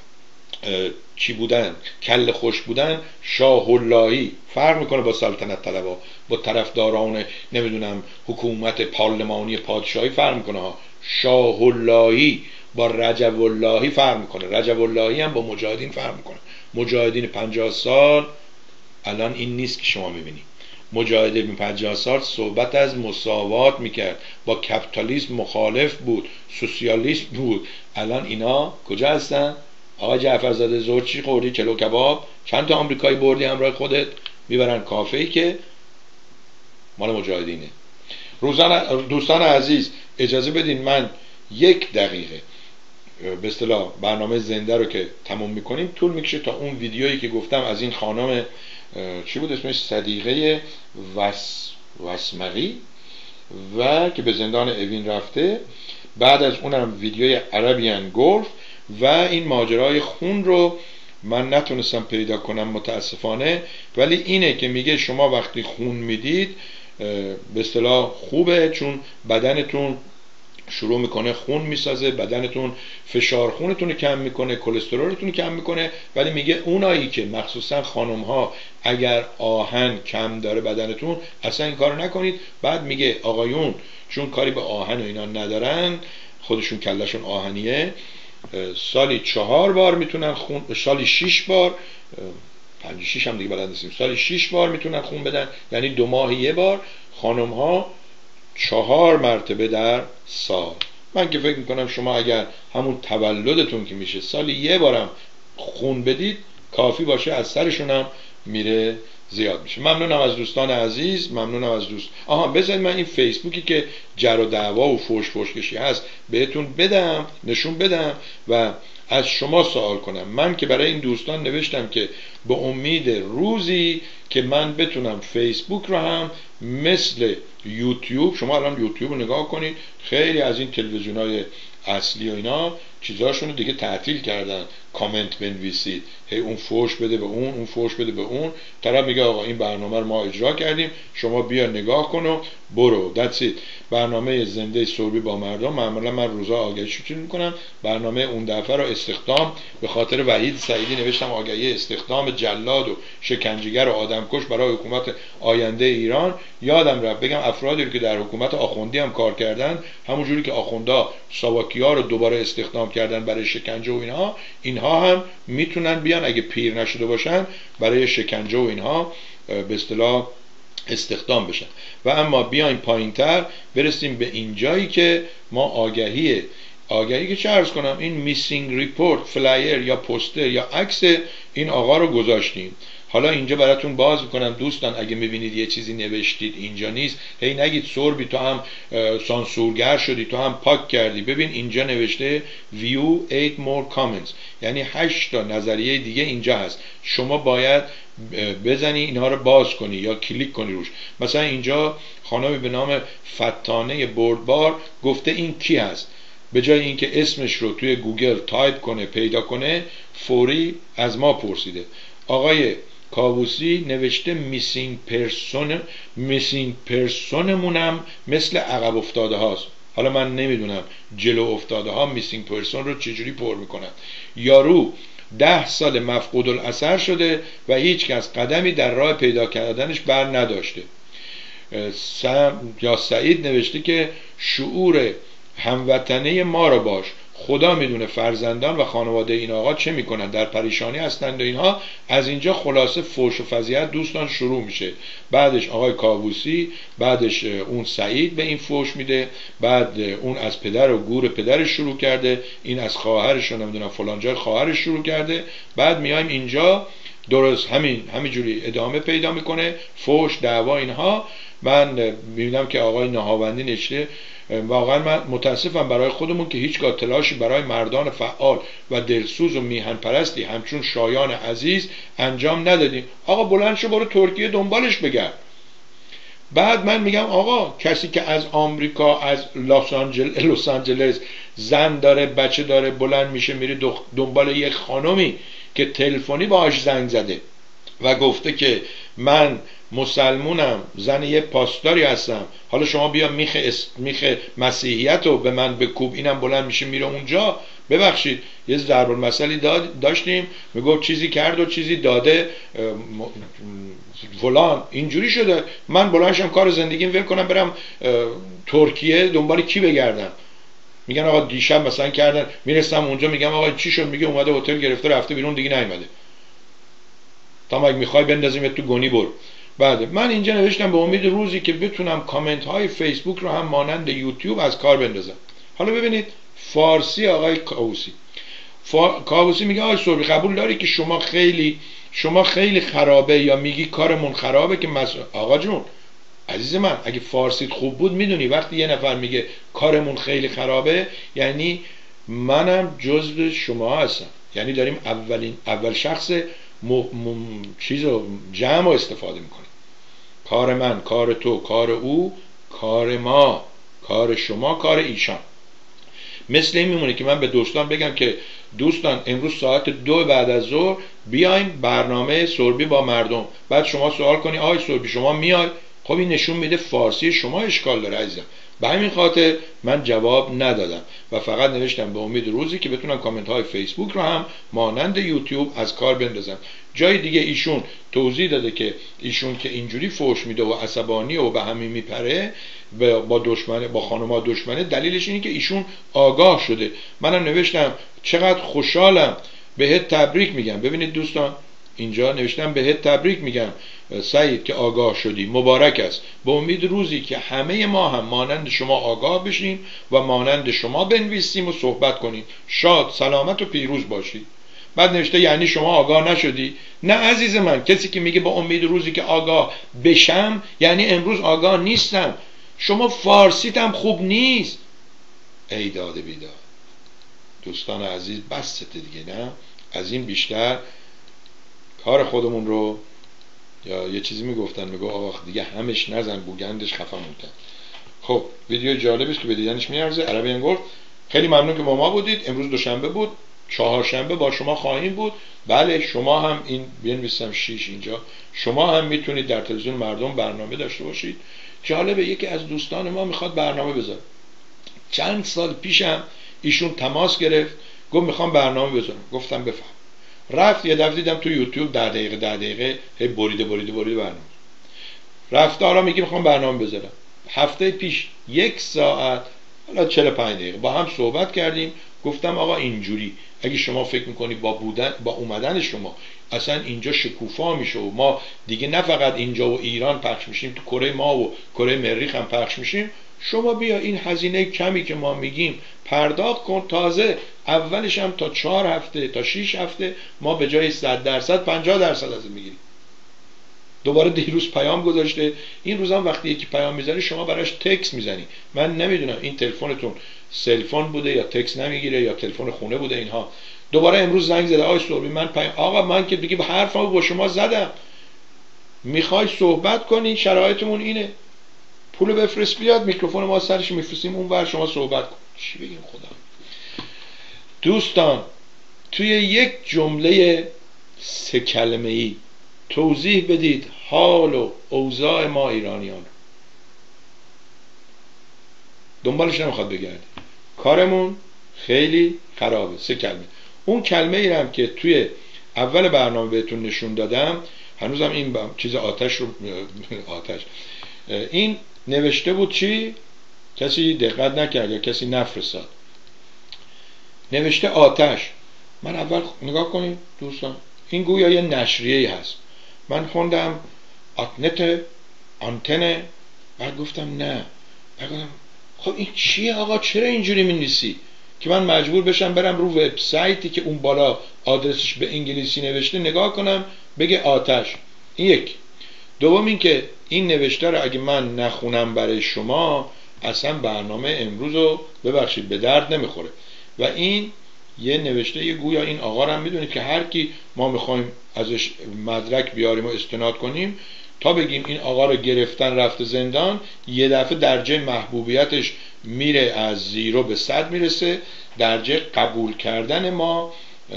A: چی بودن، کل خوش بودن، شاه اللهی فرق میکنه با سلطنت طلبا، با طرفداران نمیدونم حکومت پارلمانی پادشاهی فرق میکنه ها. شاه اللهی با رجب اللهی فرق میکنه، رجب اللهی هم با مجاهدین فرق میکنه. مجاهدین پنجاه سال الان این نیست که شما میبینی. مجاهدین پنجاه سال صحبت از مساوات میکرد، با کپیتالیسم مخالف بود، سوسیالیست بود. الان اینا کجا هستن؟ آقا جعفرزاده زور چی خوردی؟ کلو کباب؟ چند تا آمریکایی بردی همراه خودت؟ میبرن کافه‌ای که مال مجاهدینه. روزان دوستان عزیز اجازه بدین من یک دقیقه به اصطلاح برنامه زنده رو که تموم میکنیم طول میکشه تا اون ویدیویی که گفتم از این خانم چی بود اسمش، صدیقه وس وسمقی و که به زندان اوین رفته، بعد از اونم ویدیوی عربیان گلف و این ماجرای خون رو من نتونستم پیدا کنم متاسفانه، ولی اینه که میگه شما وقتی خون میدید به اصطلاح خوبه، چون بدنتون شروع میکنه خون میسازه، بدنتون فشار خونتون رو کم میکنه، کلسترولتون رو کم میکنه. ولی میگه اونایی که مخصوصا خانم ها اگر آهن کم داره بدنتون اصلا این کارو نکنید. بعد میگه آقایون چون کاری به آهن و اینا ندارن، خودشون کلشون آهنیه، سالی چهار بار میتونن خون، سالی شش بار، پنج شش هم دیگه بلد نیستیم، سالی شش بار میتونن خون بدن، یعنی دو ماه یه بار. خانم ها چهار مرتبه در سال. من که فکر میکنم شما اگر همون تولدتون که میشه سالی یه بارم خون بدید کافی باشه، از سرشونم میره زیاد میشه. ممنونم از دوستان عزیز، ممنونم از دوست. آها بذارید من این فیسبوکی که جر و دعوا و فوش فوش کشی هست بهتون بدم، نشون بدم و از شما سوال کنم. من که برای این دوستان نوشتم که به امید روزی که من بتونم فیسبوک رو هم مثل یوتیوب، شما الان یوتیوب رو نگاه کنید، خیلی از این تلویزیون‌های اصلی و اینا چیزاشون رو دیگه تعطیل کردن، کامنت بنویسید، هی اون فوش بده به اون، اون فوش بده به اون، طرف میگه آقا این برنامه رو ما اجرا کردیم، شما بیا نگاه کن و برو. That's it. برنامه زنده سربی با مردم معمولا من روزا آگهی شروع میکنم. برنامه اون دفعه رو استخدام به خاطر وحید سعیدی نوشتم، آگهی استخدام جلاد و شکنجهگر و آدمکش برای حکومت آینده ایران. یادم رفت بگم افرادی که در حکومت آخوندی هم کار کردن، همون جوری که آخوندا ساواکیا رو دوباره استخدام کردن برای شکنجه و اینها، اینها هم میتونن بیان اگه پیر نشده باشن برای شکنجه و اینها به اصطلاح استخدام بشن. و اما بیایم پایینتر برسیم به اینجایی که ما آگهی آگهی که چه عرض کنم، این میسینگ ریپورت فلایر یا پوستر یا عکس این آقا رو گذاشتیم. حالا اینجا براتون باز میکنم دوستان، اگه میبینید یه چیزی نوشتید اینجا نیست، هی نگید سربی تو هم سانسورگر شدی، تو هم پاک کردی. ببین اینجا نوشته view eight more comments، یعنی هشت تا نظریه دیگه اینجا هست. شما باید بزنی اینها رو باز کنی یا کلیک کنی روش. مثلا اینجا خانمی به نام فتانه بردبار گفته این کی هست، به جای اینکه اسمش رو توی گوگل تایپ کنه پیدا کنه، فوری از ما پرسیده. آقای کاووسی نوشته میسینگ پرسون، میسینگ پرسونمونم مثل عقب افتاده هاست. حالا من نمیدونم جلو افتاده ها میسینگ پرسون رو چجوری پر میکنن. یارو ده سال مفقود الاثر شده و هیچ کس قدمی در راه پیدا کردنش بر نداشته. سم یا سعید نوشته که شعور هموطنه ما رو باش، خدا میدونه فرزندان و خانواده این آقا چه میکنن، در پریشانی هستند و اینها. از اینجا خلاصه فوش و فضیحت دوستان شروع میشه. بعدش آقای کاووسی، بعدش اون سعید به این فوش میده، بعد اون از پدر و گور پدرش شروع کرده، این از خواهرش و نمیدونم فلان جای خواهرش شروع کرده. بعد میایم اینجا درست همین همینجوری ادامه پیدا میکنه، فوش، دعوا، اینها. من میبینم که آقای نهاوندی نشته، واقعا من متاسفم برای خودمون که هیچگاه تلاشی برای مردان فعال و دلسوز و میهن پرستی همچون شایان عزیز انجام ندادیم. آقا بلند شو برو ترکیه دنبالش بگرد. بعد من میگم آقا کسی که از آمریکا، از لس آنجلس لس آنجلس زن داره، بچه داره، بلند میشه میره دنبال یک خانمی که تلفنی باهاش زنگ زده و گفته که من مسلمونم، زن یه پاسداری هستم، حالا شما بیا میخ میخ مسیحیت رو به من بکوب، اینم بلند میشه میره اونجا. ببخشید یه ضرب المثلی داشتیم میگفت چیزی کرد و چیزی داده فلان، اینجوری شده. من بلندشم کار زندگیم ول کنم برم ترکیه دنبال کی بگردم؟ میگن آقا دیشب مثلا کردن، میرسم اونجا میگم آقا چی شد؟ میگه اومده هتل گرفته رفته بیرون دیگه نیومده. تا مگه میخوای بندازیم تو گونی برو. بعد من اینجا نوشتم به امید روزی که بتونم کامنت های فیسبوک رو هم مانند یوتیوب از کار بندازم. حالا ببینید فارسی آقای کاووسی فا... کاووسی میگه آقای سربی قبول داری که شما خیلی شما خیلی خرابه یا میگی کارمون خرابه که مس... آقا جون عزیز من اگه فارسیت خوب بود میدونی وقتی یه نفر میگه کارمون خیلی خرابه یعنی منم جزو شما هستم، یعنی داریم اولین اول شخص م... م... چیزو جمع استفاده میکنیم. کار من، کار تو، کار او، کار ما، کار شما، کار ایشان. مثل این میمونه که من به دوستان بگم که دوستان امروز ساعت دو بعد از ظهر بیایم برنامه سربی با مردم. بعد شما سوال کنی آقای سربی شما میای؟ خب این نشون میده فارسی شما اشکال داره عزیزم. به همین خاطر من جواب ندادم و فقط نوشتم به امید روزی که بتونم کامنت های فیسبوک رو هم مانند یوتیوب از کار بندازم. جای دیگه ایشون توضیح داده که ایشون که اینجوری فوش میده و عصبانی و به همین میپره با دشمنه، با خانم‌ها دشمنه، دلیلش اینه که ایشون آگاه شده. منم نوشتم چقدر خوشحالم، بهت تبریک میگم. ببینید دوستان اینجا نوشتم بهت تبریک میگم سعید که آگاه شدی، مبارک است. به امید روزی که همه ما هم مانند شما آگاه بشیم و مانند شما بنویسیم و صحبت کنیم. شاد، سلامت و پیروز باشید. بعد نوشته یعنی شما آگاه نشدی؟ نه عزیز من، کسی که میگه با امید روزی که آگاه بشم یعنی امروز آگاه نیستم. شما فارسیت هم خوب نیست. ای داد بیداد. دوستان عزیز بسته دیگه، نه از این بیشتر کار خودمون رو، یا یه چیزی میگفتن میگو آقا دیگه همش نزن بوگندش خفمون کرد. خب ویدیو جالبی است که به دیدنش میارزه. عربی گفت خیلی ممنون که با ما بودید. امروز دوشنبه بود، چهارشنبه با شما خواهیم بود. بله شما هم این بنویسم شیش اینجا، شما هم میتونید در تلویزیون مردم برنامه داشته باشید. جالبه یکی از دوستان ما میخواد برنامه بذاره. چند سال پیشم ایشون تماس گرفت گفت میخوام برنامه بذارم. گفتم بفهم. رفت یه دفعه دیدم تو یوتیوب ده دقیقه ده دقیقه هی بریده بریده بریده برنامه رفت. حالا میگه میخوام برنامه بذارم. هفته پیش یک ساعت حالا چهل و پنج دقیقه با هم صحبت کردیم. گفتم آقا اینجوری اگه شما فکر میکنی با بودن با اومدن شما اصلا اینجا شکوفا میشه و ما دیگه نه فقط اینجا و ایران پخش میشیم، تو کره ما و کره مریخ هم پخش میشیم، شما بیا این هزینه کمی که ما میگیم پرداخت کن. تازه اولش هم تا چهار هفته تا شش هفته ما به جای صد درصد پنجاه درصد از این میگیریم. دوباره دیروز پیام گذاشته. این روزا وقتی یکی پیام میزنی شما براش تکس میزنی. من نمیدونم این تلفنتون سلفون بوده یا تکس نمیگیره یا تلفن خونه بوده اینها. دوباره امروز زنگ زده آقای سوربی من پیام آقا من که دیگه حرفمو با شما زدم، میخوای صحبت کنی شرایطمون اینه، پول بفرست بیاد میکروفون ما سرش میفرستیم اونور شما صحبت کن. چی بگیم خدا. دوستان توی یک جمله سه کلمه ای توضیح بدید حال و اوضاع ما ایرانیان. دنبالش نمیخواد بگردید. کارمون خیلی خرابه. سه کلمه. اون کلمه ای هم که توی اول برنامه بهتون نشون دادم، هنوزم این چیز آتش رو آتش این نوشته بود چی؟ کسی دقت نکرد یا کسی نفرستاد. نوشته آتش. من اول نگاه کنید دوستان، این گویا یه نشریه‌ای هست. من خوندم آتنت آنتنه، بعد گفتم نه. بعد گفتم خب این چیه آقا، چرا اینجوری می‌نویسی؟ که من مجبور بشم برم رو وبسایتی که اون بالا آدرسش به انگلیسی نوشته نگاه کنم بگه آتش. این یک. دوم این که این نوشته رو اگه من نخونم برای شما اصلا برنامه امروز رو ببخشید به درد نمیخوره. و این یه نوشته یه گویا این آقا رو هم میدونید که هر کی ما میخوایم ازش مدرک بیاریم و استناد کنیم تا بگیم این آقا رو گرفتن رفته زندان، یه دفعه درجه محبوبیتش میره از زیرو به صد میرسه. درجه قبول کردن ما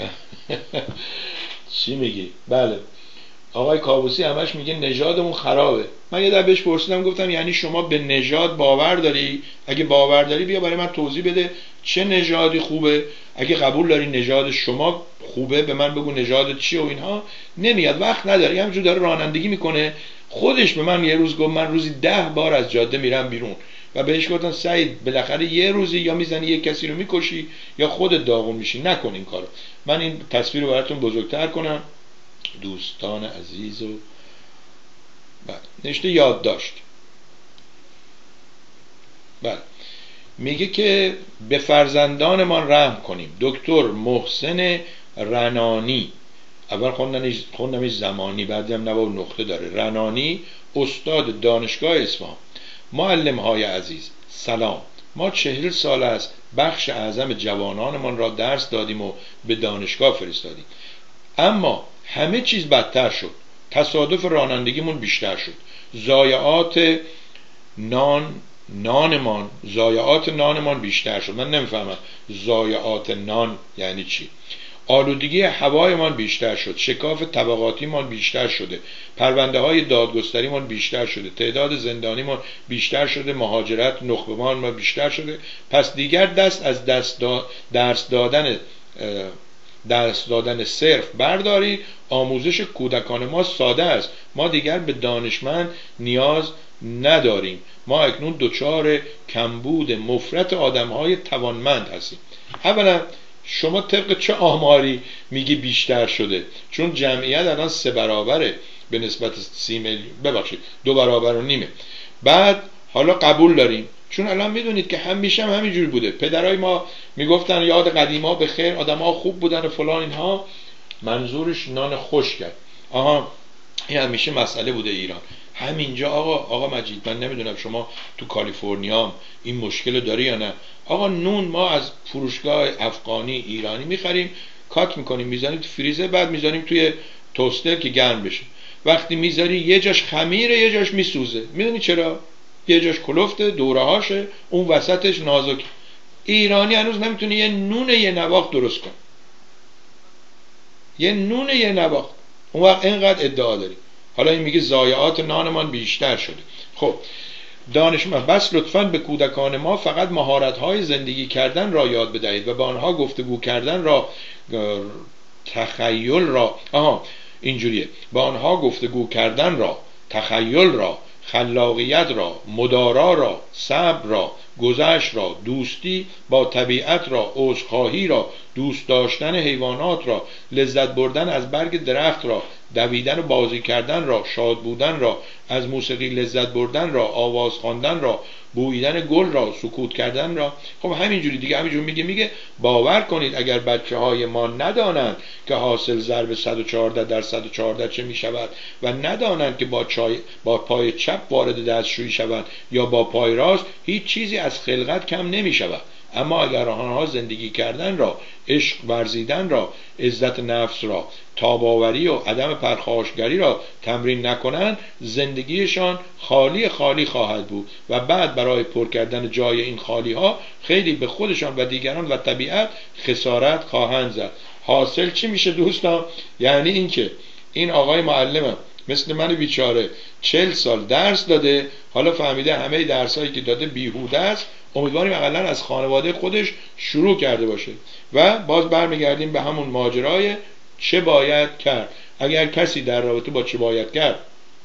A: چی میگی؟ بله آقای کابوسی همش میگه نژادمون خرابه. من یه دفعه بهش پرسیدم گفتم یعنی شما به نژاد باور داری؟ اگه باور داری بیا برای من توضیح بده چه نژادی خوبه. اگه قبول داری نژاد شما خوبه به من بگو نژاد چیه و اینها. نمیاد، وقت نداره، همینجور داره رانندگی میکنه. خودش به من یه روز گفت من روزی ده بار از جاده میرم بیرون و بهش گفتم سعید بالاخره یه روزی یا میزنی یه کسی رو میکشی یا خودت داغون میشی، نکن این کارو. من این تصویر رو براتون بزرگتر کنم دوستان عزیز. و بله نوشته یادداشت. بله میگه که به فرزندانمان رحم کنیم. دکتر محسن رنانی، اول خوندنش خوندمش زمانی بعدم نوا نقطه داره، رنانی، استاد دانشگاه اصفهان. معلم های عزیز سلام. ما چهل سال است بخش اعظم جوانانمان را درس دادیم و به دانشگاه فرستادیم، اما همه چیز بدتر شد. تصادف رانندگیمون بیشتر شد. ضایعات نان نانمان ضایعات نانمان بیشتر شد. من نمیفهمم ضایعات نان یعنی چی. آلودگی هوایمان بیشتر شد. شکاف طبقاتیمان بیشتر شده. پرونده های دادگستریمان بیشتر شده. تعداد زندانیمان بیشتر شده. مهاجرت نخبگان ما بیشتر شده. پس دیگر دست از دست دا درس دادن درس دادن صرف برداری. آموزش کودکان ما ساده است. ما دیگر به دانشمند نیاز نداریم. ما اکنون دچار کمبود مفرط آدمهای توانمند هستیم. اولا شما طبق چه آماری میگی بیشتر شده؟ چون جمعیت الان سه برابره به نسبت سی میلیون، ببخشید دو برابر و نیمه. بعد حالا قبول داریم، چون الان میدونید که همیشه هم همینجوری بوده. پدرای ما میگفتن یاد قدیما به خیر، آدم‌ها خوب بودن و فلان اینها، منظورش نان خوش کرد. آها این همیشه مسئله بوده ایران. همینجا آقا آقا مجید، من نمیدونم شما تو کالیفرنیا این مشکل داری یا نه. آقا نون ما از فروشگاه افغانی ایرانی میخریم، کات میکنیم میذاریم تو فریزر، بعد میذاریم توی توستر که گرم بشه. وقتی میذاری یه جاش خمیره یه جاش میسوزه. میدونی چرا؟ یه جاش کلفته دوره هاشه، اون وسطش نازک. ایرانی هنوز نمیتونه یه نون یه نواخت درست کنه، یه نون یه نواخت. اون وقت اینقدر ادعا داری. حالا این میگه ضایعات نانمان بیشتر شده. خب دانشمند، بس لطفاً به کودکان ما فقط مهارت‌های زندگی کردن را یاد بدهید و با آنها گفتگو کردن را، تخیل را، آها اینجوریه، با آنها گفتگو کردن را، تخیل را، خلاقیت را، مدارا را، صبر را، گذشت را، دوستی با طبیعت را، عذرخواهی را، دوست داشتن حیوانات را، لذت بردن از برگ درخت را، دویدن و بازی کردن را، شاد بودن را، از موسیقی لذت بردن را، آواز خواندن را، بوییدن گل را، سکوت کردن را. خب همینجوری دیگه، همینجور میگه میگه باور کنید اگر بچه های ما ندانند که حاصل ضرب صد و چهارده در صد و چهارده چه میشود و ندانند که با چای با پای چپ وارد دستشویی شوند یا با پای راست، هیچ چیزی از خلقت کم نمیشود. اما اگر آنها زندگی کردن را، عشق ورزیدن را، عزت نفس را، تاباوری و عدم پرخاشگری را تمرین نکنند، زندگیشان خالی خالی خواهد بود و بعد برای پر کردن جای این خالی ها خیلی به خودشان و دیگران و طبیعت خسارت خواهند زد. حاصل چی میشه دوستان؟ یعنی این که این آقای معلمم مثل من بیچاره چهل سال درس داده، حالا فهمیده همه درسایی که داده بیهوده است. امیدواریم اقلا از خانواده خودش شروع کرده باشه. و باز برمیگردیم به همون ماجرای چه باید کرد. اگر کسی در رابطه با چه باید کرد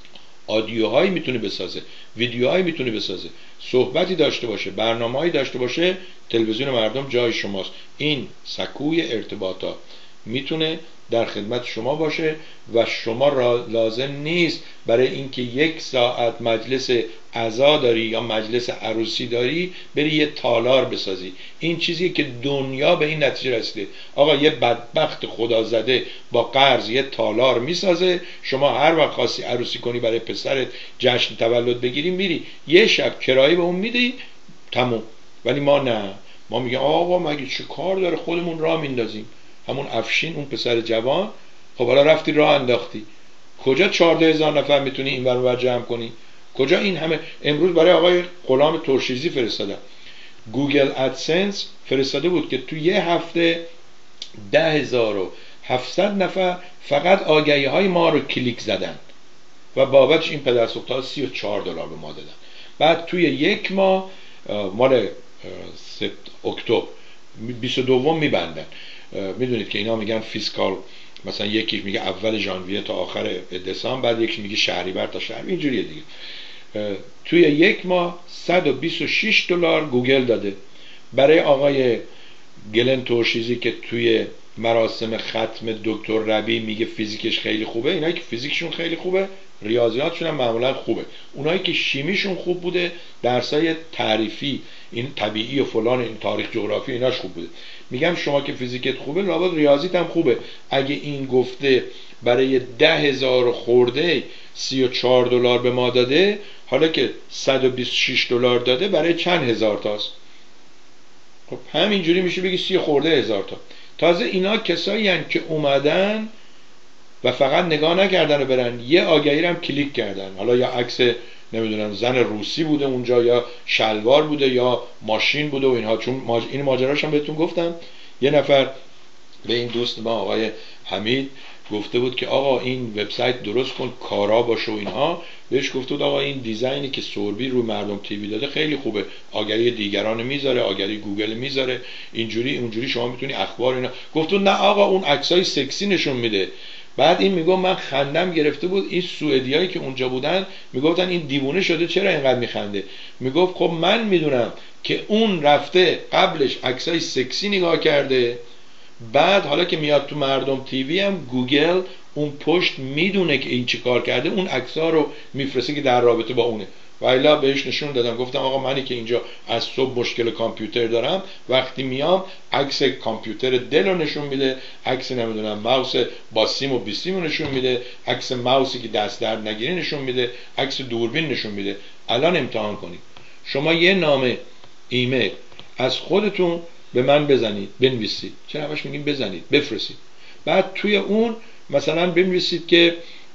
A: آدیوهایی میتونه بسازه، ویدیوهایی میتونه بسازه، صحبتی داشته باشه، برنامه‌ای داشته باشه، تلویزیون مردم جای شماست. این سکوی ارتباطات میتونه در خدمت شما باشه و شما را لازم نیست برای اینکه یک ساعت مجلس عزا داری یا مجلس عروسی داری بری یه تالار بسازی. این چیزیه که دنیا به این نتیجه رسیده. آقا یه بدبخت خدا زده با قرض یه تالار میسازه، شما هر وقت خواستی عروسی کنی برای پسرت جشن تولد بگیری میری یه شب کرایه به اون میدی تموم. ولی ما نه، ما میگیم آقا مگه چه کار داره، خودمون راه میندازیم. همون افشین اون پسر جوان، خب حالا رفتی راه انداختی، کجا چهارده هزار نفر میتونی این ور اون ور جمع کنی؟ کجا این همه؟ امروز برای آقای غلام ترشیزی فرستادم، گوگل ادسنس فرستاده بود که تو یه هفته ده هزار و هفتصد نفر فقط آگهی های ما رو کلیک زدن و بابتش این پدر سوخت‌ها سی و چهار دلار به ما دادن. بعد توی یک ماه مال اکتبر بیست و دو میبندن. میدونید که اینا میگن فیسکال، مثلا یکی میگه اول ژانویه تا آخر دسامبر، بعد یکی میگه شهریور تا شهر، اینجوریه دیگه. توی یک ماه صد و بیست و شش دلار گوگل داده. برای آقای گلن ترشیزی که توی مراسم ختم دکتر ربی میگه فیزیکش خیلی خوبه، اینایی که فیزیکشون خیلی خوبه ریاضیاتشون هم معمولا خوبه. اونایی که شیمیشون خوب بوده، درسای تعریفی این طبیعی و فلان این تاریخ جغرافی ایناش خوب بوده. میگم شما که فیزیکت خوبه لابد ریاضیت هم خوبه. اگه این گفته برای ده هزار خورده سی و چهار دلار به ما داده، حالا که صد و بیست و شش دلار داده برای چند هزار تاست؟ خب همینجوری میشه بگی سی خورده هزار تا. تازه اینا کسایی هن که اومدن و فقط نگاه نکردن و برن یه آگهی هم کلیک کردن، حالا یا عکس نمیدونم زن روسی بوده اونجا یا شلوار بوده یا ماشین بوده و اینها. چون ماج... این ماجراش هم بهتون گفتم. یه نفر به این دوست ما آقای حمید گفته بود که آقا این وبسایت درست کن کارا باشه و اینها. بهش گفته بود آقا این دیزاینی که سوربی رو مردم تیوی داده خیلی خوبه، آگهی دیگران میذاره، آگهی گوگل میذاره، اینجوری اونجوری شما میتونی اخبار اینا. گفت نه آقا اون عکسای سکسی نشون میده. بعد این میگم من خندم گرفته بود. این سوئدیایی که اونجا بودن میگفتن این دیوونه شده چرا اینقدر میخنده. میگفت خب من میدونم که اون رفته قبلش عکسای سکسی نگاه کرده، بعد حالا که میاد تو مردم تیوی هم گوگل اون پشت میدونه که این چی کار کرده، اون عکس‌ها رو میفرسته که در رابطه با اونه. و الا بهش نشون دادم، گفتم آقا منی که اینجا از صبح مشکل کامپیوتر دارم، وقتی میام عکس کامپیوتر دل رو نشون میده، عکس نمیدونم ماوس با سیم و بی سیم رو نشون میده، عکس ماوسی که دست درد نگیری نشون میده، عکس دوربین نشون میده. الان امتحان کنید، شما یه نامه ایمیل از خودتون به من بزنید، بنویسید، چرا همش میگیم بزنید، بفرستید، بعد توی اون مثلا بنویسید که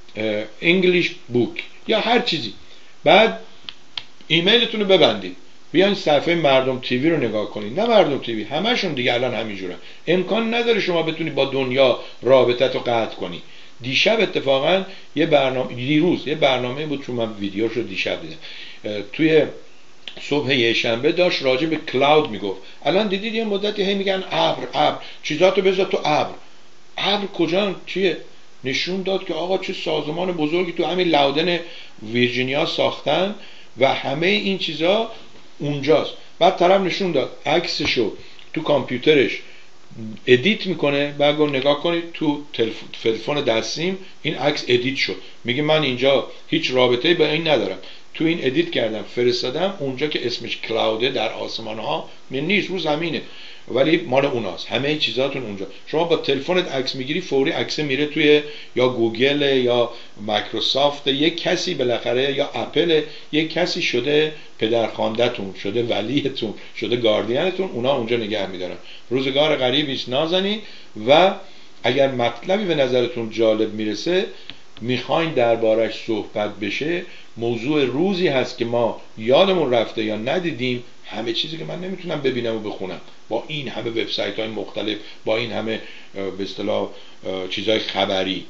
A: انگلیش بوک یا هر چیزی، بعد ایمیلتون رو ببندید، بیاین صفحه مردم تیوی رو نگاه کنید. نه مردم تیوی، همشون دیگه الان همینجورن، امکان نداره شما بتونی با دنیا رابطت رو قطع کنی. دیشب اتفاقا یه برنامه، دیروز یه برنامه بود، چون من ویدیوشو دیشب دیدم، توی صبح یه شنبه داشت راجع به کلاود میگفت. الان دیدید یه مدتی هی میگن ابر ابر، چیزاتو بذار تو ابر. ابر کجا چیه؟ نشون داد که آقا چه سازمان بزرگی تو همین لاودن ویرجینیا ساختن و همه این چیزا اونجاست. بعد طرف نشون داد عکسشو تو کامپیوترش ادیت میکنه، بعد نگاه کنید تو تلفن دستیم این عکس ادیت شد، میگه من اینجا هیچ رابطه‌ای با این ندارم، تو این ادیت کردم فرستادم، اونجا که اسمش کلاوده در آسمان ها نیست، رو زمینه، ولی مال اوناست، همه چیزاتون اونجا. شما با تلفنت عکس میگیری، فوری عکس میره توی یا گوگل یا مایکروسافت، یک کسی بالاخره یا اپل، یک کسی شده پدرخوانده‌تون، شده ولیتون، شده گاردینتون، اونا اونجا نگه میدارن. روزگار غریبی است نازنین. و اگر مطلبی به نظرتون جالب میرسه، میخواین دربارش صحبت بشه، موضوع روزی هست که ما یادمون رفته یا ندیدیم، همه چیزی که من نمیتونم ببینم و بخونم با این همه وبسایت های مختلف، با این همه به اصطلاح چیزهای خبری،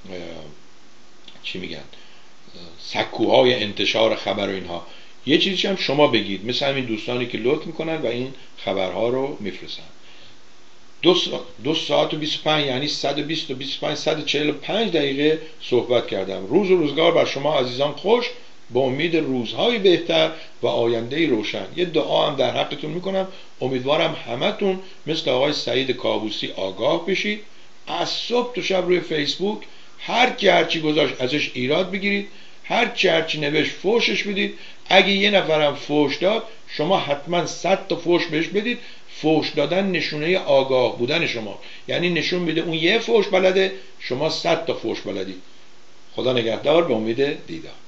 A: چی میگن، سکوهای انتشار خبر و اینها، یه چیزی هم شما بگید، مثل همین دوستانی که لطف میکنن و این خبرها رو میفرستن. دو ساعت, دو ساعت و بیست و پنج، یعنی صد و بیست و بیست و پنج، صد و چهل و پنج دقیقه صحبت کردم. روز و روزگار بر شما عزیزان خوش، با امید روزهای بهتر و آینده‌ای روشن. یه دعا هم در حقتون میکنم، امیدوارم همتون مثل آقای سعید کابوسی آگاه بشید، از صبح تا شب روی فیسبوک هر کی هرچی گذاشت ازش ایراد بگیرید، هر کی هرچی نوشت فوشش بدید. اگه یه نفرم فوش داد، شما حتما صد تا فوش بهش بدید. فوش دادن نشونه آگاه بودن شما، یعنی نشون میده اون یه فوش بلده، شما صد تا فوش بلدید. خدا نگهدار، به امید دیدار.